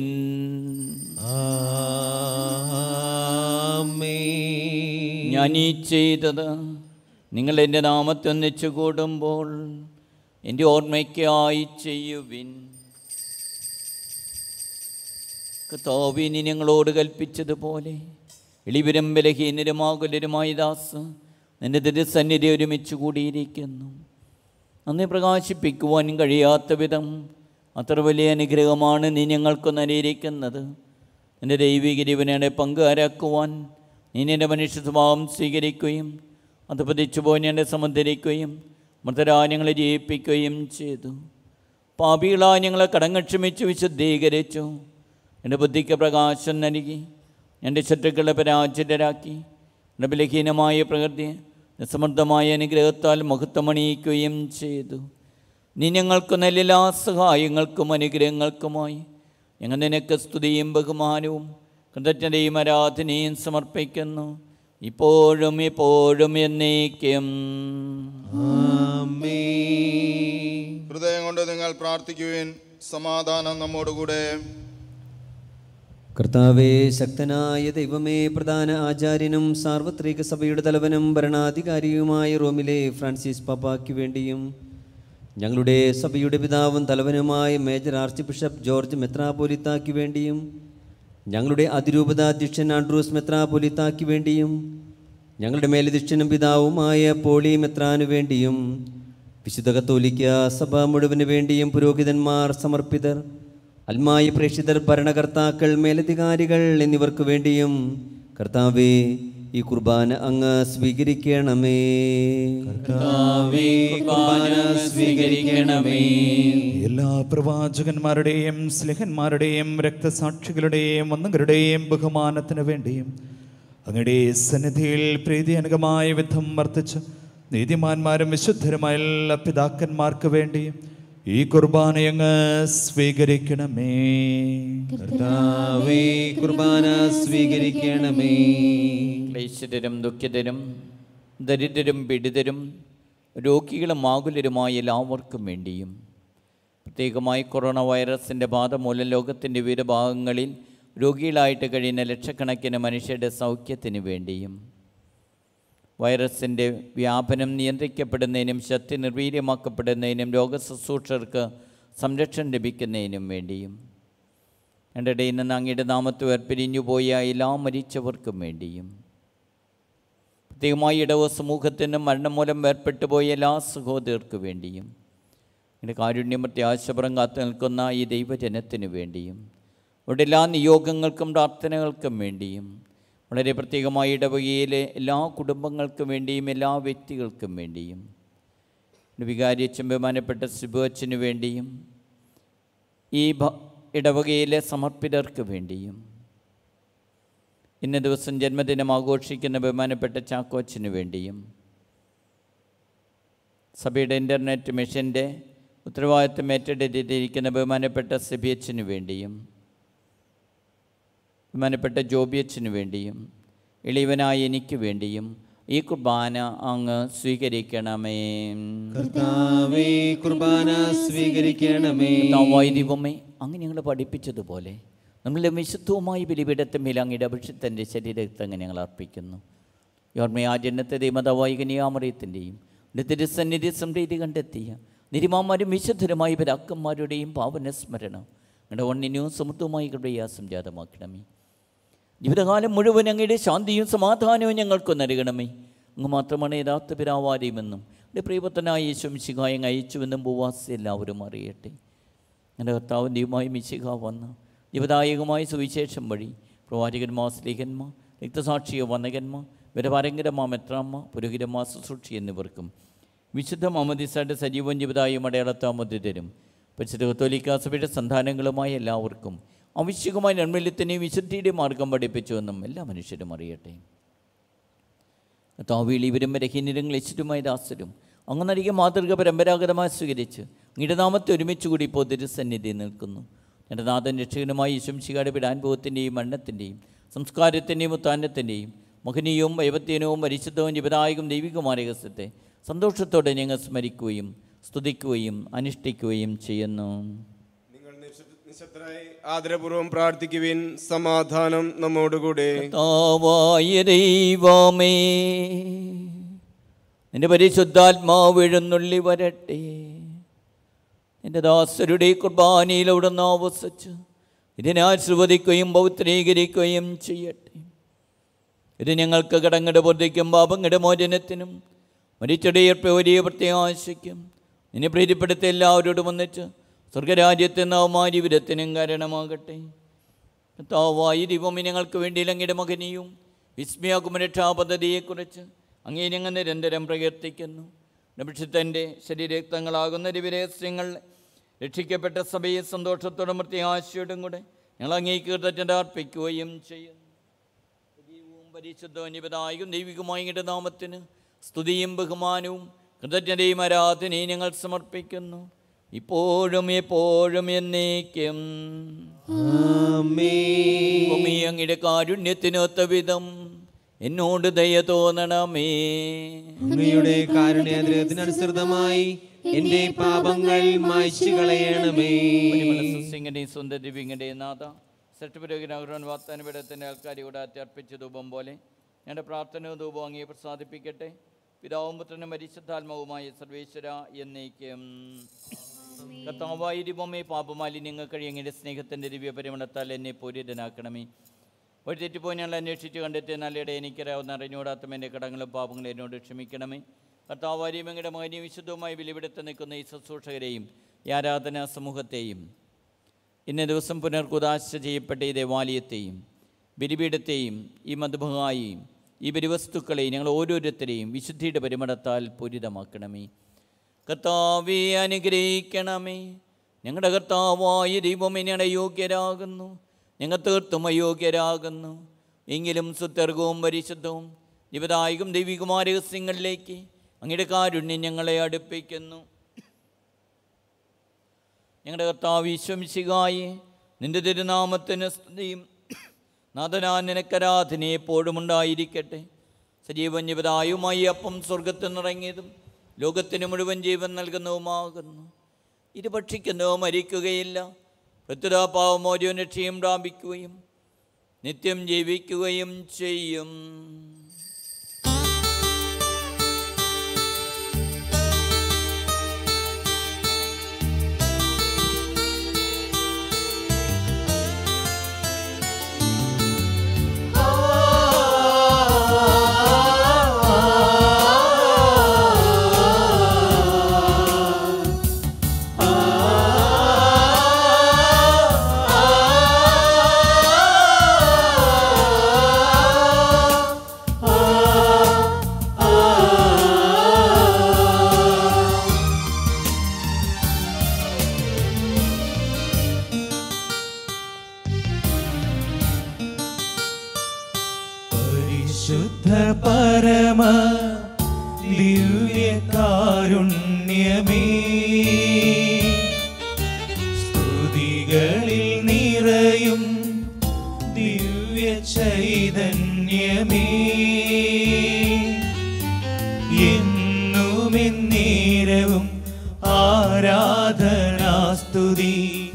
ഞാൻ ഈ ചെയ്തത് നിങ്ങൾ എൻ്റെ നാമത്തെ ഒന്നിച്ചു കൂടുമ്പോൾ എൻ്റെ ഓർമ്മയ്ക്കായി ചെയ്യുവിൻ. കർത്താവിനി ഞങ്ങളോട് കൽപ്പിച്ചതുപോലെ എളിവരും ബലഹീനരുമാകുലരുമായി ദാസ് നിന്റെ തിരുസന്നിധി ഒരുമിച്ച് കൂടിയിരിക്കുന്നു. അന്ന് പ്രകാശിപ്പിക്കുവാൻ കഴിയാത്ത വിധം അത്ര വലിയ അനുഗ്രഹമാണ് നീ ഞങ്ങൾക്ക് നൽകിയിരിക്കുന്നത്. എൻ്റെ ദൈവിക ജീവനെ പങ്കുകാരാക്കുവാൻ നീ എൻ്റെ മനുഷ്യ സ്വഭാവം സ്വീകരിക്കുകയും അത് പതിച്ചു പോയി ഞങ്ങളെ സമുദ്ധരിക്കുകയും മൃതരാ ഞങ്ങളെ ജയിപ്പിക്കുകയും ചെയ്തു. പാപികളാ ഞങ്ങളെ കടങ്ങൾ ക്ഷമിച്ച് വിശുദ്ധീകരിച്ചു. എൻ്റെ ബുദ്ധിക്ക് പ്രകാശം നൽകി എൻ്റെ ശത്രുക്കളെ പരാജിതരാക്കി എൻ്റെ ബലഹീനമായ പ്രകൃതിയെ നിസമൃദ്ധമായ അനുഗ്രഹത്താൽ മഹത്വമണിയിക്കുകയും ചെയ്തു. നീ ഞങ്ങൾക്ക് നല്ല എല്ലാ സഹായങ്ങൾക്കും അനുഗ്രഹങ്ങൾക്കുമായി ഞങ്ങൾ നിനക്ക് സ്തുതിയും ബഹുമാനവും കൃതജ്ഞതയും ആരാധനയും സമർപ്പിക്കുന്നു, ഇപ്പോഴും എപ്പോഴും എന്നേക്കും. ഹൃദയം കൊണ്ട് നിങ്ങൾ പ്രാർത്ഥിക്കുവിൻ. സമാധാനം നമ്മോടുകൂടെ. കർത്താവേ, ശക്തനായ ദൈവമേ, പ്രധാന ആചാര്യനും സാർവത്രിക സഭയുടെ തലവനും ഭരണാധികാരിയുമായ റോമിലെ ഫ്രാൻസിസ് പാപ്പായ്ക്ക് വേണ്ടിയും ഞങ്ങളുടെ സഭയുടെ പിതാവും തലവനുമായ മേജർ ആർച്ച് ബിഷപ്പ് ജോർജ് മെത്രാപോലിത്തായ്ക്ക് വേണ്ടിയും ഞങ്ങളുടെ അതിരൂപതാധ്യക്ഷൻ ആൻഡ്രൂസ് മെത്രാപോലിത്തായ്ക്ക് വേണ്ടിയും ഞങ്ങളുടെ മേലധ്യക്ഷനും പിതാവുമായ പോളി മെത്രാനു വേണ്ടിയും വിശുദ്ധ കത്തോലിക്ക സഭ മുഴുവന് വേണ്ടിയും പുരോഹിതന്മാർ, സമർപ്പിതർ, അൽമായ പ്രേക്ഷിതർ, ഭരണകർത്താക്കൾ, മേലധികാരികൾ എന്നിവർക്ക് വേണ്ടിയും കർത്താവേ, ഈ കുർബാന അങ്ങ് സ്വീകരിക്കണമേ. കർത്താവേ, കുർബാന സ്വീകരിക്കണമേ. എല്ലാ പ്രവാചകന്മാരുടെയും സ്ലേഹന്മാരുടെയും രക്തസാക്ഷികളുടെയും വന്ദകരുടെയും ബഹുമാനത്തിന് വേണ്ടിയും അങ്ങയുടെ സന്നിധിയിൽ പ്രീതിജനകമായ വിധം വർദ്ധിച്ച് നീതിമാന്മാരും വിശുദ്ധരുമായ എല്ലാ പിതാക്കന്മാർക്ക് വേണ്ടിയും ഈ കുർബാനയങ്ങ് സ്വീകരിക്കണമേ. കർത്താവേ, കുർബാന സ്വീകരിക്കണമേ. ക്ലേശിതരും ദുഃഖിതരും ദരിദ്രരും പീഡിതരും രോഗികളും ആകുലരുമായ എല്ലാവർക്കും വേണ്ടിയും പ്രത്യേകമായി കൊറോണ വൈറസിൻ്റെ ബാധ മൂലം ലോകത്തിൻ്റെ വിവിധ ഭാഗങ്ങളിൽ രോഗികളായിട്ട് കഴിയുന്ന ലക്ഷക്കണക്കിന് മനുഷ്യരുടെ സൗഖ്യത്തിന് വേണ്ടിയും വൈറസിൻ്റെ വ്യാപനം നിയന്ത്രിക്കപ്പെടുന്നതിനും ശക്തി നിർവീര്യമാക്കപ്പെടുന്നതിനും രോഗശുശ്രൂഷകർക്ക് സംരക്ഷണം ലഭിക്കുന്നതിനും വേണ്ടിയും എൻ്റെ ഇടയിൽ നിന്ന് അങ്ങയുടെ നാമത്തെ വേർപിരിഞ്ഞു പോയ എല്ലാ മരിച്ചവർക്കും വേണ്ടിയും പ്രത്യേകമായി ഇടവ സമൂഹത്തിനും മരണം മൂലം വേർപെട്ടു പോയ എല്ലാ സഹോദരർക്ക് വേണ്ടിയും എൻ്റെ കാരുണ്യം പ്രത്യാശപുറം കാത്തു നിൽക്കുന്ന ഈ ദൈവജനത്തിന് വേണ്ടിയും ഇവിടെ എല്ലാ നിയോഗങ്ങൾക്കും പ്രാർത്ഥനകൾക്കും വേണ്ടിയും വളരെ പ്രത്യേകമായി ഇടവകയിലെ എല്ലാ കുടുംബങ്ങൾക്കും വേണ്ടിയും എല്ലാ വ്യക്തികൾക്കും വേണ്ടിയും വികാരിയച്ഛൻ ബഹുമാനപ്പെട്ട സിബുവച്ചന് വേണ്ടിയും ഈ ഇടവകയിലെ സമർപ്പിതർക്ക് വേണ്ടിയും ഇന്ന ദിവസം ജന്മദിനം ആഘോഷിക്കുന്ന ബഹുമാനപ്പെട്ട ചാക്കോച്ചന് വേണ്ടിയും സഭയുടെ ഇൻ്റർനെറ്റ് മിഷൻ്റെ ഉത്തരവാദിത്വം ഏറ്റെടുത്തിരിക്കുന്ന ബഹുമാനപ്പെട്ട സിബിയച്ചന് വേണ്ടിയും ബഹുമാനപ്പെട്ട ജോബിയച്ചന് വേണ്ടിയും എളിയവനായ എനിക്ക് വേണ്ടിയും ഈ കുർബാന അങ്ങ് സ്വീകരിക്കണമേ. കർത്താവേ, കുർബാന സ്വീകരിക്കണമേ. ദൈവമേ, അങ്ങ് ഞങ്ങൾ പഠിപ്പിച്ചതുപോലെ നമ്മളുടെ വിശുദ്ധവുമായി ബലിപീഠത്തിന്മേൽ അങ്ങയുടെ അഭിഷിക്തൻ്റെ ശരീരത്തെ അങ്ങ് ഞങ്ങൾ അർപ്പിക്കുന്നു. യോർമ്മ ആ ജന്നത്തെ ദൈവതവായികനിയാമറിയത്തിൻ്റെയും തിരുസന്നിധി സംപ്രീതി കണ്ടെത്തിയ നിരിമാന്മാരും വിശുദ്ധരുമായ പിതാക്കന്മാരുടെയും പാവന സ്മരണ ഞങ്ങളുടെ വണ്ണിനും സമൃദ്ധമായി കൃപയാസം ജാതമാക്കണമേ. ജീവിതകാലം മുഴുവൻ അങ്ങയുടെ ശാന്തിയും സമാധാനവും ഞങ്ങൾക്ക് നൽകണമേ. അങ്ങ് മാത്രമാണ് യഥാർത്ഥ പിതാവാരിയുമെന്നും എൻ്റെ പ്രിയപുത്രനായ യേശു മിശിഹായെ അങ്ങ് അയച്ചുവെന്നും ഭൂവാസി എല്ലാവരും അറിയട്ടെ. എൻ്റെ കർത്താവും ദൈവമായി മിശിഹ വന്ന് ജീവദായകമായ സുവിശേഷം വഴി പ്രവാചകന്മാർ, സ്ലീഹന്മാർ, രക്തസാക്ഷിയ വന്ദകന്മാർ, വരപാരങ്കരമാ മെത്രാമ്മ, പുരോഹിതന്മാർ, ശുശ്രൂഷി എന്നിവർക്കും വിശുദ്ധ മാമോദീസയുടെ സജീവൻ ജീവിതായും അടയാളത്താമുദ്രിതരും പരിശുദ്ധ കത്തോലിക്കാ സഭയുടെ സന്താനങ്ങളുമായ എല്ലാവർക്കും ആവശ്യകമായ നന്മല്യത്തിനെയും വിശുദ്ധിയുടെ മാർഗം പഠിപ്പിച്ചുവെന്നും എല്ലാ മനുഷ്യരും അറിയട്ടെ. കർത്താവിൽ ഇവരും ബലഹീനരും ക്ലേശിതരുമായ ദാസരും അങ്ങ് നൽകിയ മാതൃക പരമ്പരാഗതമായി സ്വീകരിച്ച് അങ്ങയുടെ നാമത്തെ ഒരുമിച്ച് കൂടി ഇപ്പോൾ തിരുസന്നിധി നിൽക്കുന്നു. എൻ്റെ നാഥൻ രക്ഷകനുമായി യേശുമിശിഹായുടെ പിടാനുഭവത്തിൻ്റെയും മരണത്തിൻ്റെയും സംസ്കാരത്തിൻ്റെയും ഉത്ഥാനത്തിൻ്റെയും മഹനീയവും വൈവത്യനവും പരിശുദ്ധവും ജീവദായകവും ദൈവികമായ രഹസ്യത്തെ സന്തോഷത്തോടെ ഞങ്ങൾ സ്മരിക്കുകയും സ്തുതിക്കുകയും അനുഷ്ഠിക്കുകയും ചെയ്യുന്നു. നിങ്ങൾ നിശബ്ദരായി ആദരപൂർവ്വം പ്രാർത്ഥിക്കുവിൻ. സമാധാനം നമ്മോടുകൂടെ. കർത്താവായ ദൈവമേ, നിന്റെ പരിശുദ്ധാത്മാവ് എഴുന്നള്ളി വരട്ടെ. നിന്റെ ദാസരുടെ കുർബാനയിൽ അവിടുന്ന് ആവസിച്ച് ഇതിനെ ആശീർവദിക്കുകയും പൗത്രീകരിക്കുകയും ചെയ്യട്ടെ. ഇത് ഞങ്ങൾക്ക് കടങ്ങളുടെ പൊറുതിക്കും പാപങ്ങളുടെ മോചനത്തിനും മരിച്ചടയർപ്പ് വലിയ പ്രത്യാശയ്ക്കും നിന്നെ പ്രീതിപ്പെടുത്തി എല്ലാവരോടും ഒന്നിച്ച് സ്വർഗരാജ്യത്തെ നവമാരിവിധത്തിനും കാരണമാകട്ടെ. കർത്താവായ ദൈവമേ, ഞങ്ങൾക്ക് വേണ്ടി അങ്ങയുടെ മകനെയും വിസ്മയാകും രക്ഷാപദ്ധതിയെക്കുറിച്ച് അങ്ങേ ഞങ്ങൾ നിരന്തരം പ്രകീർത്തിക്കുന്നു. നബിഷിത്തൻ്റെ ശരീരക്തങ്ങളാകുന്ന ദിവരഹസ്യങ്ങൾ രക്ഷിക്കപ്പെട്ട സഭയെ സന്തോഷത്തോടും പ്രത്യാശയോടും കൂടെ ഞങ്ങൾ അങ്ങേക്ക് കൃതജ്ഞത അർപ്പിക്കുകയും ചെയ്യുന്നു. സജീവവും പരിശുദ്ധവും നിബിതായും ദൈവികമായ അങ്ങയുടെ നാമത്തിന് സ്തുതിയും ബഹുമാനവും കൃതജ്ഞതയും ആരാധനയും ഞങ്ങൾ സമർപ്പിക്കുന്നു, ഇപ്പോഴും എപ്പോഴും എന്നേക്കും. അങ്ങയുടെ കാരുണ്യത്തിനൊത്ത വിധം എന്നോട് ദയ തോന്നണമേ. അങ്ങയുടെ കാരുണ്യാഗ്രഹത്തിനനുസൃതമായി എന്റെ പാപങ്ങൾ മായ്ച്ചു കളയണമേ. സ്വന്തം ദിവ്യങ്ങളുടെ നാഥ സെട്ടുപുരോഗൻ വാർത്താനുപീഠത്തിൻ്റെ ആൾക്കാരിവിടെ അർപ്പിച്ച ധൂപം പോലെ ഞങ്ങളുടെ പ്രാർത്ഥനയും ധൂപം അങ്ങേ പ്രസാദിപ്പിക്കട്ടെ. പിതാവും പുത്രനും പരിശുദ്ധാത്മാവുമായ സർവേശ്വര എന്നേക്കും. കർത്താവായ ദൈവമേ, പാപമാലിന്യങ്ങൾ കഴിയങ്ങയുടെ സ്നേഹത്തിൻ്റെ ദിവ്യ പരിമളത്താൽ എന്നെ പൂരിതനാക്കണമേ. വഴി തെറ്റിപ്പോയി ഞങ്ങൾ അന്വേഷിച്ച് കണ്ടെത്തിയ നല്ലയുടെ എനിക്കറിയാവുന്ന അറിഞ്ഞൂടാത്ത എൻ്റെ കടങ്ങളും പാപങ്ങളും എന്നോട് ക്ഷമിക്കണമേ. കർത്താവാരിയും അങ്ങയുടെ മകനെയും വിശുദ്ധവുമായി വിളിവിടുത്ത് നിൽക്കുന്ന ഈ ശുശ്രൂഷകരെയും ഈ ആരാധനാ സമൂഹത്തെയും ഇന്ന ദിവസം പുനർകുദാശ ചെയ്യപ്പെട്ട ഈ ദേവാലയത്തെയും ബലിപീഠത്തെയും ഈ മധുഭകായെയും ഈ ബലിവസ്തുക്കളെയും ഞങ്ങൾ ഓരോരുത്തരെയും വിശുദ്ധിയുടെ പരിമളത്താൽ പൂരിതമാക്കണമേ. കർത്താവെ അനുഗ്രഹിക്കണമേ. ഞങ്ങളുടെ കർത്താവായ ദൈവമേ, ഞങ്ങളുടെ യോഗ്യരാകുന്നു, ഞങ്ങൾ തീർത്തും അയോഗ്യരാകുന്നു. എങ്കിലും സുത്യർഗവും പരിശുദ്ധവും ജീവദായകം ദൈവികമായ രഹസ്യങ്ങളിലേക്ക് അങ്ങയുടെ കാരുണ്യം ഞങ്ങളെ അടുപ്പിക്കുന്നു. ഞങ്ങളുടെ കർത്താവ് ഈശ്വമിശിഹായെ, നിന്റെ തിരുനാമത്തിന് സ്തുതിയും നാഥനാ നിനക്കരാധന എപ്പോഴും ഉണ്ടായിരിക്കട്ടെ. സജീവൻ ജീവദായുമായി അപ്പം സ്വർഗത്തിൽ നിറങ്ങിയതും ലോകത്തിന് മുഴുവൻ ജീവൻ നൽകുന്നതുമാകുന്നു. ഇത് ഭക്ഷിക്കുന്നതോ മരിക്കുകയില്ല, പ്രത്യുത പാവമോചന രക്ഷയും പ്രാപിക്കുകയും നിത്യം ജീവിക്കുകയും ചെയ്യും. പരമ ദിവ്യകാരുണ്യമേ, സ്തുതികളിൽ നിറയും ദിവ്യ ചൈതന്യമേ, എന്നുമെന്നേരവും ആരാധനാസ്തുതി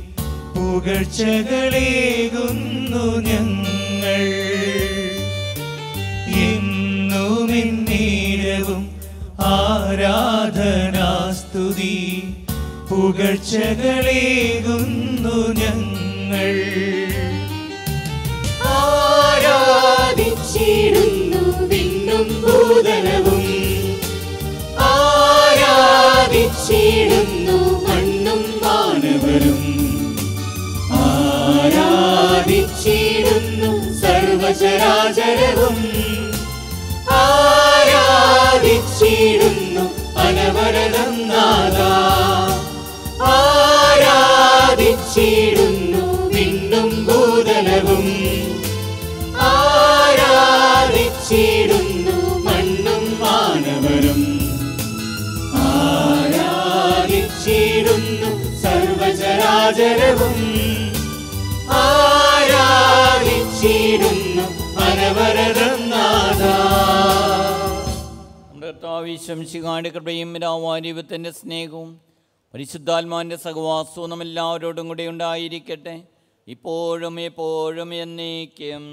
പുകഴ്ചകളേകുന്നു ഞങ്ങൾ. എന്നുമെന്നേരവും ആരാധനാസ്തുതി പുകഴ്ചകളേകുന്നു ഞങ്ങൾ. ആരാധിച്ചിടുന്നു വിണ്ണും ഭൂതലവും, ആരാധിച്ചിടുന്നു മണ്ണും മാനവരും, ആരാധിച്ചിടുന്നു സർവചരാചരവും, ആരാധിച്ചിടുന്നു അനവരതം നാഥാ. ആരാധിച്ചിടുന്നു വിണ്ണും ഭൂതലവും, ആരാധിച്ചിടുന്നു മണ്ണും മാനവരും, ആരാധിച്ചിടുന്നു സർവചരാചരവും, ആരാധിച്ചിടുന്നു അനവരതം നാഥാ. ശംശികാന്റെ കൃപയും രാവാരിവത്തിന്റെ സ്നേഹവും പരിശുദ്ധാത്മാവിന്റെ സഹവാസവും നമ്മെല്ലാവരോടും കൂടെ ഉണ്ടായിരിക്കട്ടെ, ഇപ്പോഴും എപ്പോഴും എന്നേക്കും.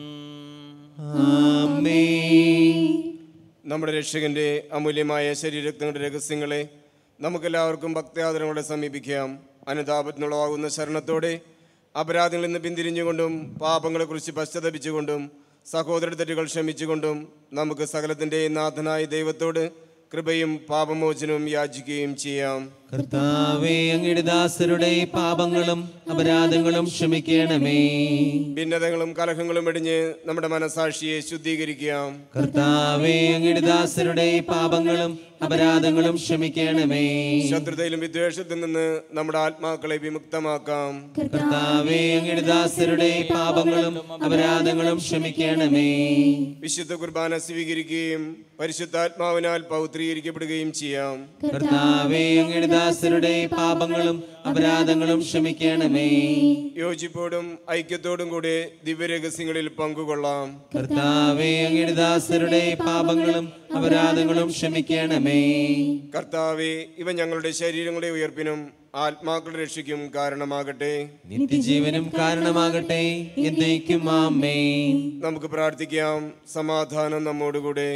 നമ്മുടെ രക്ഷകന്റെ അമൂല്യമായ ശരീരത്തിന്റെ രഹസ്യങ്ങളെ നമുക്കെല്ലാവർക്കും ഭക്തിയാദരങ്ങളോടെ സമീപിക്കാം. അനുതാപത്തിനുള്ളവാകുന്ന ശരണത്തോടെ അപരാധങ്ങളിൽ നിന്ന് പിന്തിരിഞ്ഞുകൊണ്ടും പാപങ്ങളെക്കുറിച്ച് പശ്ചാത്തപിച്ചുകൊണ്ടും സഹോദര തെറ്റുകൾ ക്ഷമിച്ചുകൊണ്ടും നമുക്ക് സകലത്തിൻ്റെ നാഥനായ ദൈവത്തോട് കൃപയും പാപമോചനവും യാചിക്കുകയും ചെയ്യാം. കർത്താവേ, അങ്ങയുടെ ദാസരുടെ പാപങ്ങളും അപരാധങ്ങളും ക്ഷമിക്കണമേ. ഭിന്നതകളും കലഹങ്ങളും വെടിഞ്ഞ് നമ്മുടെ മനസാക്ഷിയെ ശുദ്ധീകരിക്കാം. കർത്താവേ, അങ്ങയുടെ ദാസരുടെ പാപങ്ങളും അപരാധങ്ങളും ക്ഷമിക്കണമേ. ശത്രുതയിലും വിദ്വേഷത്തിൽ നിന്ന് നമ്മുടെ ആത്മാക്കളെ വിമുക്തമാക്കാം. കർത്താവേ, അങ്ങയുടെ ദാസരുടെ പാപങ്ങളും അപരാധങ്ങളും ക്ഷമിക്കണമേ. വിശുദ്ധ കുർബാന സ്വീകരിക്കുകയും പരിശുദ്ധാത്മാവിനാൽ പൗത്രീകരിക്കപ്പെടുകയും ചെയ്യാം. കർത്താവേ, അങ്ങയുടെ ദാസരുടെ പാപങ്ങളും അപരാധങ്ങളും ക്ഷമിക്കണമേ. യോജിപ്പോടും ഐക്യത്തോടും കൂടെ ദിവ്യരഹസ്യങ്ങളിൽ പങ്കുകൊള്ളാം. കർത്താവേ, അങ്ങയുടെ ദാസരുടെ പാപങ്ങളും അപരാധങ്ങളും ക്ഷമിക്കണമേ. കർത്താവേ, ഇവ ഞങ്ങളുടെ ശരീരങ്ങളുടെ ഉയർപ്പിനും ആത്മാക്കളുടെ രക്ഷയ്ക്കും കാരണമാകട്ടെ, നിത്യജീവനും കാരണമാകട്ടെ, എന്നേക്കും ആമേൻ. നമുക്ക് പ്രാർത്ഥിക്കാം. സമാധാനം നമ്മോടുകൂടെ.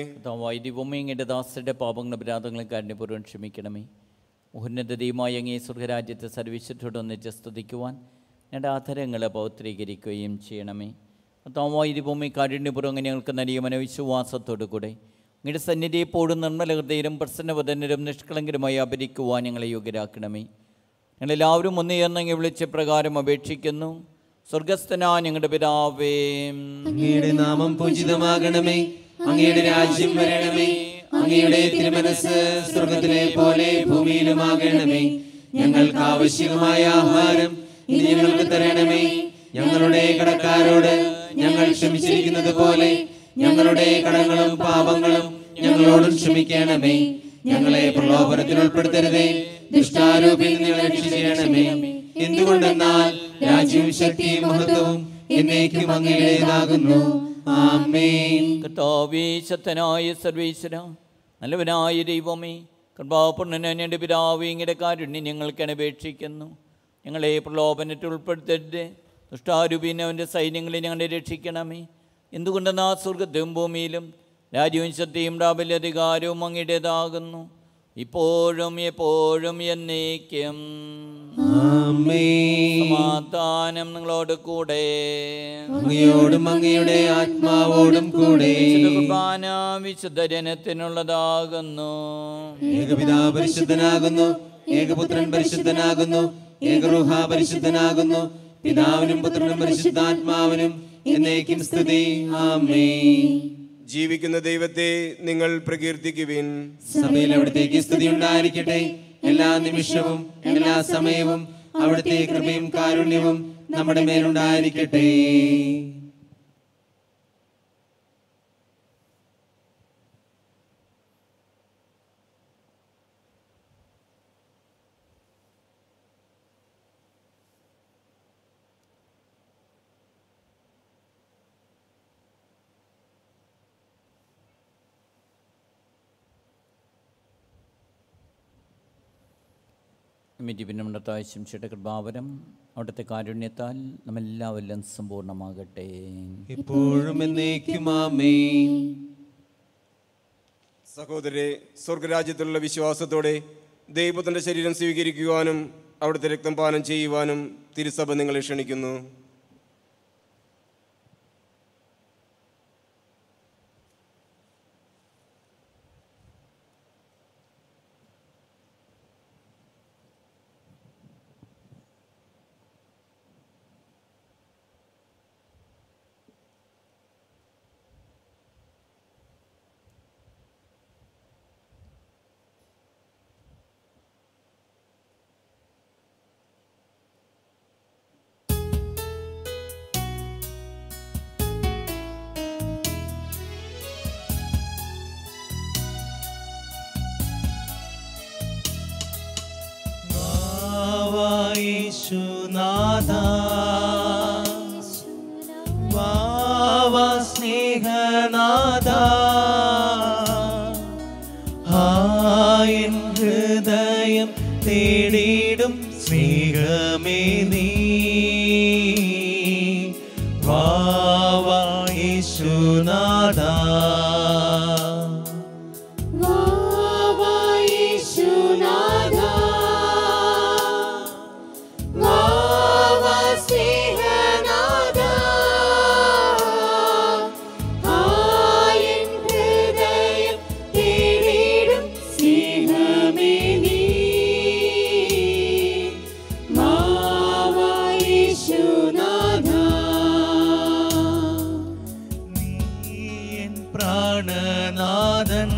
ദൈവമേ, ദാസരുടെ പാപങ്ങളും അപരാധങ്ങളും കാരുണ്യപൂർവ്വം ക്ഷമിക്കണമേ. ഉന്നതതയുമായി അങ്ങേ സ്വർഗരാജ്യത്തെ സർവീശ്വരോടൊന്നിച്ച് സ്തുതിക്കുവാൻ ഞങ്ങളുടെ ആധരങ്ങളെ പൗത്രീകരിക്കുകയും ചെയ്യണമേ. കർത്താവായ ദൈവമേ, കാരുണ്യപൂർവ്വം ഞങ്ങൾക്ക് നൽകിയ മനോവിശ്വാസത്തോടു കൂടെ അങ്ങയുടെ സന്നിധി എപ്പോഴും നിർമ്മല ഹൃദയരും പ്രസന്നവദനരും നിഷ്കളങ്കരുമായി അപരിക്കുവാൻ ഞങ്ങളെ യോഗ്യരാക്കണമേ. ഞങ്ങളെല്ലാവരും ഒന്നുയർന്നങ്ങി വിളിച്ച പ്രകാരം അപേക്ഷിക്കുന്നു. സ്വർഗസ്ഥനാ ഞങ്ങളുടെ പിതാവേ, അങ്ങയുടെ നാമം പൂജിതമാകണമേ, അങ്ങയുടെ രാജ്യം വരണമേ, അങ്ങയുടെ തിരുമനസ് സ്വർഗത്തിലെ പോലെ ഭൂമിയിലുമാകണമേ. ഞങ്ങൾക്ക് ആവശ്യമായ ആഹാരം ഇനി ഞങ്ങൾക്ക് തരണമേ. ഞങ്ങളുടെ കടക്കാരോട് ഞങ്ങൾ ക്ഷമിച്ചിരിക്കുന്നത് പോലെ ഞങ്ങളുടെ കടങ്ങളും പാപങ്ങളും ഞങ്ങളോടും ക്ഷമിക്കണമേ. ഞങ്ങളെ പ്രലോഭനത്തിൽ ഉൾപ്പെടുത്തരുതേ, ദുഷ്ടാരൂപിയിൽ നിന്ന് രക്ഷിക്കണമേ. എന്തുകൊണ്ടെന്നാൽ രാജ്യവും ശക്തിയും മഹത്വവും എന്നേക്കും അങ്ങയുടേതാകുന്നു. ആമേൻ. കർത്താവേ, ശക്തനായ സർവീശ്വര, നല്ലവനായ ദൈവമേ, കൃപാപൂർണ്ണനായ ഞങ്ങളുടെ പിതാവേ, അങ്ങയുടെ കാരുണ്യം ഞങ്ങൾക്ക് അപേക്ഷിക്കുന്നു. ഞങ്ങളെ പ്രലോഭനത്തിൽ ഉൾപ്പെടുത്തരുത്, ദുഷ്ടാരൂപിനെ അവൻ്റെ സൈന്യങ്ങളെ ഞങ്ങളെ രക്ഷിക്കണമേ. എന്തുകൊണ്ടെന്നാ സ്വർഗത്തിലും ഭൂമിയിലും രാജ്യവും ശക്തിയും പ്രാബല്യ അധികാരവും അങ്ങയുടേതാകുന്നു, ഇപ്പോഴും എപ്പോഴും എന്നേക്കും. സമാധാനം നിങ്ങളോട് കൂടെ, അങ്ങയോടും അങ്ങയുടെ ആത്മാവോടും കൂടെ. കുർബാന വിശുദ്ധ ജനത്തിനുള്ളതാകുന്നു. ഏകപിതാവ് പരിശുദ്ധനാകുന്നു, ഏകപുത്രൻ പരിശുദ്ധനാകുന്നു, ഏകറൂഹ പരിശുദ്ധനാകുന്നു. പിതാവിനും പുത്രനും പരിശുദ്ധാത്മാവിനും എന്നേക്കും സ്തുതി. ആമേൻ. ജീവിക്കുന്ന ദൈവത്തെ നിങ്ങൾ പ്രകീർത്തിക്കുവിൻ. സഭയിൽ അവിടത്തേക്ക് സ്തുതി ഉണ്ടായിരിക്കട്ടെ. എല്ലാ നിമിഷവും എല്ലാ സമയവും അവിടുത്തെ കൃപയും കാരുണ്യവും നമ്മുടെ മേലുണ്ടായിരിക്കട്ടെ. മിതിപിന്നതായ ശംശയുടെ കൃപാവരം അവിടുത്തെ കാരുണ്യത്താൽ നമ്മെല്ലാവരിലും സമ്പൂർണ്ണമാകട്ടെ, ഇപ്പോഴും എന്നേക്കും ആമേൻ. സഹോദരരെ, സ്വർഗരാജ്യത്തിലുള്ള വിശ്വാസത്തോടെ ദൈവത്തിന്റെ ശരീരം സ്വീകരിക്കുവാനും അവിടുത്തെ രക്തം പാനം ചെയ്യുവാനും തിരുസഭ നിങ്ങളെ ക്ഷണിക്കുന്നു. യേശുനാഥ വാവ സ്നേഹനാഥ ഹായൻ ഹൃദയം തേടിടും സ്നേഹമേ നീ വാവ യേശുനാഥ പ്രാണനാഥൻ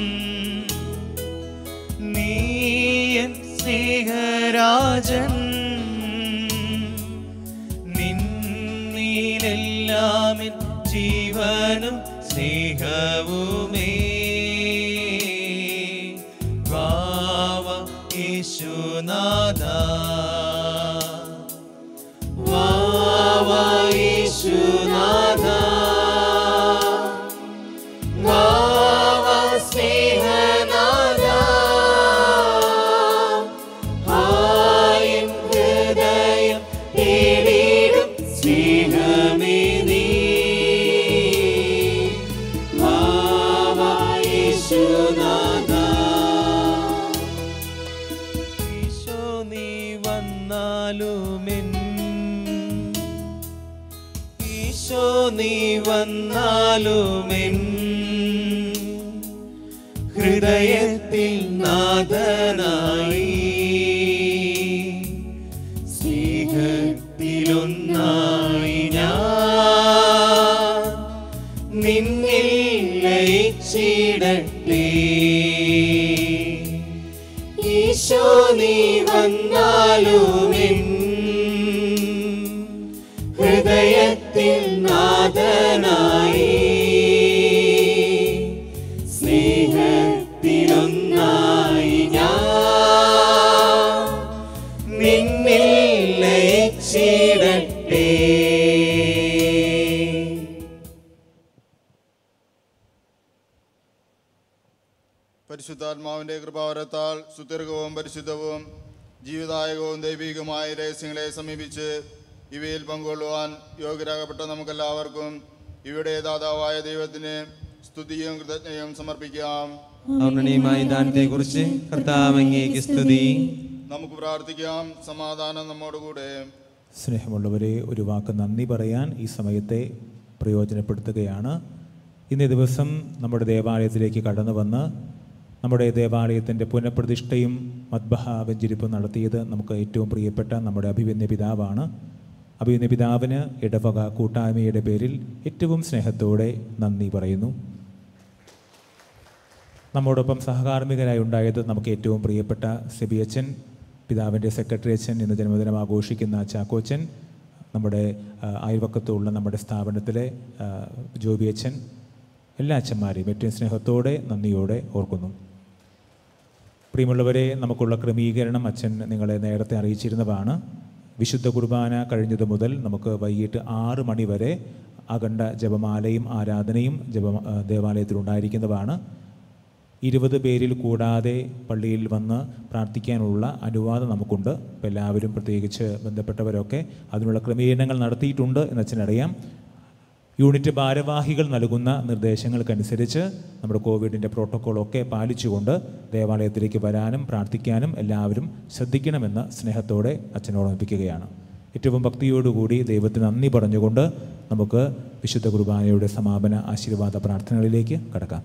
നീയൻ സ്നേഹരാജൻ നിന്നിലെല്ലാമിൻ ജീവനും സ്നേഹവുമേ വാവ യേശുനാഥ വാവ യേശുനാഥ ഈശോ നീ വന്നാലുമെൻ ഹൃദയത്തിൽ നാഥനായി സ്നേഹത്തിലൊന്നായി ഞാൻ നിന്നിൽ ലയിച്ചിടട്ടെ ഈശോ നീ വന്നാലുമെൻ ഹൃദയത്തിൽ നാഥനായി സ്നേഹത്തിലൊന്നായി ഞാൻ നിന്നിൽ ലയിച്ചിടട്ടെ. പരിശുദ്ധാത്മാവിന്റെ കൃപാവരത്താൽ സുദീർഘവും പരിശുദ്ധവും ജീവിതായകവും ദൈവികമായ രഹസ്യങ്ങളെ സമീപിച്ച് ഇവയിൽ പങ്കുകൊള്ളുവാൻ യോഗ്യരാകപ്പെട്ട നമുക്കെല്ലാവർക്കും ഇവിടെ ദാതാവായ ദൈവത്തിന് സ്തുതിയും കൃതജ്ഞയും സമർപ്പിക്കാം. ഔന്നതമായ ദാനത്തെക്കുറിച്ച് കർത്താവ് അങ്ങേക്ക് സ്തുതി. നമുക്ക് പ്രാർത്ഥിക്കാം. സമാധാനം നമ്മോടുകൂടെ. സ്നേഹമുള്ളവരെ, ഒരു വാക്ക് നന്ദി പറയാൻ ഈ സമയത്തെ പ്രയോജനപ്പെടുത്തുകയാണ്. ഇന്നേ ദിവസം നമ്മുടെ ദേവാലയത്തിലേക്ക് കടന്നു വന്ന് നമ്മുടെ ദേവാലയത്തിൻ്റെ പുനഃപ്രതിഷ്ഠയും മദ്ബഹ വെഞ്ചരിപ്പും നടത്തിയത് നമുക്ക് ഏറ്റവും പ്രിയപ്പെട്ട നമ്മുടെ അഭിവന്യ പിതാവാണ്. അഭിവന്യ പിതാവിന് ഇടവക കൂട്ടായ്മയുടെ പേരിൽ ഏറ്റവും സ്നേഹത്തോടെ നന്ദി പറയുന്നു. നമ്മോടൊപ്പം സഹകാർമ്മികരായി ഉണ്ടായത് നമുക്ക് ഏറ്റവും പ്രിയപ്പെട്ട സെബിയച്ചൻ, പിതാവിൻ്റെ സെക്രട്ടറി അച്ഛൻ, ഇന്ന് ജന്മദിനം ആഘോഷിക്കുന്ന ചാക്കോച്ചൻ, നമ്മുടെ അയൽവക്കത്തുള്ള നമ്മുടെ സ്ഥാപനത്തിലെ ജോബി അച്ഛൻ, എല്ലാ അച്ഛന്മാരെയും ഏറ്റവും സ്നേഹത്തോടെ നന്ദിയോടെ ഓർക്കുന്നു. പ്രിയമുള്ളവരെ, നമുക്കുള്ള ക്രമീകരണം അച്ഛൻ നിങ്ങളെ നേരത്തെ അറിയിച്ചിരുന്നതാണ്. വിശുദ്ധ കുർബാന കഴിഞ്ഞതു മുതൽ നമുക്ക് വൈകിട്ട് ആറ് മണി വരെ അഖണ്ഡ ജപമാലയും ആരാധനയും ജപ ദേവാലയത്തിലുണ്ടായിരിക്കുന്നതാണ്. ഇരുപത് പേരിൽ കൂടാതെ പള്ളിയിൽ വന്ന് പ്രാർത്ഥിക്കാനുള്ള അനുവാദം നമുക്കുണ്ട്. അപ്പോൾ എല്ലാവരും, പ്രത്യേകിച്ച് ബന്ധപ്പെട്ടവരൊക്കെ അതിനുള്ള ക്രമീകരണങ്ങൾ നടത്തിയിട്ടുണ്ട് എന്ന് അച്ഛനറിയാം. യൂണിറ്റ് ഭാരവാഹികൾ നൽകുന്ന നിർദ്ദേശങ്ങൾക്കനുസരിച്ച് നമ്മുടെ കോവിഡിൻ്റെ പ്രോട്ടോക്കോളൊക്കെ പാലിച്ചുകൊണ്ട് ദേവാലയത്തിലേക്ക് വരാനും പ്രാർത്ഥിക്കാനും എല്ലാവരും ശ്രദ്ധിക്കണമെന്ന് സ്നേഹത്തോടെ അച്ഛനോട് ഓർമ്മിപ്പിക്കുകയാണ്. ഏറ്റവും ഭക്തിയോടുകൂടി ദൈവത്തിന് നന്ദി പറഞ്ഞുകൊണ്ട് നമുക്ക് വിശുദ്ധ കുർബാനയുടെ സമാപന ആശീർവാദ പ്രാർത്ഥനകളിലേക്ക് കടക്കാം.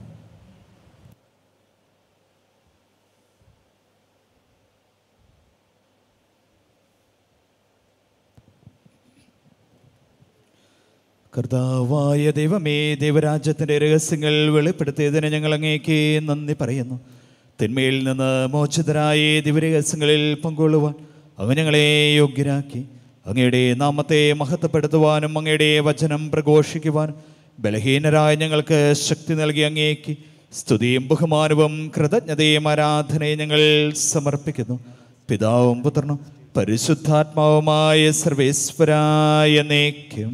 കർത്താവായ ദൈവമേ, ദൈവരാജ്യത്തിൻ്റെ രഹസ്യങ്ങൾ വെളിപ്പെടുത്തിയതിന് ഞങ്ങൾ അങ്ങേക്ക് നന്ദി പറയുന്നു. തിന്മയിൽ നിന്ന് മോചിതരായ ദിവ്യരഹസ്യങ്ങളിൽ പങ്കുകൊള്ളുവാൻ അങ്ങ് ഞങ്ങളെ യോഗ്യരാക്കി. അങ്ങയുടെ നാമത്തെ മഹത്വപ്പെടുത്തുവാനും അങ്ങയുടെ വചനം പ്രഘോഷിക്കുവാനും ബലഹീനരായ ഞങ്ങൾക്ക് ശക്തി നൽകി അങ്ങേക്ക് സ്തുതിയും ബഹുമാനവും കൃതജ്ഞതയും ആരാധനയും ഞങ്ങൾ സമർപ്പിക്കുന്നു. പിതാവും പുത്രനും പരിശുദ്ധാത്മാവുമായ സർവേശ്വരായ എന്നേക്കും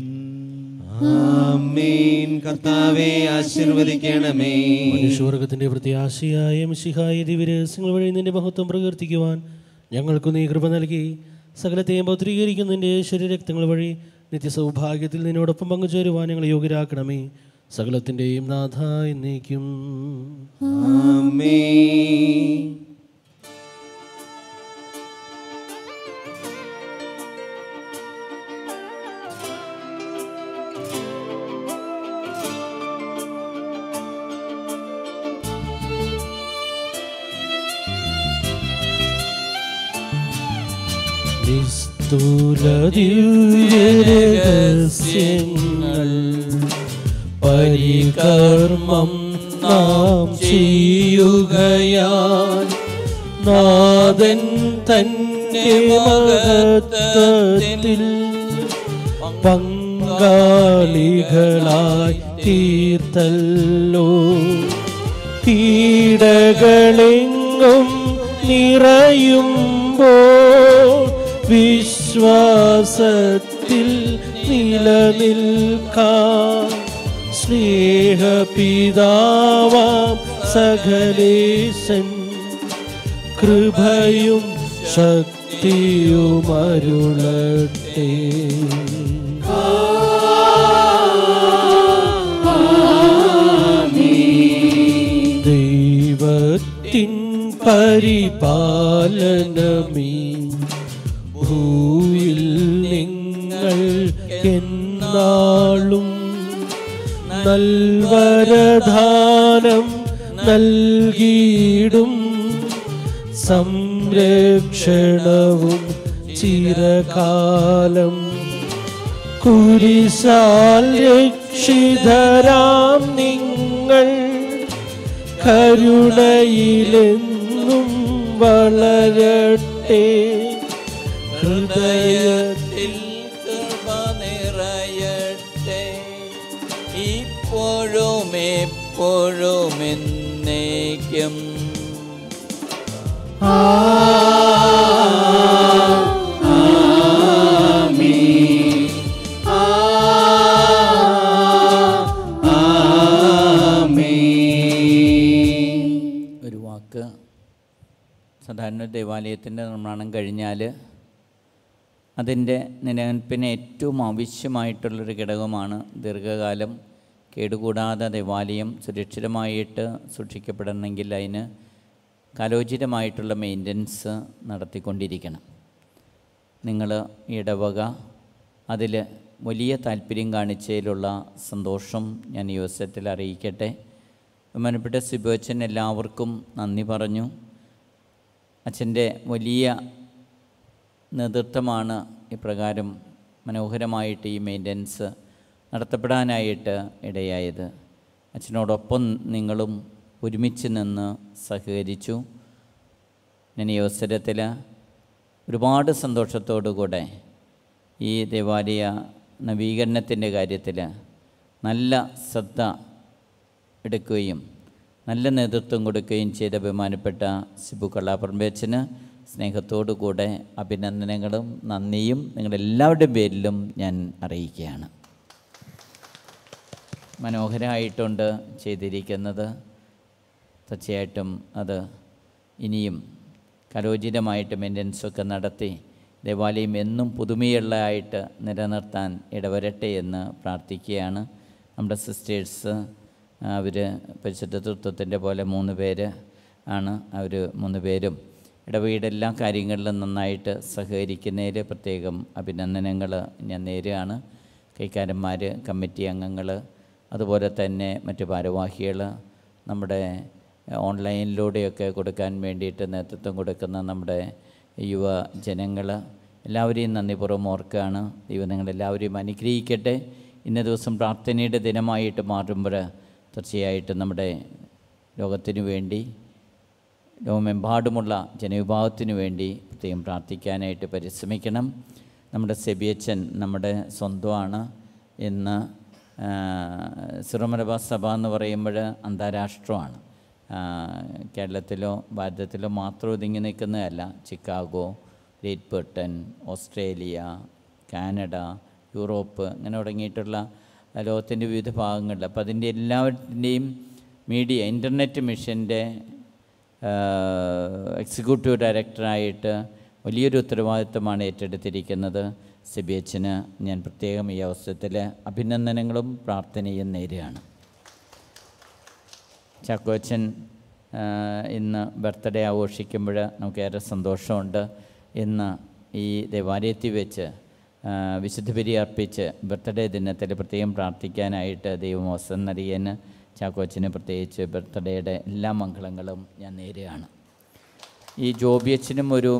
ആമേൻ. കർത്താവേ ആശീർവദിക്കണമേ. മനുഷ്യവർഗത്തിന്റെ പ്രത്യാശയായ മിശിഹായ ദിവ്യരഹസ്യങ്ങൾ വഴി നിന്റെ മഹത്വം പ്രകീർത്തിക്കുവാൻ ഞങ്ങൾക്ക് നീ കൃപ നൽകി. സകലത്തെയും പൗത്രീകരിക്കുന്നതിൻ്റെ ശരീരരക്തങ്ങൾ വഴി നിത്യസൗഭാഗ്യത്തിൽ നിന്നോടൊപ്പം പങ്കുചേരുവാൻ ഞങ്ങൾ യോഗ്യരാക്കണമേ. സകലത്തിൻ്റെയും നാഥ എന്നേക്കും ആമേൻ. നിസ്തുലദിവ്യരഹസ്യങ്ങൾ പരികർമ്മം നാം ചെയ്യുകയാൽ നാഥൻ തന്റെ മഹത്വത്തിൽ പങ്കാളികളായി തീർത്തല്ലോ. പീഡകളെങ്ങും നിറയുമ്പോൾ വിശ്വാസത്തിൽ നിലനിൽക്കാൻ സ്നേഹപിതാവാം സകലേശൻ കൃപയും ശക്തിയും അരുളട്ടെ. ദൈവത്തിൻ പരിപാലനമീ ഭൂവിൽ നിങ്ങൾ എന്നാളും നൽവരദാനം നൽകിയിടും. സംരക്ഷണവും ചിരകാലം കുരിശാൽ രക്ഷിതരാം നിങ്ങൾ കരുണയിലെന്നും വളരട്ടെ. ഹൃദയത്തിൽ കൃപ നിറയട്ടെ, ഇപ്പോഴും എപ്പോഴും എന്നേക്കും. ഒരു വാക്ക്, സാധാരണ ദേവാലയത്തിൻ്റെ നിർമ്മാണം കഴിഞ്ഞാൽ അതിൻ്റെ നിലനിൽപ്പിന് ഏറ്റവും ആവശ്യമായിട്ടുള്ളൊരു ഘടകമാണ് ദീർഘകാലം കേടുകൂടാതെ ദേവാലയം സുരക്ഷിതമായിട്ട് സൂക്ഷിക്കപ്പെടണമെങ്കിൽ അതിന് കാലോചിതമായിട്ടുള്ള മെയിൻ്റനൻസ് നടത്തിക്കൊണ്ടിരിക്കണം. നിങ്ങൾ ഇടവക അതിൽ വലിയ താല്പര്യം കാണിച്ചതിലുള്ള സന്തോഷം ഞാൻ ഈ അവസരത്തിൽ അറിയിക്കട്ടെ. ബഹുമാനപ്പെട്ട സിബോച്ചൻ എല്ലാവർക്കും നന്ദി പറഞ്ഞു. അച്ഛൻ്റെ വലിയ നേതൃത്വമാണ് ഇപ്രകാരം മനോഹരമായിട്ട് ഈ മെയിൻ്റനൻസ് നടത്തപ്പെടാനായിട്ട് ഇടയായത്. അച്ഛനോടൊപ്പം നിങ്ങളും ഒരുമിച്ച് നിന്ന് സഹകരിച്ചു. ഞാൻ ഈ അവസരത്തിൽ ഒരുപാട് സന്തോഷത്തോടു കൂടെ ഈ ദേവാലയ നവീകരണത്തിൻ്റെ കാര്യത്തിൽ നല്ല ശ്രദ്ധ എടുക്കുകയും നല്ല നേതൃത്വം കൊടുക്കുകയും ചെയ്ത ബഹുമാനപ്പെട്ട സിബു കള്ളാപ്പറമ്പച്ചന് സ്നേഹത്തോടു കൂടെ അഭിനന്ദനങ്ങളും നന്ദിയും നിങ്ങളെല്ലാവരുടെയും പേരിലും ഞാൻ അറിയിക്കുകയാണ്. മനോഹരമായിട്ടുണ്ട് ചെയ്തിരിക്കുന്നത്. തീർച്ചയായിട്ടും അത് ഇനിയും കലോചിതമായിട്ട് മെയിൻ്റനൻസൊക്കെ നടത്തി ദേവാലയം എന്നും പുതുമയുള്ളതായിട്ട് നിലനിർത്താൻ ഇടവരട്ടെ എന്ന് പ്രാർത്ഥിക്കുകയാണ്. നമ്മുടെ സിസ്റ്റേഴ്സ് അവർ പരിശുദ്ധ തൃത്വത്തിൻ്റെ പോലെ മൂന്ന് പേര് ആണ്. അവർ മൂന്ന് പേരും ഇടവകയുടെ എല്ലാ കാര്യങ്ങളിലും നന്നായിട്ട് സഹകരിക്കുന്നതിൽ പ്രത്യേകം അഭിനന്ദനങ്ങൾ ഞാൻ നേരുകയാണ്. കൈക്കാരന്മാർ, കമ്മിറ്റി അംഗങ്ങൾ, അതുപോലെ തന്നെ മറ്റ് ഭാരവാഹികൾ, നമ്മുടെ ഓൺലൈനിലൂടെയൊക്കെ കൊടുക്കാൻ വേണ്ടിയിട്ട് നേതൃത്വം കൊടുക്കുന്ന നമ്മുടെ യുവജനങ്ങൾ, എല്ലാവരെയും നന്ദിപൂർവ്വം ഓർക്കുകയാണ്. ദൈവം നിങ്ങളെല്ലാവരെയും അനുഗ്രഹിക്കട്ടെ. ഇന്ന ദിവസം പ്രാർത്ഥനയുടെ ദിനമായിട്ട് മാറുമ്പോൾ തീർച്ചയായിട്ടും നമ്മുടെ ലോകത്തിനു വേണ്ടി, ലോകമെമ്പാടുമുള്ള ജനവിഭാഗത്തിനു വേണ്ടി പ്രത്യേകം പ്രാർത്ഥിക്കാനായിട്ട് പരിശ്രമിക്കണം. നമ്മുടെ സെബിയച്ചൻ നമ്മുടെ സ്വന്തമാണ്. ഇന്ന് സിറോ മലബാർ സഭ എന്ന് പറയുമ്പോൾ അന്താരാഷ്ട്രമാണ്. കേരളത്തിലോ ഭാരതത്തിലോ മാത്രം ഒതുങ്ങി നിൽക്കുന്നതല്ല. Chicago, Great Britain, Australia, Canada, Europe, അങ്ങനെ തുടങ്ങിയിട്ടുള്ള ലോകത്തിൻ്റെ വിവിധ ഭാഗങ്ങളിൽ. അപ്പോൾ അതിൻ്റെ എല്ലാവരുടെയും മീഡിയ ഇൻ്റർനെറ്റ് മിഷൻ്റെ എക്സിക്യൂട്ടീവ് ഡയറക്ടറായിട്ട് വലിയൊരു ഉത്തരവാദിത്വമാണ് ഏറ്റെടുത്തിരിക്കുന്നത്. സെബിയച്ചന് ഞാൻ പ്രത്യേകം ഈ അവസരത്തിൽ അഭിനന്ദനങ്ങളും പ്രാർത്ഥനയും നേരുകയാണ്. ചാക്കോച്ചൻ ഇന്ന് ബർത്ത്ഡേ ആഘോഷിക്കുമ്പോൾ നമുക്കേറെ സന്തോഷമുണ്ട്. ഇന്ന് ഈ ദേവാലയത്തിൽ വെച്ച് വിശുദ്ധ ബലി അർപ്പിച്ച് ബർത്ത്ഡേ ദിനത്തിൽ പ്രത്യേകം പ്രാർത്ഥിക്കാനായിട്ട് ദൈവമോസം നൽകിയന് ചാക്കോച്ചന് പ്രത്യേകിച്ച് ബർത്ത്ഡേയുടെ എല്ലാ മംഗളങ്ങളും ഞാൻ നേരുകയാണ്. ഈ ജോബിയച്ചനും ഒരു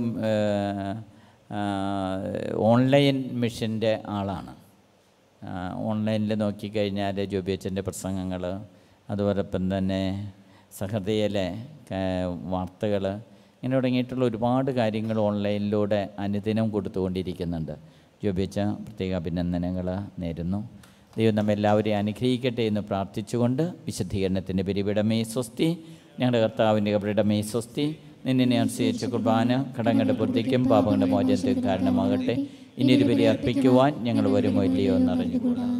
ഓൺലൈൻ മിഷൻ്റെ ആളാണ്. ഓൺലൈനിൽ നോക്കിക്കഴിഞ്ഞാൽ ജോബിയച്ചൻ്റെ പ്രസംഗങ്ങൾ, അതുപോലൊപ്പം തന്നെ സഹൃദയിലെ വാർത്തകൾ, ഇങ്ങനെ തുടങ്ങിയിട്ടുള്ള ഒരുപാട് കാര്യങ്ങൾ ഓൺലൈനിലൂടെ അനുദിനം കൊടുത്തുകൊണ്ടിരിക്കുന്നുണ്ട്. ജോബിയച്ച പ്രത്യേക അഭിനന്ദനങ്ങൾ നേരുന്നു. ദൈവം നമ്മെല്ലാവരെയും അനുഗ്രഹിക്കട്ടെ എന്ന് പ്രാർത്ഥിച്ചുകൊണ്ട് വിശുദ്ധീകരണത്തിൻ്റെ ബലിപീഠമേ സ്വസ്തി, ഞങ്ങളുടെ കർത്താവിൻ്റെ കബറിടമേ സ്വസ്തി. നിന്നെ അനുസരിച്ച കുർബാന കടങ്ങളുടെ പൂർത്തിക്കും പാപങ്ങളുടെ മോചനത്തിനും കാരണമാകട്ടെ. ഇനിയൊരു ബലി അർപ്പിക്കുവാൻ ഞങ്ങൾ വരുമോ ഇല്ലയോ എന്നറിഞ്ഞുകൂടാ.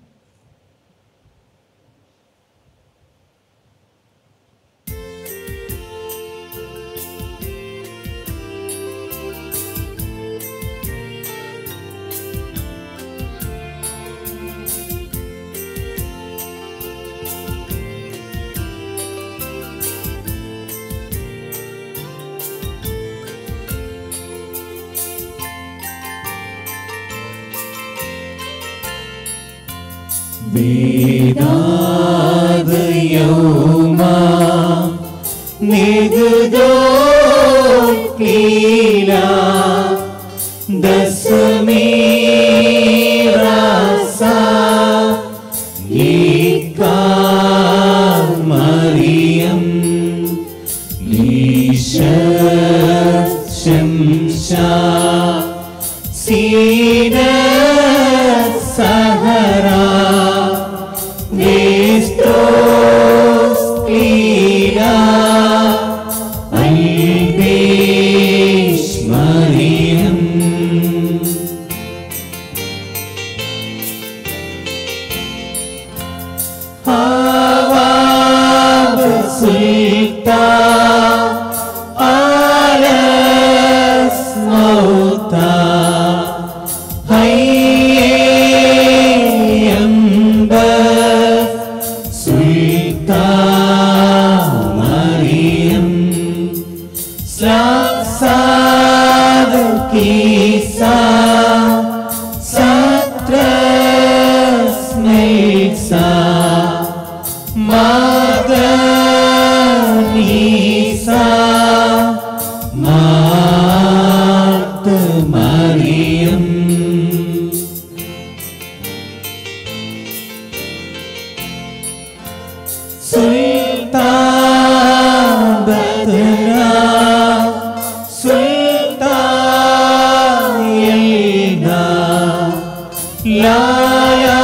Vedadayoma Nigdo Klila Dasamirasa Yikal Mariam Lishat Shamsha Sina Sahara Nestos Klila Albish Mariam Hawa Sulta Alas Mauta Kisa Satras Mesa Maganisa Marta Mariam Sultan Batna Laya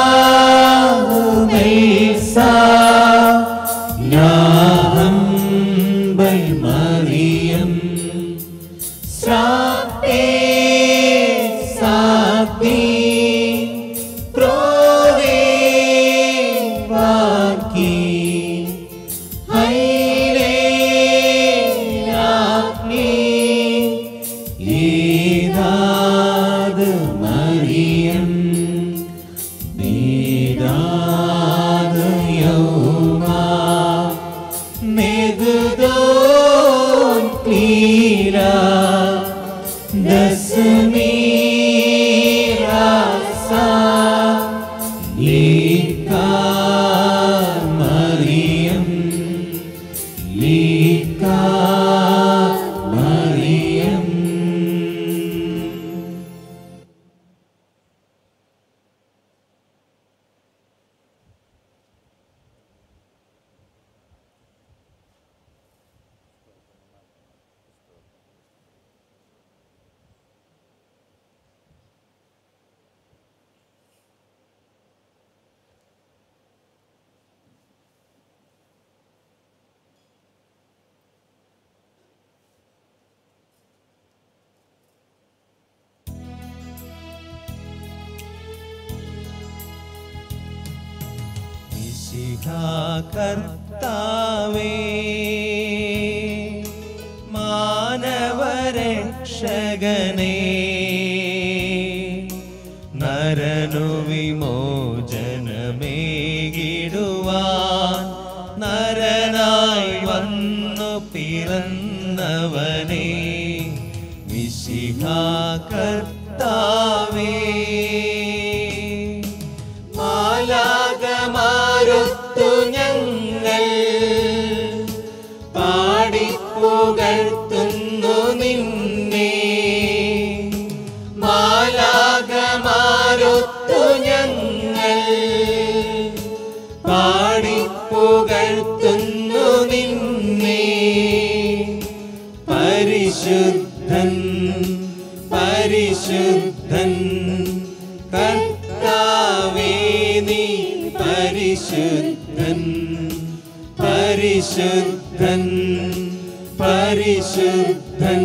Mesa Laham Bay Mariam Sate Sati Prove Vaki മിശിഹാ കർത്താവേ മാനവരക്ഷകനേ നരനു വിമോചനമേകിടുവാൻ നരനായി വന്നു പിറന്നവനേ മിശിഹാ കർത്താവേ മാലാകമാരൊത്തു ഞങ്ങൾ പാടിപ്പുകഴ്ത്തുന്നു നിന്നെ മാലാകമാരൊത്തു ഞങ്ങൾ പാടിപ്പുകഴ്ത്തുന്നു നിന്നെ പരിശുദ്ധൻ പരിശുദ്ധൻ കർത്താവേ നീ പരിശുദ്ധൻ പരിശുദ്ധൻ പരിശുദ്ധൻ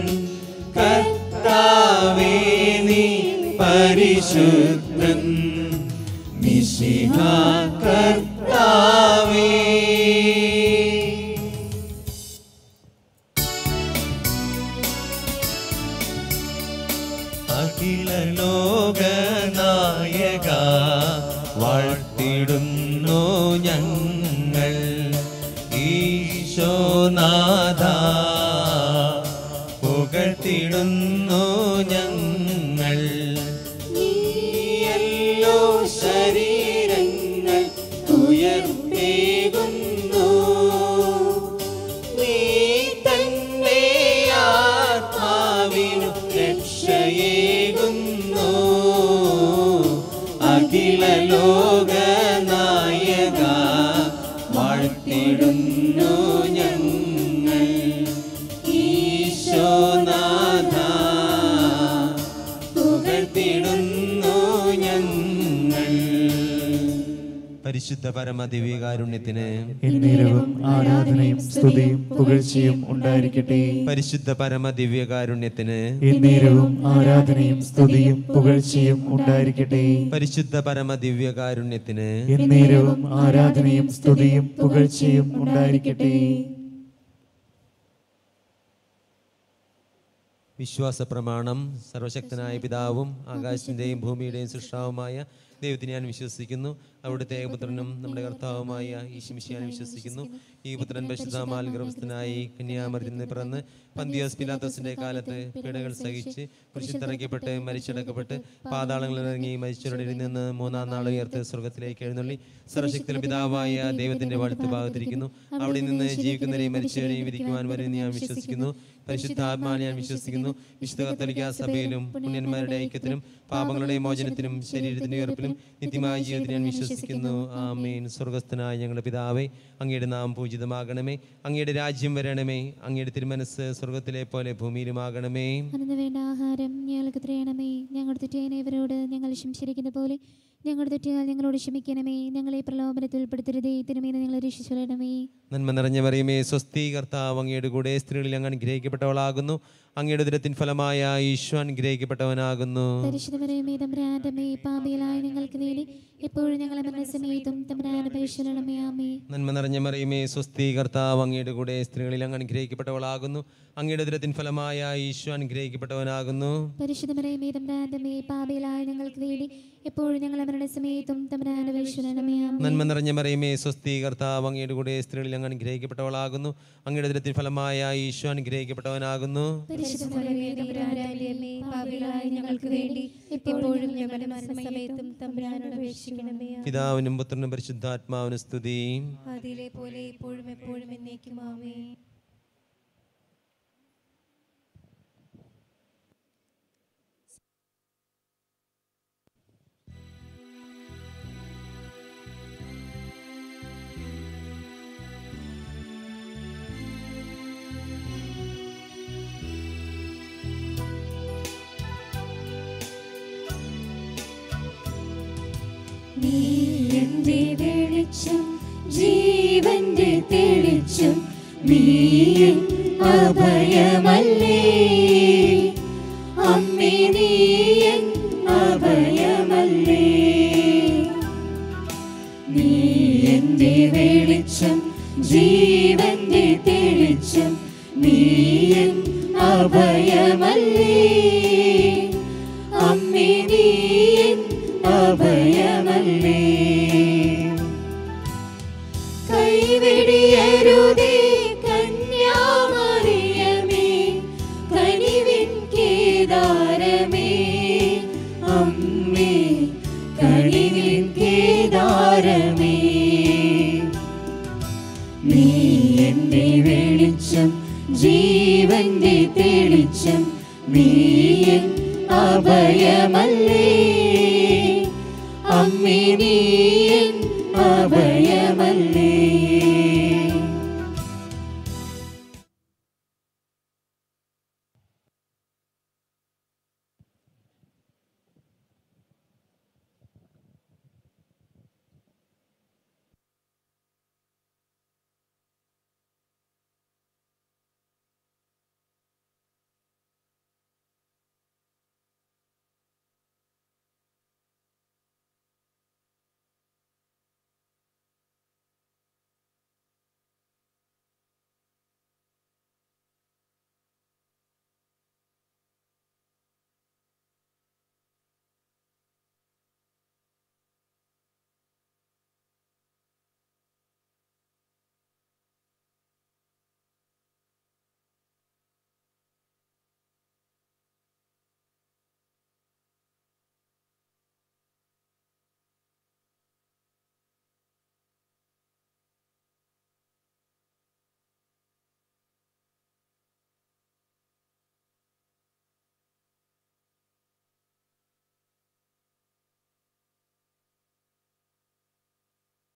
കർത്താവേ നീ പരിശുദ്ധൻ മിശിഹാ കർത്താവേ അഖില ലോകനായക വാഴ്ത്തിടുന്നു ഞങ്ങൾ ഈശോനാഥ പുകഴ്ത്തിടുന്നു ഞങ്ങൾ നീയല്ലോ ശരീരങ്ങൾ ഉയർത്തേകുന്നു നീ തന്നെ ആത്മാവിനു രക്ഷയേകുന്നു അഖില ലോകനായക വാഴ്ത്തിടുന്നു ഞങ്ങൾ ഈശോനാഥ പുകഴ്ത്തിടുന്നു ഞങ്ങൾ പരിശുദ്ധ പരമദിവ്യകാരുണ്യത്തിന് എന്നേരവും ആരാധനയും സ്തുതിയും പുകഴ്ചയും ഉണ്ടായിരിക്കട്ടെ. പരിശുദ്ധ പരമദിവ്യകാരുണ്യത്തിന് എന്നേരവും ആരാധനയും സ്തുതിയും പുകഴ്ചയും ഉണ്ടായിരിക്കട്ടെ. പരിശുദ്ധ പരമദിവ്യകാരുണ്യത്തിന് എന്നേരവും ആരാധനയും സ്തുതിയും പുകഴ്ചയും ഉണ്ടായിരിക്കട്ടെ. വിശ്വാസ പ്രമാണം. സർവശക്തനായ പിതാവും ആകാശത്തിന്റെയും ഭൂമിയുടെയും സൃഷ്ടാവുമായ ദൈവത്തിന് ഞാൻ വിശ്വസിക്കുന്നു. അവിടുത്തെ ഏകപുത്രനും നമ്മുടെ കർത്താവുമായ ഈശോമിശിഹായെ ഞാൻ വിശ്വസിക്കുന്നു. ഈ പുത്രൻ പരിശുദ്ധമാൽ ഗർഭസ്ഥനായി കന്യാമറിയത്തിൽ നിന്ന് പിറന്ന് പന്തിയോസ് പിലാത്തോസിന്റെ കാലത്ത് പീഡകൾ സഹിച്ച് കുരിശിൽ തറയ്ക്കപ്പെട്ട് മരിച്ചടക്കപ്പെട്ട് പാതാളങ്ങളിൽ ഇറങ്ങി മരിച്ചവരുടെ നിന്ന് മൂന്നാം നാൾ ഉയർത്ത് സ്വർഗത്തിലേക്ക് എഴുന്നള്ളി സർവശക്തിയുടെ പിതാവായ ദൈവത്തിന്റെ വലത്ത് ഭാഗത്തിരിക്കുന്നു. അവിടെ നിന്ന് ജീവിക്കുന്നവരെയും മരിച്ചവരെയും വിധിക്കുവാൻ വരുമെന്ന് ഞാൻ വിശ്വസിക്കുന്നു. പരിശുദ്ധാത്മാവിനെ ഞാൻ വിശ്വസിക്കുന്നു. വിശുദ്ധ കത്തോലിക്കാ സഭയിലും പുണ്യന്മാരുടെ ഐക്യത്തിലും പാപങ്ങളുടെ മോചനത്തിനും ശരീരത്തിന്റെ ഉയർപ്പിലും നിത്യമായ ജീവിതത്തിന് ഞാൻ വിശ്വസിക്കുന്നു. ആമേൻ. സ്വർഗസ്ഥനായ ഞങ്ങളുടെ പിതാവേ, അങ്ങയുടെ നാം പൂജിതമാകണമേ. അങ്ങയുടെ രാജ്യം വരണമേ. അങ്ങയുടെ തിരുമനസ് സ്വർഗത്തിലെ പോലെ ഭൂമിയിലുമാകണമേ. അന്ന് വേണ്ട ആഹാരം ഞങ്ങൾക്ക് തരയണമേ. ഞങ്ങളുടെ തെറ്റിയവരോട് ഞങ്ങൾ ക്ഷമിച്ചിരിക്കുന്ന പോലെ ഞങ്ങളുടെ തെറ്റിയാൽ ഞങ്ങളോട് ക്ഷമിക്കണമേ. ഞങ്ങളെ പ്രലോഭനത്തിൽ ഉൾപ്പെടുത്തരുതേ, തിരുമേനി ഞങ്ങളെ രക്ഷിച്ചുകൊള്ളണമേ. നന്മ നിറഞ്ഞ മറിയമേ, സ്വസ്തി, കർത്താവ് അങ്ങയുടെ കൂടെ സ്ത്രീകളിൽ അങ്ങ് അനുഗ്രഹിക്കപ്പെട്ടവളാകുന്നു. അങ്ങയുടെ ഉദരത്തിൻ ഫലമായ ഈശോ അനുഗ്രഹിക്കപ്പെട്ടവനാകുന്നു. പരിശുദ്ധ മറിയമേ, തമ്പുരാന്റെ അമ്മേ, പാപികളായ ഞങ്ങൾക്ക് വേണ്ടി എപ്പോഴും ഞങ്ങളെ മരണസമയത്തും തമ്പുരാന്റെ പരിശുദ്ധമേ. ആമേൻ. നന്മ നിറഞ്ഞ മറിയമേ, സ്വസ്തി, കർത്താവ് അങ്ങയുടെ കൂടെ സ്ത്രീകളിൽ അങ്ങ് അനുഗ്രഹിക്കപ്പെട്ടവളാകുന്നു. അങ്ങയുടെ ഉദരത്തിൻ ഫലമായ ഈശോ അനുഗ്രഹിക്കപ്പെട്ടവനാകുന്നു. പരിശുദ്ധ മറിയമേ, തമ്പുരാന്റെ അമ്മേ, പാപികളായ ഞങ്ങൾക്ക് വേണ്ടി എപ്പോഴും ഞങ്ങളെ മരണസമയത്തും തമ്പുരാന്റെ പരിശുദ്ധമേ. ആമേൻ. നന്മ നിറഞ്ഞ മറിയമേ, സ്വസ്തി, കർത്താവ് അങ്ങയുടെ കൂടെ സ്ത്രീകളിൽ അങ്ങ് അനുഗ്രഹിക്കപ്പെട്ടവളാകുന്നു. അങ്ങയുടെ ഉദരത്തിൻ ഫലമായ ഈശോ അനുഗ്രഹിക്കപ്പെട്ടവനാകുന്നു. പിതാവിനും പുത്രനും പരിശുദ്ധാത്മാവിനും സ്തുതി. നീ എന്റെ വെളിച്ചം, ജീവന്റെ തെളിച്ചം, നീ എൻ അഭയമല്ലേ അമ്മേ, നീ എൻ അഭയമല്ലേ. നീ എൻ്റെ വെളിച്ചം ജീവന്റെ തെളിച്ചം നീ എൻ അഭയമല്ലേ അമ്മേ നീ എൻ അഭയമല്ലേ കൈവെടിയരുതേ കന്യാമറിയമേ കനിവിൻ കേദാരമേ അമ്മേ കനിവിൻ കേദാരമേ നീ എൻ്റെ വെളിച്ചം ജീവന്റെ തെളിച്ചം നീ എൻ അഭയമല്ലേ